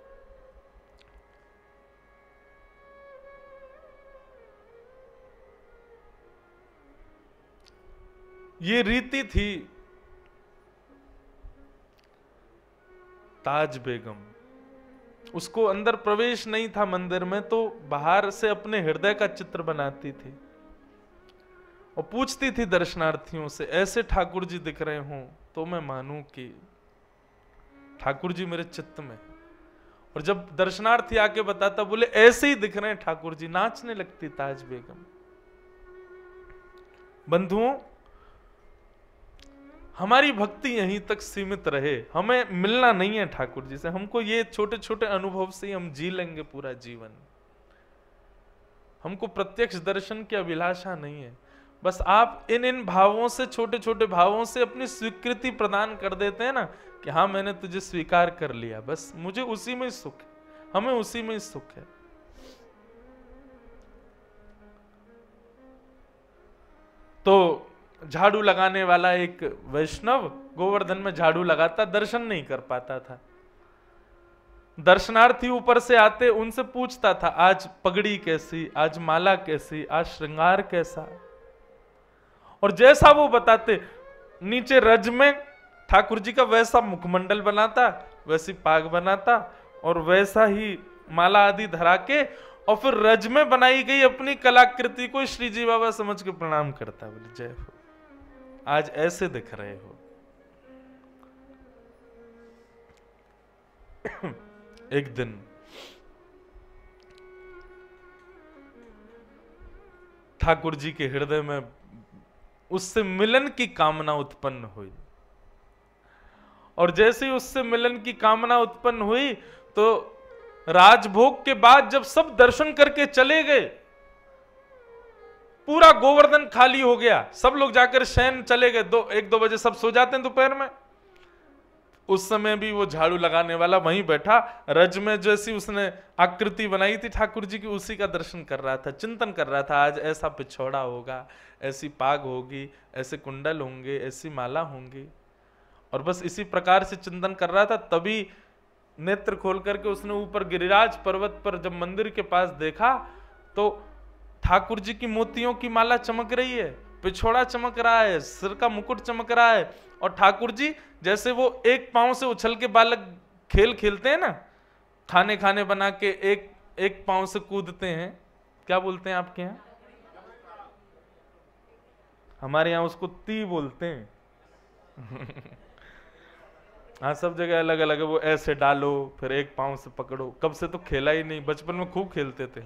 ये रीति थी ताज बेगम। उसको अंदर प्रवेश नहीं था मंदिर में, तो बाहर से अपने हृदय का चित्र बनाती थी और पूछती थी दर्शनार्थियों से, ऐसे ठाकुर जी दिख रहे हों तो मैं मानूं कि ठाकुर जी मेरे चित्त में। और जब दर्शनार्थी आके बताता, बोले ऐसे ही दिख रहे हैं ठाकुर जी, नाचने लगती ताज बेगम। बंधुओं, हमारी भक्ति यहीं तक सीमित रहे, हमें मिलना नहीं है ठाकुर जी से। हमको ये छोटे छोटे अनुभव से ही हम जी लेंगे पूरा जीवन। हमको प्रत्यक्ष दर्शन की अभिलाषा नहीं है। बस आप इन भावों से, छोटे छोटे भावों से अपनी स्वीकृति प्रदान कर देते हैं ना कि हाँ मैंने तुझे स्वीकार कर लिया, बस मुझे उसी में सुख है, हमें उसी में सुख है। तो झाड़ू लगाने वाला एक वैष्णव गोवर्धन में झाड़ू लगाता, दर्शन नहीं कर पाता था। दर्शनार्थी ऊपर से आते, उनसे पूछता था आज पगड़ी कैसी, आज माला कैसी, आज श्रृंगार कैसा। और जैसा वो बताते, नीचे रज में ठाकुर जी का वैसा मुखमंडल बनाता, वैसी पाग बनाता और वैसा ही माला आदि धरा के, और फिर रज में बनाई गई अपनी कलाकृति को श्रीजी बाबा समझ के प्रणाम करता। बोले जय हो, आज ऐसे दिख रहे हो। एक दिन ठाकुर जी के हृदय में उससे मिलन की कामना उत्पन्न हुई, और जैसे ही उससे मिलन की कामना उत्पन्न हुई तो राजभोग के बाद जब सब दर्शन करके चले गए, पूरा गोवर्धन खाली हो गया, सब लोग जाकर शयन चले गए। 1-2 बजे सब सो जाते हैं दोपहर में। उस समय भी वो झाड़ू लगाने वाला वहीं बैठा, रज में जैसी उसने आकृति बनाई थी ठाकुर जी की, उसी का दर्शन कर रहा था, चिंतन कर रहा था। आज ऐसा पिछौड़ा होगा, ऐसी पाग होगी, ऐसे कुंडल होंगे, ऐसी माला होंगी, और बस इसी प्रकार से चिंतन कर रहा था। तभी नेत्र खोल करके उसने ऊपर गिरिराज पर्वत पर जब मंदिर के पास देखा तो ठाकुर जी की मोतियों की माला चमक रही है, पिछोड़ा चमक रहा है, सिर का मुकुट चमक रहा है, और ठाकुर जी जैसे वो एक पांव से उछल के बालक खेल खेलते हैं ना, खाने खाने बना के एक पांव से कूदते हैं, क्या बोलते हैं आपके यहाँ? हमारे यहाँ उसको ती बोलते हैं। हाँ, सब जगह अलग अलग है। वो ऐसे डालो फिर एक पांव से पकड़ो, कब से तो खेला ही नहीं, बचपन में खूब खेलते थे।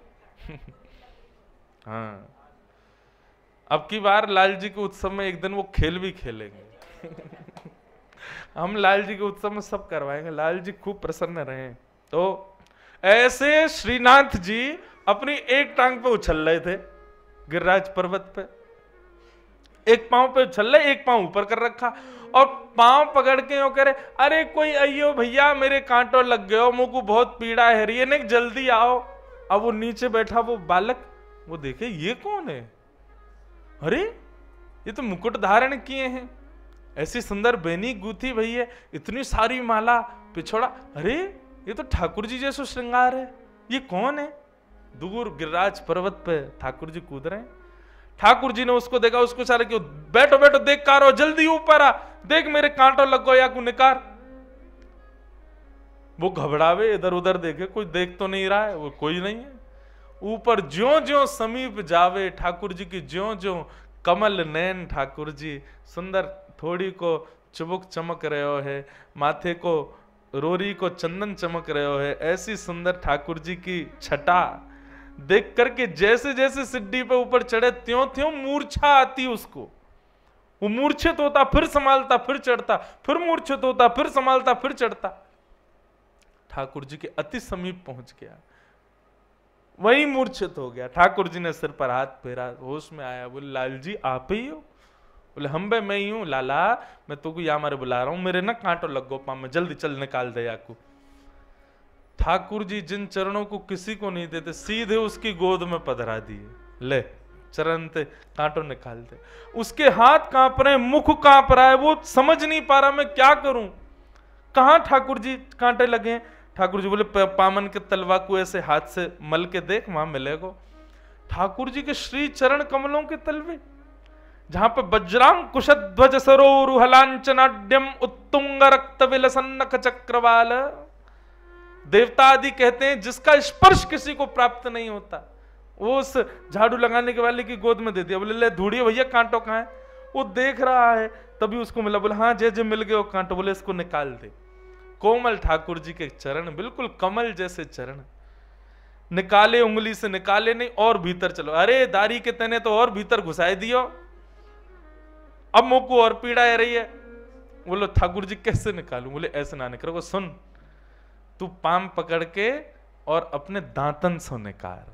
हाँ, अब की बार लाल जी के उत्सव में एक दिन वो खेल भी खेलेंगे। हम लाल जी के उत्सव में सब करवाएंगे, लाल जी खूब प्रसन्न रहे। तो ऐसे श्रीनाथ जी अपनी एक टांग पे उछल रहे थे गिरिराज पर्वत पे, एक पांव पे उछल रहे, एक पांव ऊपर कर रखा, और पांव पकड़ के वो कह रहे, अरे कोई अयो भैया मेरे कांटों लग गए हो, मुझको बहुत पीड़ा है रही है, नहीं जल्दी आओ। अब वो नीचे बैठा वो बालक, वो देखे ये कौन है, अरे ये तो मुकुट धारण किए हैं, ऐसी सुंदर बेनी गूथी भैया, इतनी सारी माला, पिछोड़ा, अरे ये तो ठाकुर जी जैसा श्रृंगार है, ये कौन है? दूर गिरिराज पर्वत पे ठाकुर जी कूद रहे हैं। ठाकुर जी ने उसको देखा, उसको सारे क्यों, बैठो बैठो, देख कार, जल्दी ऊपर आ, देख मेरे कांटों लग गो या को निकार। वो घबरावे, इधर उधर देखे, कोई देख तो नहीं रहा है, वो कोई नहीं है। ऊपर ज्यों ज्यों समीप जावे ठाकुर जी की, ज्यों ज्यों कमल नैन ठाकुर जी, सुंदर थोड़ी को चुबुक चमक रहे हो है, माथे को रोरी को चंदन चमक रहे हो है, ऐसी सुंदर ठाकुर जी की छटा देख करके जैसे जैसे सिड्डी पे ऊपर चढ़े त्यों त्यों मूर्छा आती उसको। वो मूर्छित होता, फिर संभालता, फिर चढ़ता, फिर मूर्छित होता, फिर संभालता, फिर चढ़ता। ठाकुर जी के अति समीप पहुंच गया, वही मूर्छित हो गया। ठाकुर जी ने सिर पर हाथ फेरा, होश में आया, बोले लाल जी आप ही हो? बोले हम बे मैं ही हूं लाला, मैं तो यहाँ मारे बुला रहा हूं, मेरे ना कांटो लग गो पाँव में, जल्दी चल निकाल दे याकू। ठाकुर जी जिन चरणों को किसी को नहीं देते, सीधे उसकी गोद में पधरा दिए, ले चरण ते कांटो निकाल दे। उसके हाथ कांप रहे, मुख कांप रहा है, वो समझ नहीं पा रहा मैं क्या करूं, कहां ठाकुर जी कांटे लगे। ठाकुर जी बोले पामन के तलवा को ऐसे हाथ से मल के देख, वहां मिलेगो। ठाकुर जी के श्री चरण कमलों के तलवे, जहां पे वज्राम कुशध्वज सरोरुहलांचनाड्यम उत्तुंग रक्त विलसन्नक चक्रवाल, देवता आदि कहते हैं जिसका स्पर्श किसी को प्राप्त नहीं होता, वो उस झाड़ू लगाने के वाले की गोद में दे दिया। बोले ले धूड़िए भैया कांटो कहां है? वो देख रहा है, तभी उसको मिला। बोले हाँ जय जय मिल गए वो कांटो। बोले इसको निकाल दे। कोमल ठाकुर जी के चरण, बिल्कुल कमल जैसे चरण, निकाले उंगली से, निकाले नहीं, और भीतर चलो। अरे दारी के तने तो और भीतर घुसाए दियो, अब मुंह को और पीड़ा आ रही है। बोलो ठाकुर जी कैसे निकालूं? बोले ऐसे ना निकालो, सुन तू पाम पकड़ के और अपने दांतन से निकाल।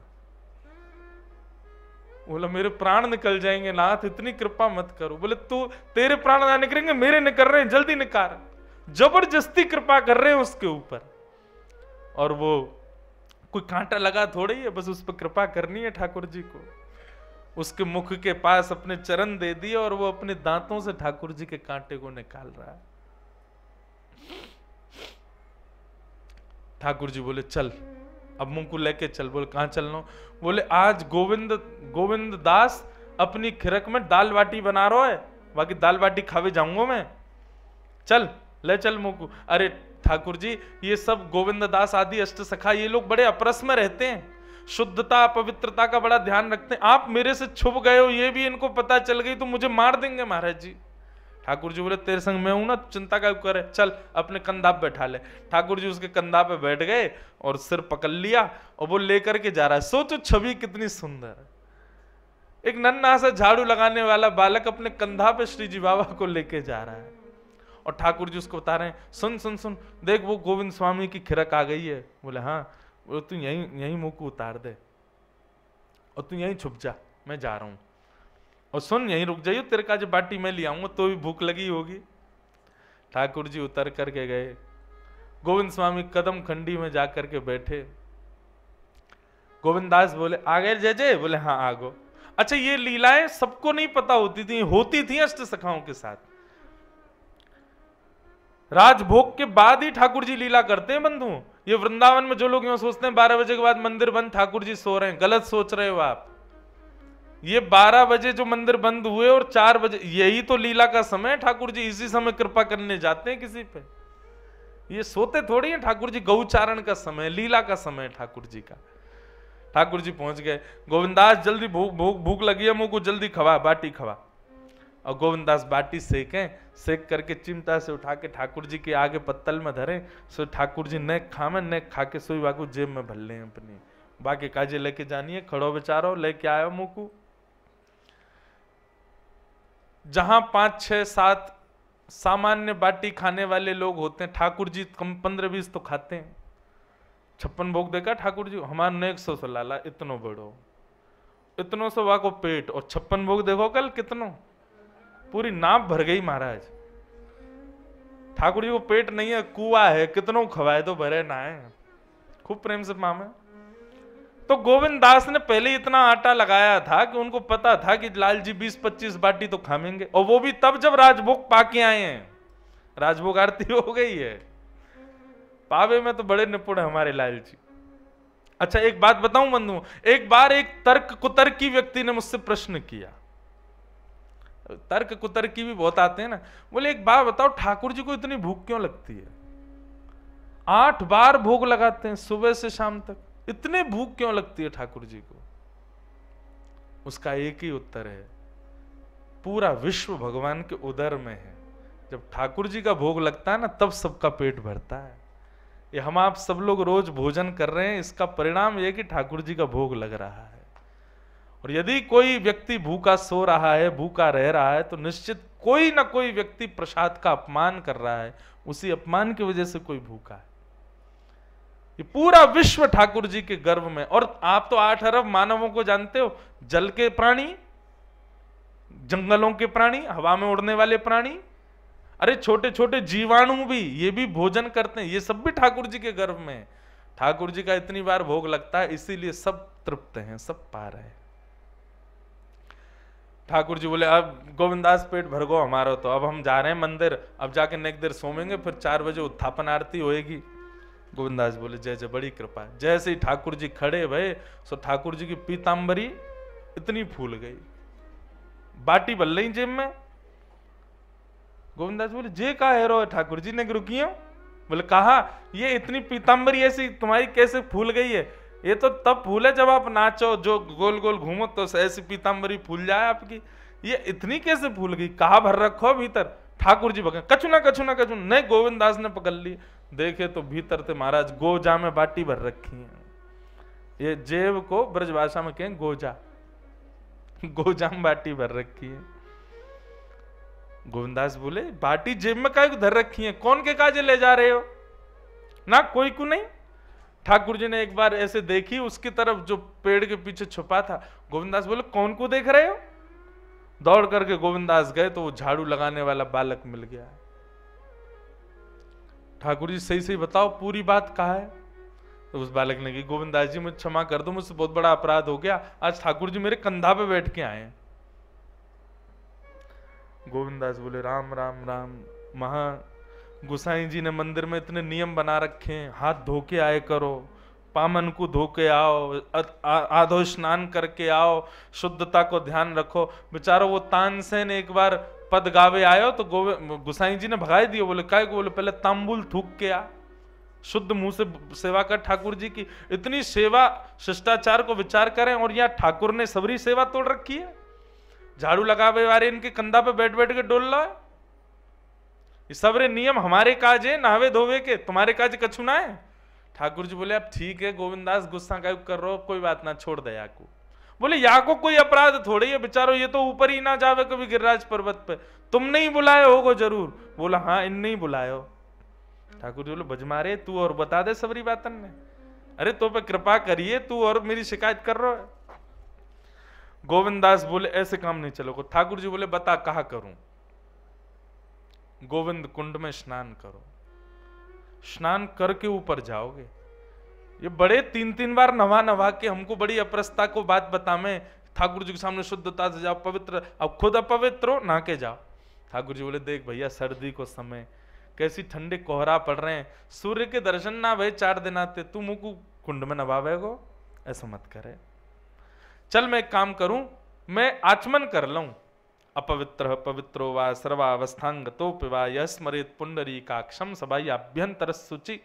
बोला मेरे प्राण निकल जाएंगे नाथ, इतनी कृपा मत करो। बोले तू, तेरे प्राण ना निकलेंगे, मेरे निकल रहे हैं, जल्दी निकाल। जबरदस्ती कृपा कर रहे हैं उसके ऊपर, और वो कोई कांटा लगा थोड़ी है, बस उस पर कृपा करनी है ठाकुर जी को। उसके मुख के पास अपने चरण दे दिए और वो अपने दांतों से ठाकुर जी के कांटे को निकाल रहा है। ठाकुर जी बोले चल अब मुंह को लेके चल। बोले कहां चलना? बोले आज गोविंद दास अपनी खिरक में दाल बाटी बना रहा है, बाकी दाल बाटी खावे जाऊंगा मैं, चल ले चल मुंह को। अरे ठाकुर जी ये सब गोविंद दास आदि अष्ट सखा, ये लोग बड़े अपरस में रहते हैं, शुद्धता पवित्रता का बड़ा ध्यान रखते हैं। आप मेरे से छुप गए हो, ये भी इनको पता चल गई तो मुझे मार देंगे महाराज जी। ठाकुर जी बोले तेरे संग मैं हूं ना, चिंता क्या करे, चल अपने कंधा पे बैठा ले। ठाकुर जी उसके कंधा पे बैठ गए और सिर पकड़ लिया और वो लेकर के जा रहा है। सोचो छवि कितनी सुंदर, एक नन्हा सा झाड़ू लगाने वाला बालक अपने कंधा पे श्री जी बाबा को लेके जा रहा है, और ठाकुर जी उसको बता रहे हैं सुन सुन सुन, देख वो गोविंद स्वामी की खिरक आ गई है। बोले हाँ। बोले तू यहीं मुंह को उतार दे और तू यहीं छुप जा, मैं जा रहा हूं, और सुन यहीं रुक जाइयो, तेरे का जो बाटी मैं ले आऊंगा, तो भी भूख लगी होगी। ठाकुर जी उतर करके गए, गोविंद स्वामी कदम खंडी में जाकर के बैठे। गोविंद दास बोले आ गए जय जय? बोले हाँ आ गो। अच्छा ये लीलाएं सबको नहीं पता होती थी अष्ट सखाओं के साथ। राजभोग के बाद ही ठाकुर जी लीला करते हैं बंधु। ये वृंदावन में जो लोग यूं सोचते हैं 12 बजे के बाद मंदिर बंद, ठाकुर जी सो रहे हैं, गलत सोच रहे हो आप। ये 12 बजे जो मंदिर बंद हुए और 4 बजे, यही तो लीला का समय है। ठाकुर जी इसी समय कृपा करने जाते हैं किसी पे, ये सोते थोड़ी हैं ठाकुर जी। गौचारण का समय, लीला का समय ठाकुर जी का। ठाकुर जी पहुंच गए, गोविंदास जल्दी भूख लगी है, मुंह को जल्दी खवा, बाटी खवा। और गोविंदास बाटी सेक करके चिमटा से उठा के ठाकुर जी के आगे पत्तल में धरे। सो ठाकुर जी न खामे, न खा के सोई वाकू जेब में भर ले अपनी, बाकी काजे लेके जानिए, खड़ो बेचारो लेके आयो मुंह को। जहां 5, 6, 7 सामान्य बाटी खाने वाले लोग होते हैं, ठाकुर जी कम 15-20 तो खाते हैं। 56 भोग देखा ठाकुर जी, हमारे ने 100 से लाला, इतनो बड़ो, इतनो सो वाको पेट, और 56 भोग देखो कल कितनो, पूरी नाप भर गई महाराज। ठाकुर जी को पेट नहीं है, कुआ है, कितनों खवाए तो भरे ना है, खूब प्रेम से मामे। तो गोविंद दास ने पहले इतना आटा लगाया था कि उनको पता था कि लाल जी 20-25 बाटी तो खामेंगे, और वो भी तब जब राजभोग पाके आए हैं। राजभोग आरती हो गई है, पावे में तो बड़े निपुण है हमारे लाल जी। अच्छा एक बात बताऊं बंधु, एक बार एक तर्क कुतर्की व्यक्ति ने मुझसे प्रश्न किया, तर्क कुतर्की भी बहुत आते हैं ना, बोले एक बात बताओ, ठाकुर जी को इतनी भूख क्यों लगती है? 8 बार भोग लगाते हैं सुबह से शाम तक, इतने भूख क्यों लगती है ठाकुर जी को? उसका एक ही उत्तर है, पूरा विश्व भगवान के उदर में है। जब ठाकुर जी का भोग लगता है ना, तब सबका पेट भरता है। ये हम आप सब लोग रोज भोजन कर रहे हैं, इसका परिणाम यह कि ठाकुर जी का भोग लग रहा है। और यदि कोई व्यक्ति भूखा सो रहा है, भूखा रह रहा है, तो निश्चित कोई ना कोई व्यक्ति प्रसाद का अपमान कर रहा है, उसी अपमान की वजह से कोई भूखा है। ये पूरा विश्व ठाकुर जी के गर्भ में। और आप तो 8 अरब मानवों को जानते हो, जल के प्राणी, जंगलों के प्राणी, हवा में उड़ने वाले प्राणी, अरे छोटे छोटे जीवाणु भी, ये भी भोजन करते हैं, ये सब भी ठाकुर जी के गर्भ में। ठाकुर जी का इतनी बार भोग लगता है, इसीलिए सब तृप्त हैं, सब पा रहे हैं। ठाकुर जी बोले अब गोविंदास पेट भर गो हमारा, तो अब हम जा रहे हैं मंदिर, अब जाके नेक देर सोमेंगे, फिर 4 बजे उत्थापन आरती होएगी। गोविंदास बोले जय जय, बड़ी कृपा। जैसे ही ठाकुर जी खड़े भये, सो ठाकुर जी की पीतांबरी इतनी फूल गई, बाटी बल रही जेब में। गोविंदास बोले जे का है रो ठाकुर जी ने रुकी? बोले कहा ये इतनी पीतांबरी ऐसी तुम्हारी कैसे फूल गई है? ये तो तब फूले जब आप नाचो, जो गोल गोल घूमो तो ऐसी पीतांबरी फूल जाए आपकी, ये इतनी कैसे फूल गई? कहा भर रखो भीतर? ठाकुर जी बगे कछु ना कछु ना कछु नहीं। गोविंदास ने पकड़ ली, देखे तो भीतर थे महाराज गोजा में बाटी भर रखी है। ये जेब को ब्रजभाषा में कहें गोजा, गोजा में बाटी भर रखी है। गोविंदास बोले बाटी जेब में काहे को धर रखी है? कौन के काजे ले जा रहे हो? ना कोई को नहीं। ठाकुर जी ने एक बार ऐसे देखी उसकी तरफ जो पेड़ के पीछे छुपा था। गोविंदास बोले कौन को देख रहे हो? दौड़ करके गोविंदास गए तो वो झाड़ू लगाने वाला बालक मिल गया। ठाकुर जी सही सही बताओ पूरी बात कहा है? तो उस बालक ने कहा गोविंदास जी मुझे क्षमा कर दो, मुझसे बहुत बड़ा अपराध हो गया, आज ठाकुर जी मेरे कंधा पे बैठ के आए। गोविंदास बोले राम राम राम, महा गुसाई जी ने मंदिर में इतने नियम बना रखे हैं, हाथ धो के आए करो, पामन को धो के आओ, आधो स्नान करके आओ, शुद्धता को ध्यान रखो। बेचारो वो तानसेन एक बार पद गावे आयो तो गुसाई जी ने भगाई दियो। बोले काय को? बोले पहले तांबुल थूक के आ, शुद्ध मुंह से सेवा कर ठाकुर जी की। इतनी सेवा शिष्टाचार को विचार करें, और यहाँ ठाकुर ने सबरी सेवा तोड़ रखी है। झाड़ू लगावे वाले इनके कंधा पे बैठ बैठ के डोल रहा है। ये सबरे नियम हमारे काज है, नहावे धोवे के, तुम्हारे काज कछु ना है। ठाकुर जी बोले अब ठीक है गोविंदास गुस्सा का कर रहे हो, कोई बात ना, छोड़ दे याको। बोले याको कोई अपराध थोड़ी है, बेचारो ये तो ऊपर ही ना जावे कभी गिरिराज पर्वत पे, तुमने ही बुलाए होगो जरूर। बोला हाँ इनने ही बुलायो। ठाकुर जी बोले बजमारे तू और बता दे सबरी बातन ने, अरे तो पे कृपा करिए, तू और मेरी शिकायत कर रहा है। गोविंदास बोले ऐसे काम नहीं चलोगे। ठाकुर जी बोले बता कहा करूं? गोविंद कुंड में स्नान करो, स्नान करके ऊपर जाओगे। ये बड़े 3-3 बार नवा नवा के हमको बड़ी अपरसता को बात बता में, ठाकुर जी के सामने शुद्धता से जाओ, पवित्र, अब खुद अपवित्र हो, नहा के जाओ। ठाकुर जी बोले देख भैया सर्दी को समय, कैसी ठंडे कोहरा पड़ रहे हैं, सूर्य के दर्शन ना भय 4 दिन आते, तू मुंह को कुंड में नवावेगो, ऐसा मत करे। चल मैं एक काम करूं, मैं आचमन कर लूं। अपवित्र पवित्रो वा सर्वावस्थांगतो पिवा यह स्मरेत पुंडरीकाक्षम सबाई आभ्यंतर शुचि।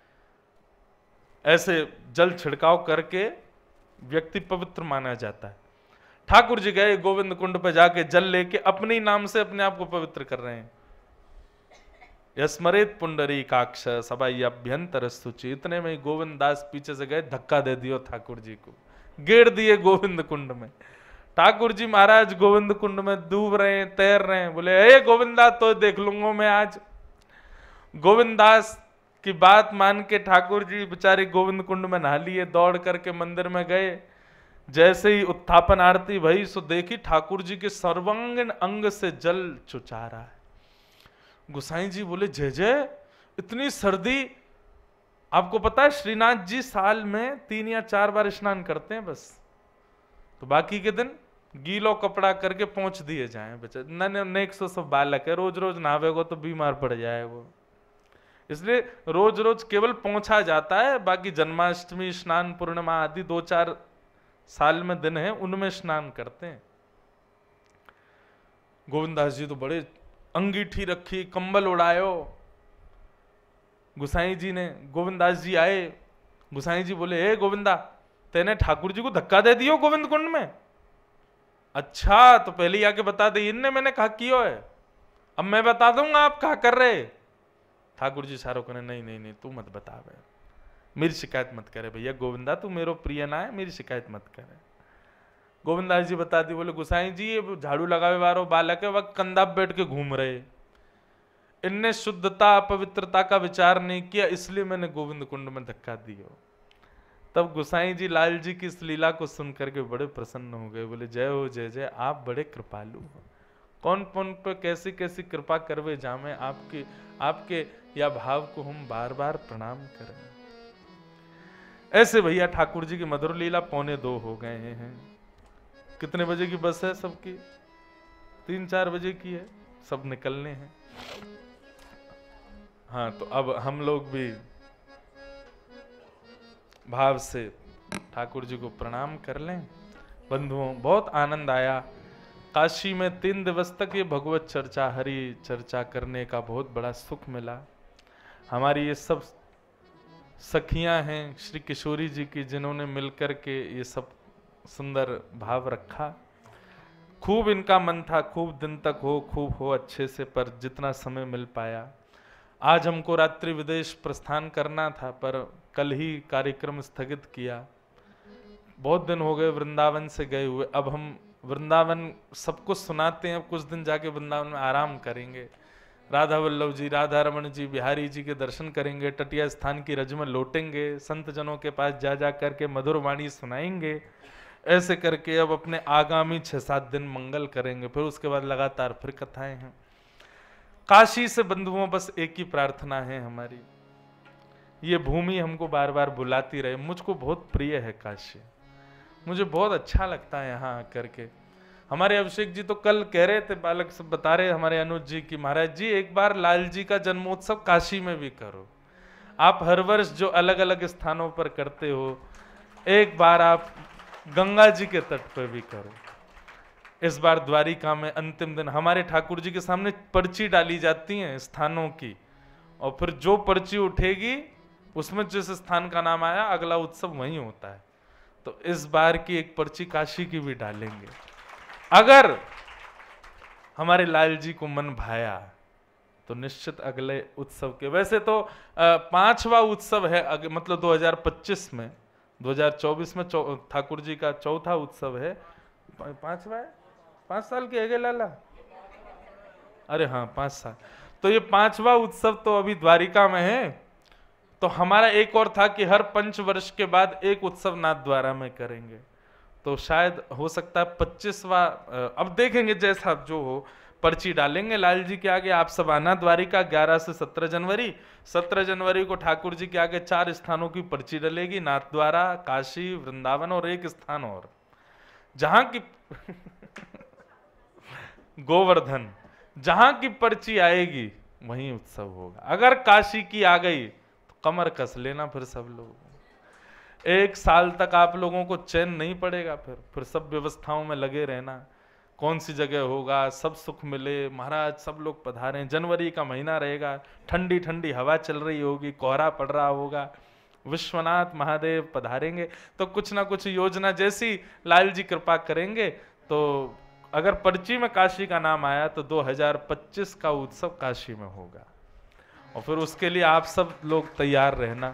ऐसे जल छिड़काव करके व्यक्ति पवित्र माना जाता है। ठाकुर जी गए गोविंद कुंड पे जाके जल लेके अपने ही नाम से अपने आप को पवित्र कर रहे हैं। यस्मरेत पुंडरीकाक्ष सबाई अभ्यंतर शुचि। इतने में ही गोविंद दास पीछे से गए, धक्का दे दियो ठाकुर जी को, गेड़ दिए गोविंद कुंड में। ठाकुर जी महाराज गोविंद कुंड में डूब रहे हैं, तैर रहे हैं। बोले ए गोविंदा तो देख लूंगा मैं आज। गोविंद दास की बात मान के ठाकुर जी बेचारे गोविंद कुंड में नहा लिए, दौड़ करके मंदिर में गए। जैसे ही उत्थापन आरती भई सो देखी ठाकुर जी के सर्वांगीण अंग से जल चुचा रहा है। गोसाई जी बोले जय जय, इतनी सर्दी। आपको पता है श्रीनाथ जी साल में 3 या 4 बार स्नान करते हैं बस, तो बाकी के दिन गीलो कपड़ा करके पहुंच दिए जाए। बेचारे नेक सो सब बालक है, रोज रोज नहावेगो तो बीमार पड़ जाए वो, इसलिए रोज रोज केवल पहुंचा जाता है। बाकी जन्माष्टमी, स्नान पूर्णिमा आदि 2-4 साल में दिन है, उनमें स्नान करते हैं। गोविंदास जी तो बड़े अंगीठी रखी, कंबल उड़ायो। गुसाई जी ने, गोविंदास जी आए, गुसाई जी बोले ए गोविंदा, तेने ठाकुर जी को धक्का दे दियो गोविंद कुंड में? अच्छा तो पहले ही आके बता दे, इनने मैंने कहा कियो है, अब मैं बता दूंगा आप कहा कर रहे। ठाकुर जी सारो कहने नहीं नहीं नहीं तू मत बता बे, मेरी शिकायत मत करे भैया गोविंदा, तू मेरो प्रिय ना है, मेरी शिकायत मत करे। गोविंदास जी बता दी, बोले गुसाई जी ये झाड़ू लगावे वालो बालक है, वह कंधा बैठ के घूम रहे, इनने शुद्धता अपवित्रता का विचार नहीं किया, इसलिए मैंने गोविंद कुंड में धक्का दिया। तब गुसाई जी लाल जी की इस लीला को सुन करके बड़े प्रसन्न हो गए। बोले जय हो जय जय, आप बड़े कृपालु हो, कौन कौन पे कैसी कैसी कृपा करवे जामे, आपके या भाव को हम बार बार प्रणाम करें। ऐसे भैया ठाकुर जी की मधुर लीला 1:45 हो गए हैं। कितने बजे की बस है सबकी? 3-4 बजे की है, सब निकलने हैं। हाँ तो अब हम लोग भी भाव से ठाकुर जी को प्रणाम कर लें। बंधुओं बहुत आनंद आया। काशी में 3 दिवस तक ये भगवत चर्चा, हरि चर्चा करने का बहुत बड़ा सुख मिला। हमारी ये सब सखियां हैं श्री किशोरी जी की, जिन्होंने मिलकर के ये सब सुंदर भाव रखा। खूब इनका मन था खूब दिन तक हो, खूब हो अच्छे से, पर जितना समय मिल पाया। आज हमको रात्रि विदेश प्रस्थान करना था, पर कल ही कार्यक्रम स्थगित किया। बहुत दिन हो गए वृंदावन से गए हुए, अब हम वृंदावन सब कुछ सुनाते हैं, कुछ दिन जाके वृंदावन में आराम करेंगे। राधा वल्लभ जी, राधा रमन जी, बिहारी जी के दर्शन करेंगे, तटिया स्थान की रज में लौटेंगे, संत जनों के पास जा जा करके मधुर वाणी सुनाएंगे। ऐसे करके अब अपने आगामी 6-7 दिन मंगल करेंगे, फिर उसके बाद लगातार फिर कथाएं हैं। काशी से बंधुओं बस एक ही प्रार्थना है हमारी, ये भूमि हमको बार बार बुलाती रहे। मुझको बहुत प्रिय है काशी, मुझे बहुत अच्छा लगता है यहाँ आकर के। हमारे अभिषेक जी तो कल कह रहे थे, बालक सब बता रहे हमारे अनुज जी की, महाराज जी एक बार लाल जी का जन्मोत्सव काशी में भी करो। आप हर वर्ष जो अलग अलग स्थानों पर करते हो, एक बार आप गंगा जी के तट पर भी करो। इस बार द्वारिका में अंतिम दिन हमारे ठाकुर जी के सामने पर्ची डाली जाती है स्थानों की, और फिर जो पर्ची उठेगी उसमें जिस स्थान का नाम आया अगला उत्सव वहीं होता है। तो इस बार की एक पर्ची काशी की भी डालेंगे, अगर हमारे लाल जी को मन भाया तो निश्चित अगले उत्सव के। वैसे तो 5वां उत्सव है, मतलब 2025 में, 2024 में ठाकुर जी का 4था उत्सव है। 5वां है, 5 साल के है लाला, अरे हाँ 5 साल। तो ये 5वां उत्सव तो अभी द्वारिका में है। तो हमारा एक और था कि हर 5 वर्ष के बाद एक उत्सव नाथ द्वारा में करेंगे, तो शायद हो सकता है 25वां, अब देखेंगे जैसा जो हो, पर्ची डालेंगे लाल जी के आगे। आप सब आना द्वारिका 11 से 17 जनवरी। 17 जनवरी को ठाकुर जी के आगे 4 स्थानों की पर्ची डलेगी, नाथ द्वारा, काशी, वृंदावन और एक स्थान और जहां की गोवर्धन, जहां की पर्ची आएगी वहीं उत्सव होगा। अगर काशी की आ गई तो कमर कस लेना फिर सब लोग। 1 साल तक आप लोगों को चैन नहीं पड़ेगा, फिर सब व्यवस्थाओं में लगे रहना, कौन सी जगह होगा, सब सुख मिले, महाराज सब लोग पधारें, जनवरी का महीना रहेगा, ठंडी ठंडी हवा चल रही होगी, कोहरा पड़ रहा होगा, विश्वनाथ महादेव पधारेंगे, तो कुछ ना कुछ योजना जैसी लाल जी कृपा करेंगे। तो अगर पर्ची में काशी का नाम आया तो 2025 का उत्सव काशी में होगा, और फिर उसके लिए आप सब लोग तैयार रहना।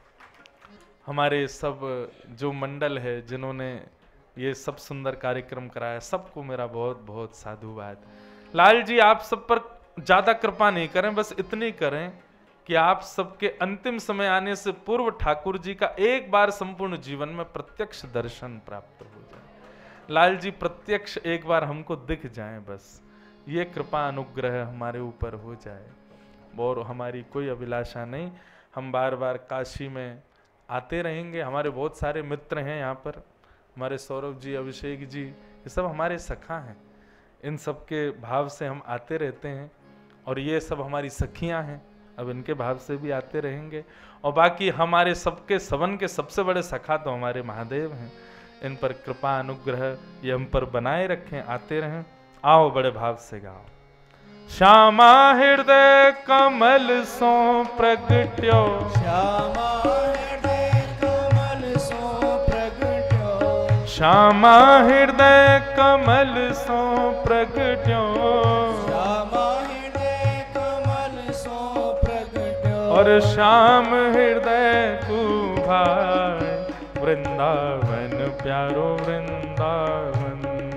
हमारे सब जो मंडल है जिन्होंने ये सब सुंदर कार्यक्रम कराया, सबको मेरा बहुत बहुत साधुवाद। लाल जी आप सब पर ज्यादा कृपा नहीं करें, बस इतनी करें कि आप सबके अंतिम समय आने से पूर्व ठाकुर जी का एक बार संपूर्ण जीवन में प्रत्यक्ष दर्शन प्राप्त हो जाए। लाल जी प्रत्यक्ष एक बार हमको दिख जाएं, बस ये कृपा अनुग्रह हमारे ऊपर हो जाए, और हमारी कोई अभिलाषा नहीं। हम बार बार काशी में आते रहेंगे, हमारे बहुत सारे मित्र हैं यहाँ पर, हमारे सौरभ जी, अभिषेक जी, ये सब हमारे सखा हैं, इन सब के भाव से हम आते रहते हैं, और ये सब हमारी सखियाँ हैं, अब इनके भाव से भी आते रहेंगे। और बाकी हमारे सबके सवन के सबसे बड़े सखा तो हमारे महादेव हैं, इन पर कृपा अनुग्रह ये हम पर बनाए रखें, आते रहें। आओ बड़े भाव से गाओ। श्यामा हृदय कमल सो प्रगट्यो, श्यामा हृदय कमल सो प्रगट्यो, श्यामा हृदय कमल सो प्रगट्यो, श्यामा हृदय कमल सो प्रगट्यो, और श्याम हृदय कुभाय वृंदावन प्यारो वृंदावन,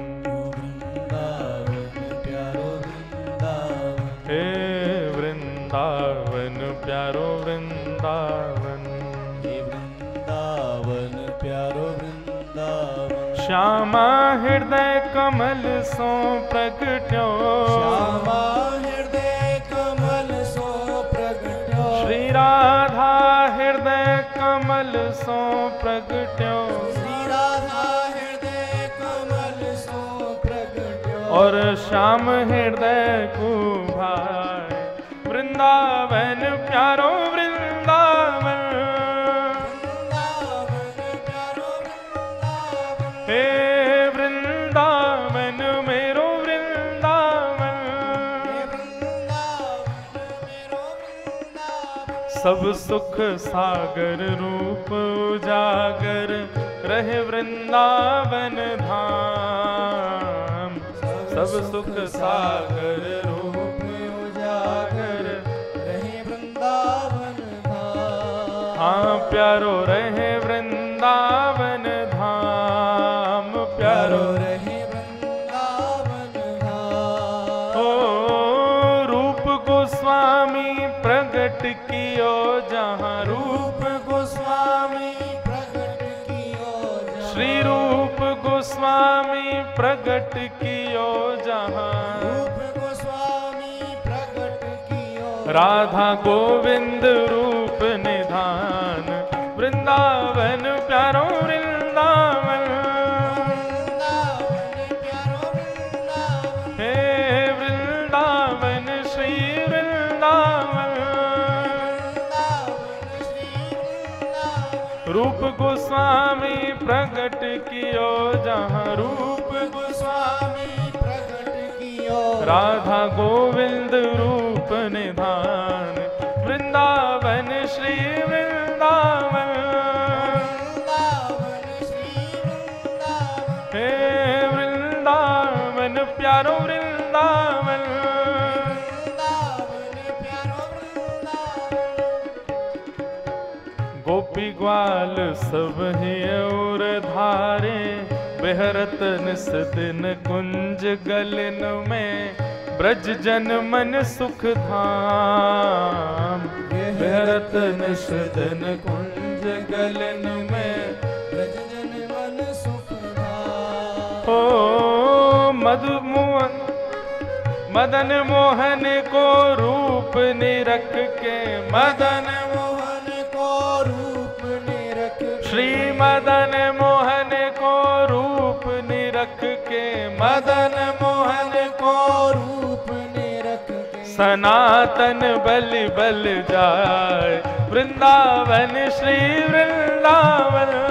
वृंदावन प्यारो वृंदावन, हे वृंदावन प्यारो वृंदावन, हे वृंदावन प्यारो वृंदावन, श्यामा हृदय कमल सो प्रगट्यो, श्यामा हृदय कमल सो प्रगट्यो, श्री राधा हृदय कमल सो प्रगट्यो, श्री राधा हृदय कमल सो प्रगट्यो, और श्याम हृदय कुभाय वृंदावन प्यारो वृंदावन, वृंदावन प्यारो वृंदावन, हे वृंदावन मेरो वृंदावन, हे वृंदावन मेरो वृंदावन, सब सुख सागर रूप उजागर रहे वृंदावन धाम, सब सुख सागर रूप उजागर रहे वृंदावन धाम, हाँ प्यारो रहे वृंदावन धाम, प्यारो रहे वृंदावन धाम, ओ रूप गोस्वामी प्रगट कियो जहाँ, रूप गोस्वामी प्रगट कियो जहाँ, श्री रूप गोस्वामी प्रगट कियो जहाँ, रूप गोस्वामी प्रगट कियो, राधा गोविंद रूप निधान वृंदावन प्यारो वृंदावन, वृंदावन प्यारो वृंदावन, हे वृंदावन श्री वृंदावन, वृंदावन श्री वृंदावन, रूप गोस्वामी प्रगट कियो जहाँ, रूप गोस्वामी प्रगट कियो, राधा गोविंद रूप निधान वृंदावन श्री वृंदावन, वृंदावन श्री वृंदावन, हे वृंदावन प्यारो वृंदावन, वृंदावन प्यारो वृंदावन, गोपी ग्वाल सब ही और धारे, बेहरत निस दिन कुंज गलन में, ब्रज जन मन सुख धाम, बेहरत निस दिन कुंज गलन में, ब्रज जन मन सुख धाम, ओ मधुमोहन मदन मोहन को रूप निरख के, मदन मोहन को रूप निरख के, श्री मदन मोहन को रूप निरख के, मदन मोहन को रूप निरख के, सनातन बल बल जाए वृंदावन श्री वृंदावन,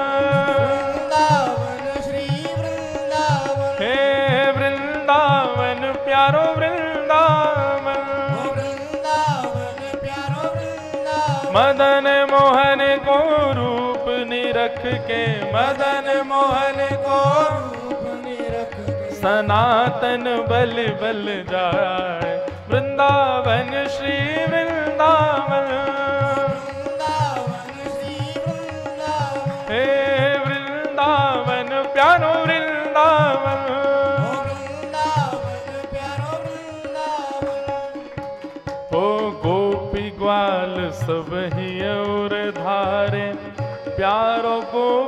मदन मोहन को रूप निरख के, मदन मोहन को रूप निरख के, सनातन बल बल जाए वृंदावन श्री वृंदावन। वृंदावन श्री वृंदावन, हे वृंदावन प्यारो वृंदावन, वृंदावन प्यारो वृंदावन। ओ गोपी ग्वाल सब ही और धारे प्यारो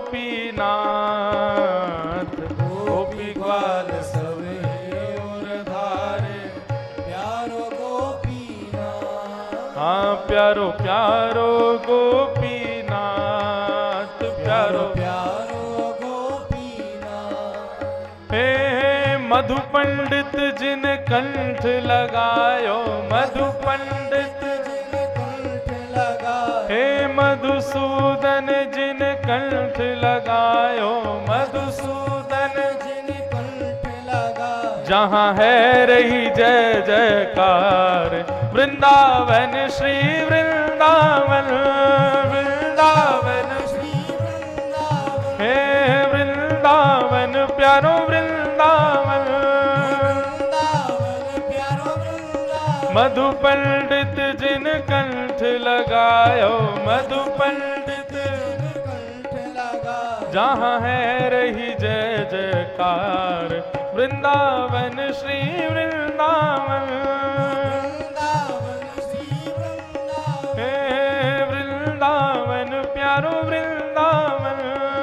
गोपीनाथ। गोपी ग्वाल सब और धारे प्यारो गोपीनाथ। हाँ प्यारो प्यारो गोपीनाथ, प्यारो प्यारो गोपीनाथ। हे मधु पंडित जिन कंठ लगायो, मधु पंडित जिन कंठ लगा, हे मधुसूदन जिन कंठ लगायो, मधुसूदन जिन कंठ लगा, जहाँ है रही जय जयकार वृंदावन श्री वृंदावन। वृंदावन श्री वृंदावन, हे वृंदावन प्यारो वृंदावन। वृंदावन प्यारो वृंदावन। मधु पंडित जिन कंठ लगायो, मधु पंडित जिन कंठ लगा, जहाँ है रही जय जयकार वृंदावन श्री वृंदावन। वृंदावन श्री वृंदावन, हे वृंदावन प्यारो वृंदावन।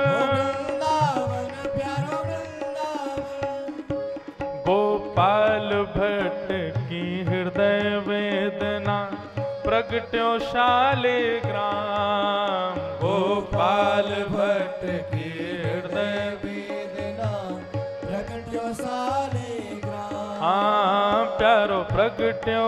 वृंदावन प्यारो वृंदावन। गोपाल भट्ट की हृदय वेदना प्रगट्यो शालिग्राम। गोपाल भट्ट की हृदय वेदना प्रगट्यो शालिग्राम। हाँ प्यारो प्रगट्यो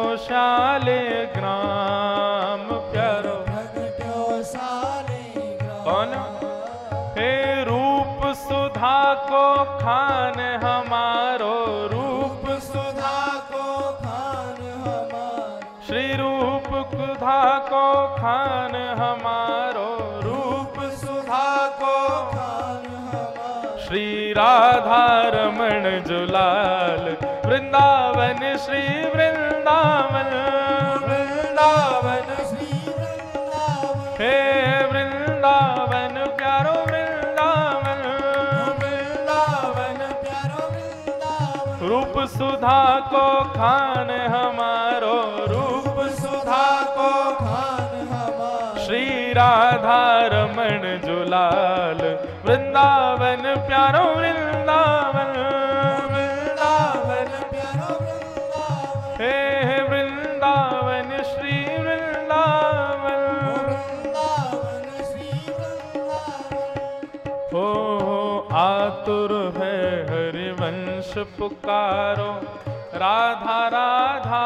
शालिग्राम, प्यारो प्रगट्यो शालिग्राम। कौन? हे रूप सुधा को खान हमारो, रूप सुधा को खान हमारो, श्री रूप सुधा को खान हमारो, रूप सुधा को खान हमारो। श्री राधा रमण जुलाल वृंदावन श्री वृंदावन। वृंदावन श्री वृंदावन, हे वृंदावन प्यारो वृंदावन। वृंदावन प्यारो वृंदावन। रूप सुधा को खान हमारो, रूप सुधा को खान हमारो। श्री राधा रमण जुलाल वृंदावन प्यारो वृंदावन। वृंदावन प्यारो वृंदावन, हे वृंदावन श्री वृंदावन। वृंदावन श्री वृंदावन। हो आतुर है हरिवंश पुकारो, राधा राधा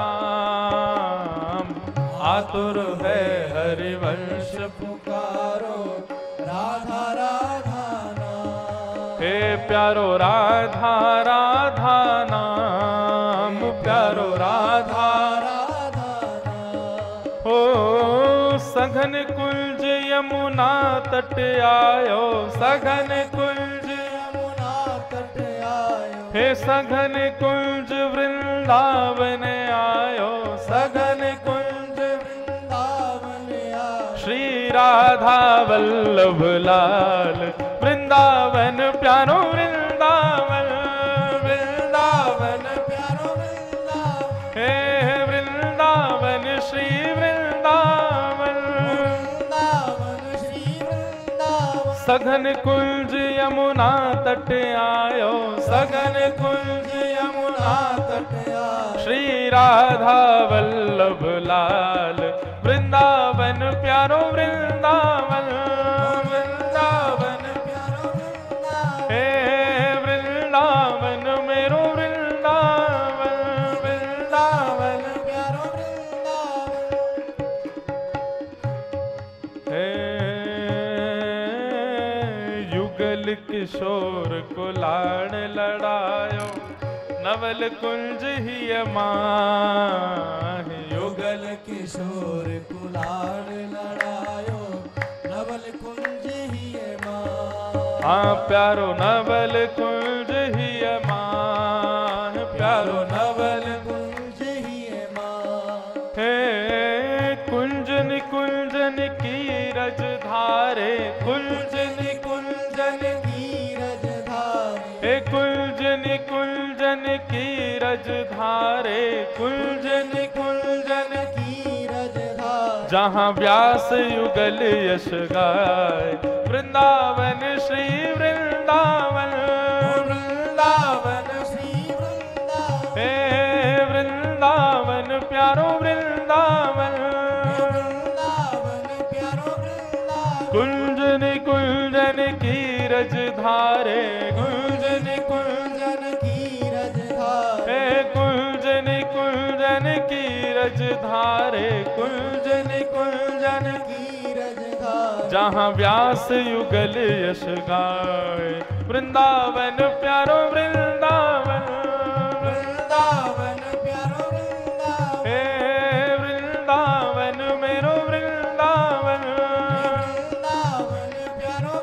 नाम। आतुर है हरिवंश पुकारो, राधा राधा नाम। हे प्यारो राधा राधा नाम, प्यारो राधा। राधा नाम। हो सघन कुंज यमुना तट आयो, सघन कुंज यमुना तट आयो, हे सघन कुंज वृंदावन आयो, सघन कुंज वृंदावन आयो। श्री राधा वल्लभ लाल वृंदावन प्यारो वृंदावन। वृंदावन प्यारो वृंदावन, हे वृंदावन श्री वृंदावन। वृंदावन श्री वृंदावन। सघन कुंज यमुना तट आयो, सघन कुंज यमुना तट आयो। श्री राधा वल्लभ लाल वृंदावन प्यारो वृंदावन। वृंदावन प्यारो वृंदावन, हे वृंदावन मेरो वृंदावन। वृंदावन प्यारो वृंदावन। हे युगल किशोर को लाड़ लड़ायो, नवल कुंज ही माह। युगल किशोर कुलाल लड़ायो नवल कुंज ही मां। हाँ प्यारो नवल कुंज ही मान, प्यारो नवल कुंज ही मां। हे कुंजन कुंजन की रज धारे, कुंजन कुंजन की रज धारे, हे कुंजन कुंजन की रज धारे, कुंजन कुंजन की रज धारे। जहाँ व्यास युगल यश गाय, वृंदावन श्री वृंदावन, वृंदावन श्री वृंदावन, हे वृंदावन प्यारो वृंदावन, वृंदावन प्यारो वृंदावन। कुंजन कुंजन की रज धारे, कुंजन कुंजन की रज धारे, हे कुंजन कुंजन की रज धारे, कुंजन कुंजन की रज धारे। जहाँ व्यास युगल यश गाय, वृंदावन प्यारो वृंदावन, वृंदावन प्यारो वृंदावन, हे वृंदावन मेरो वृंदावन, वृंदावन प्यारो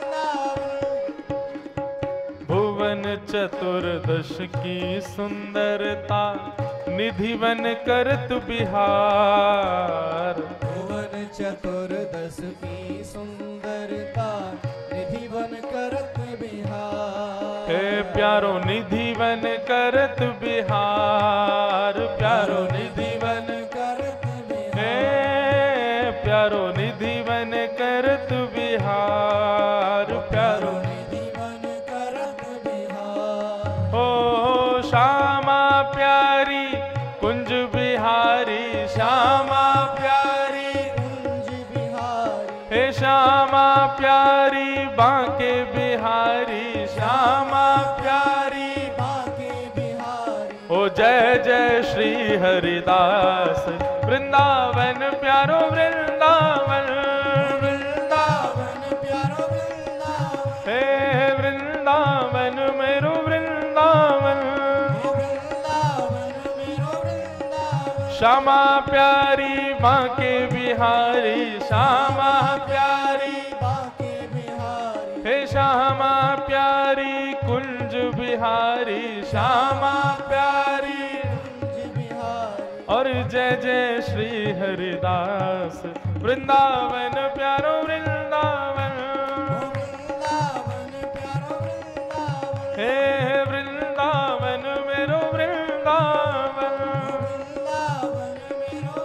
वृंदावन। भुवन चतुर्दश की सुंदरता, निधिवन करत बिहार, भुवन चतुर्दश की सुंदरता, निधिवन करत बिहार। हे प्यारो निधिवन करत बिहार, प्यारो निधिवन करत बिहार, हे प्यारो निधिवन करत बिहार, प्यारो निधिवन करत बिहार। हो श्यामा प्यारी कुंज बिहारी, श्यामा प्यारी कुंज बिहारी, हे श्यामा प्यारी बांके बिहारी, श्यामा प्यारी बांके बिहारी। ओ जय जय श्री हरिदास, वृंदावन प्यारो वृंदावन, वृंदावन प्यारो वृंदावन, हे वृंदावन मेरो वृंदावन, वृंदावन मेरो वृंदावन। श्यामा प्यारी बांके बिहारी, श्यामा प्यारी बांके बिहारी, हे श्यामा प्यारी कुंज बिहारी, श्यामा प्यारी कुंज बिहारी। और जय जय श्री हरिदास, वृंदावन प्यारो वृंदावन, वृंदावन प्यारो वृंदावन, हे वृंदावन मेरो वृंदावन, वृंदावन मेरो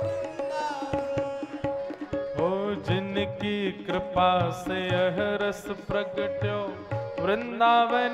वृंदावन। ओ जिनकी कृपा से यह रस प्रगट्यो, वृंदावन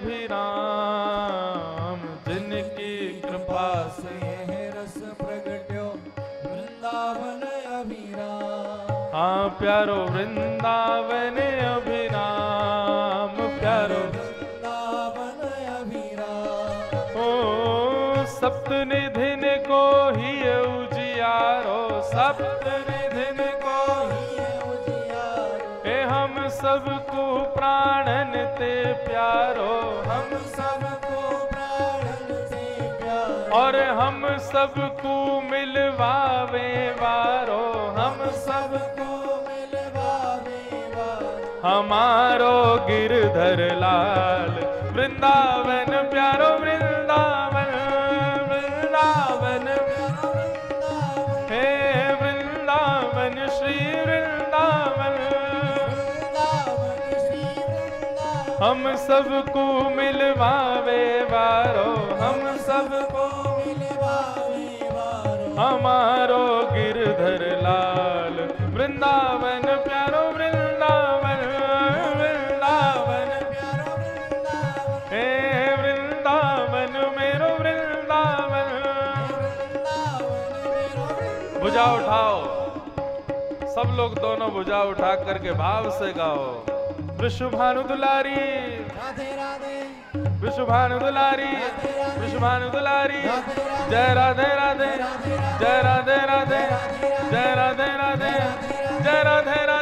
अभिराम, जिनकी कृपा से यह रस प्रगट्यो, वृंदावन अभिराम। हाँ प्यारो वृंदावन अभिराम, प्यारो वृंदावन अभिराम। ओ सप्तनिधिन को ही उजियारो, सप्तनिधिन को ही उजियारो, हे हम सबको प्राणन ते प्यारो, हम सबको प्राणन से प्यारो, और हम सबको मिलवावे वारो, हम सबको मिलवावे वारो। हमारो गिरधर लाल, वृंदावन प्यारो वृंदावन, वृंदावन प्यारो वृंदावन, हे वृंदावन श्री वृंदावन, वृंदावन श्री वृंदावन। हम सबको मिलवावे वारो, हम सबको मिलवावे वारो, हमारो गिरधर लाल, वृंदावन प्यारो वृंदावन, वृंदावन प्यारो वृंदावन, हे वृंदावन मेरो वृंदावन। वृंदावन मेरो वृंदावन। भुजा उठाओ, सब लोग दोनों भुजा उठा करके भाव से गाओ, वृषभानु दुलारी, राधे राधे, वृषभानु दुलारी, वृषभानु दुलारी, जय राधे राधे, जय राधे राधे, जय राधे राधे, जय राधे राधे।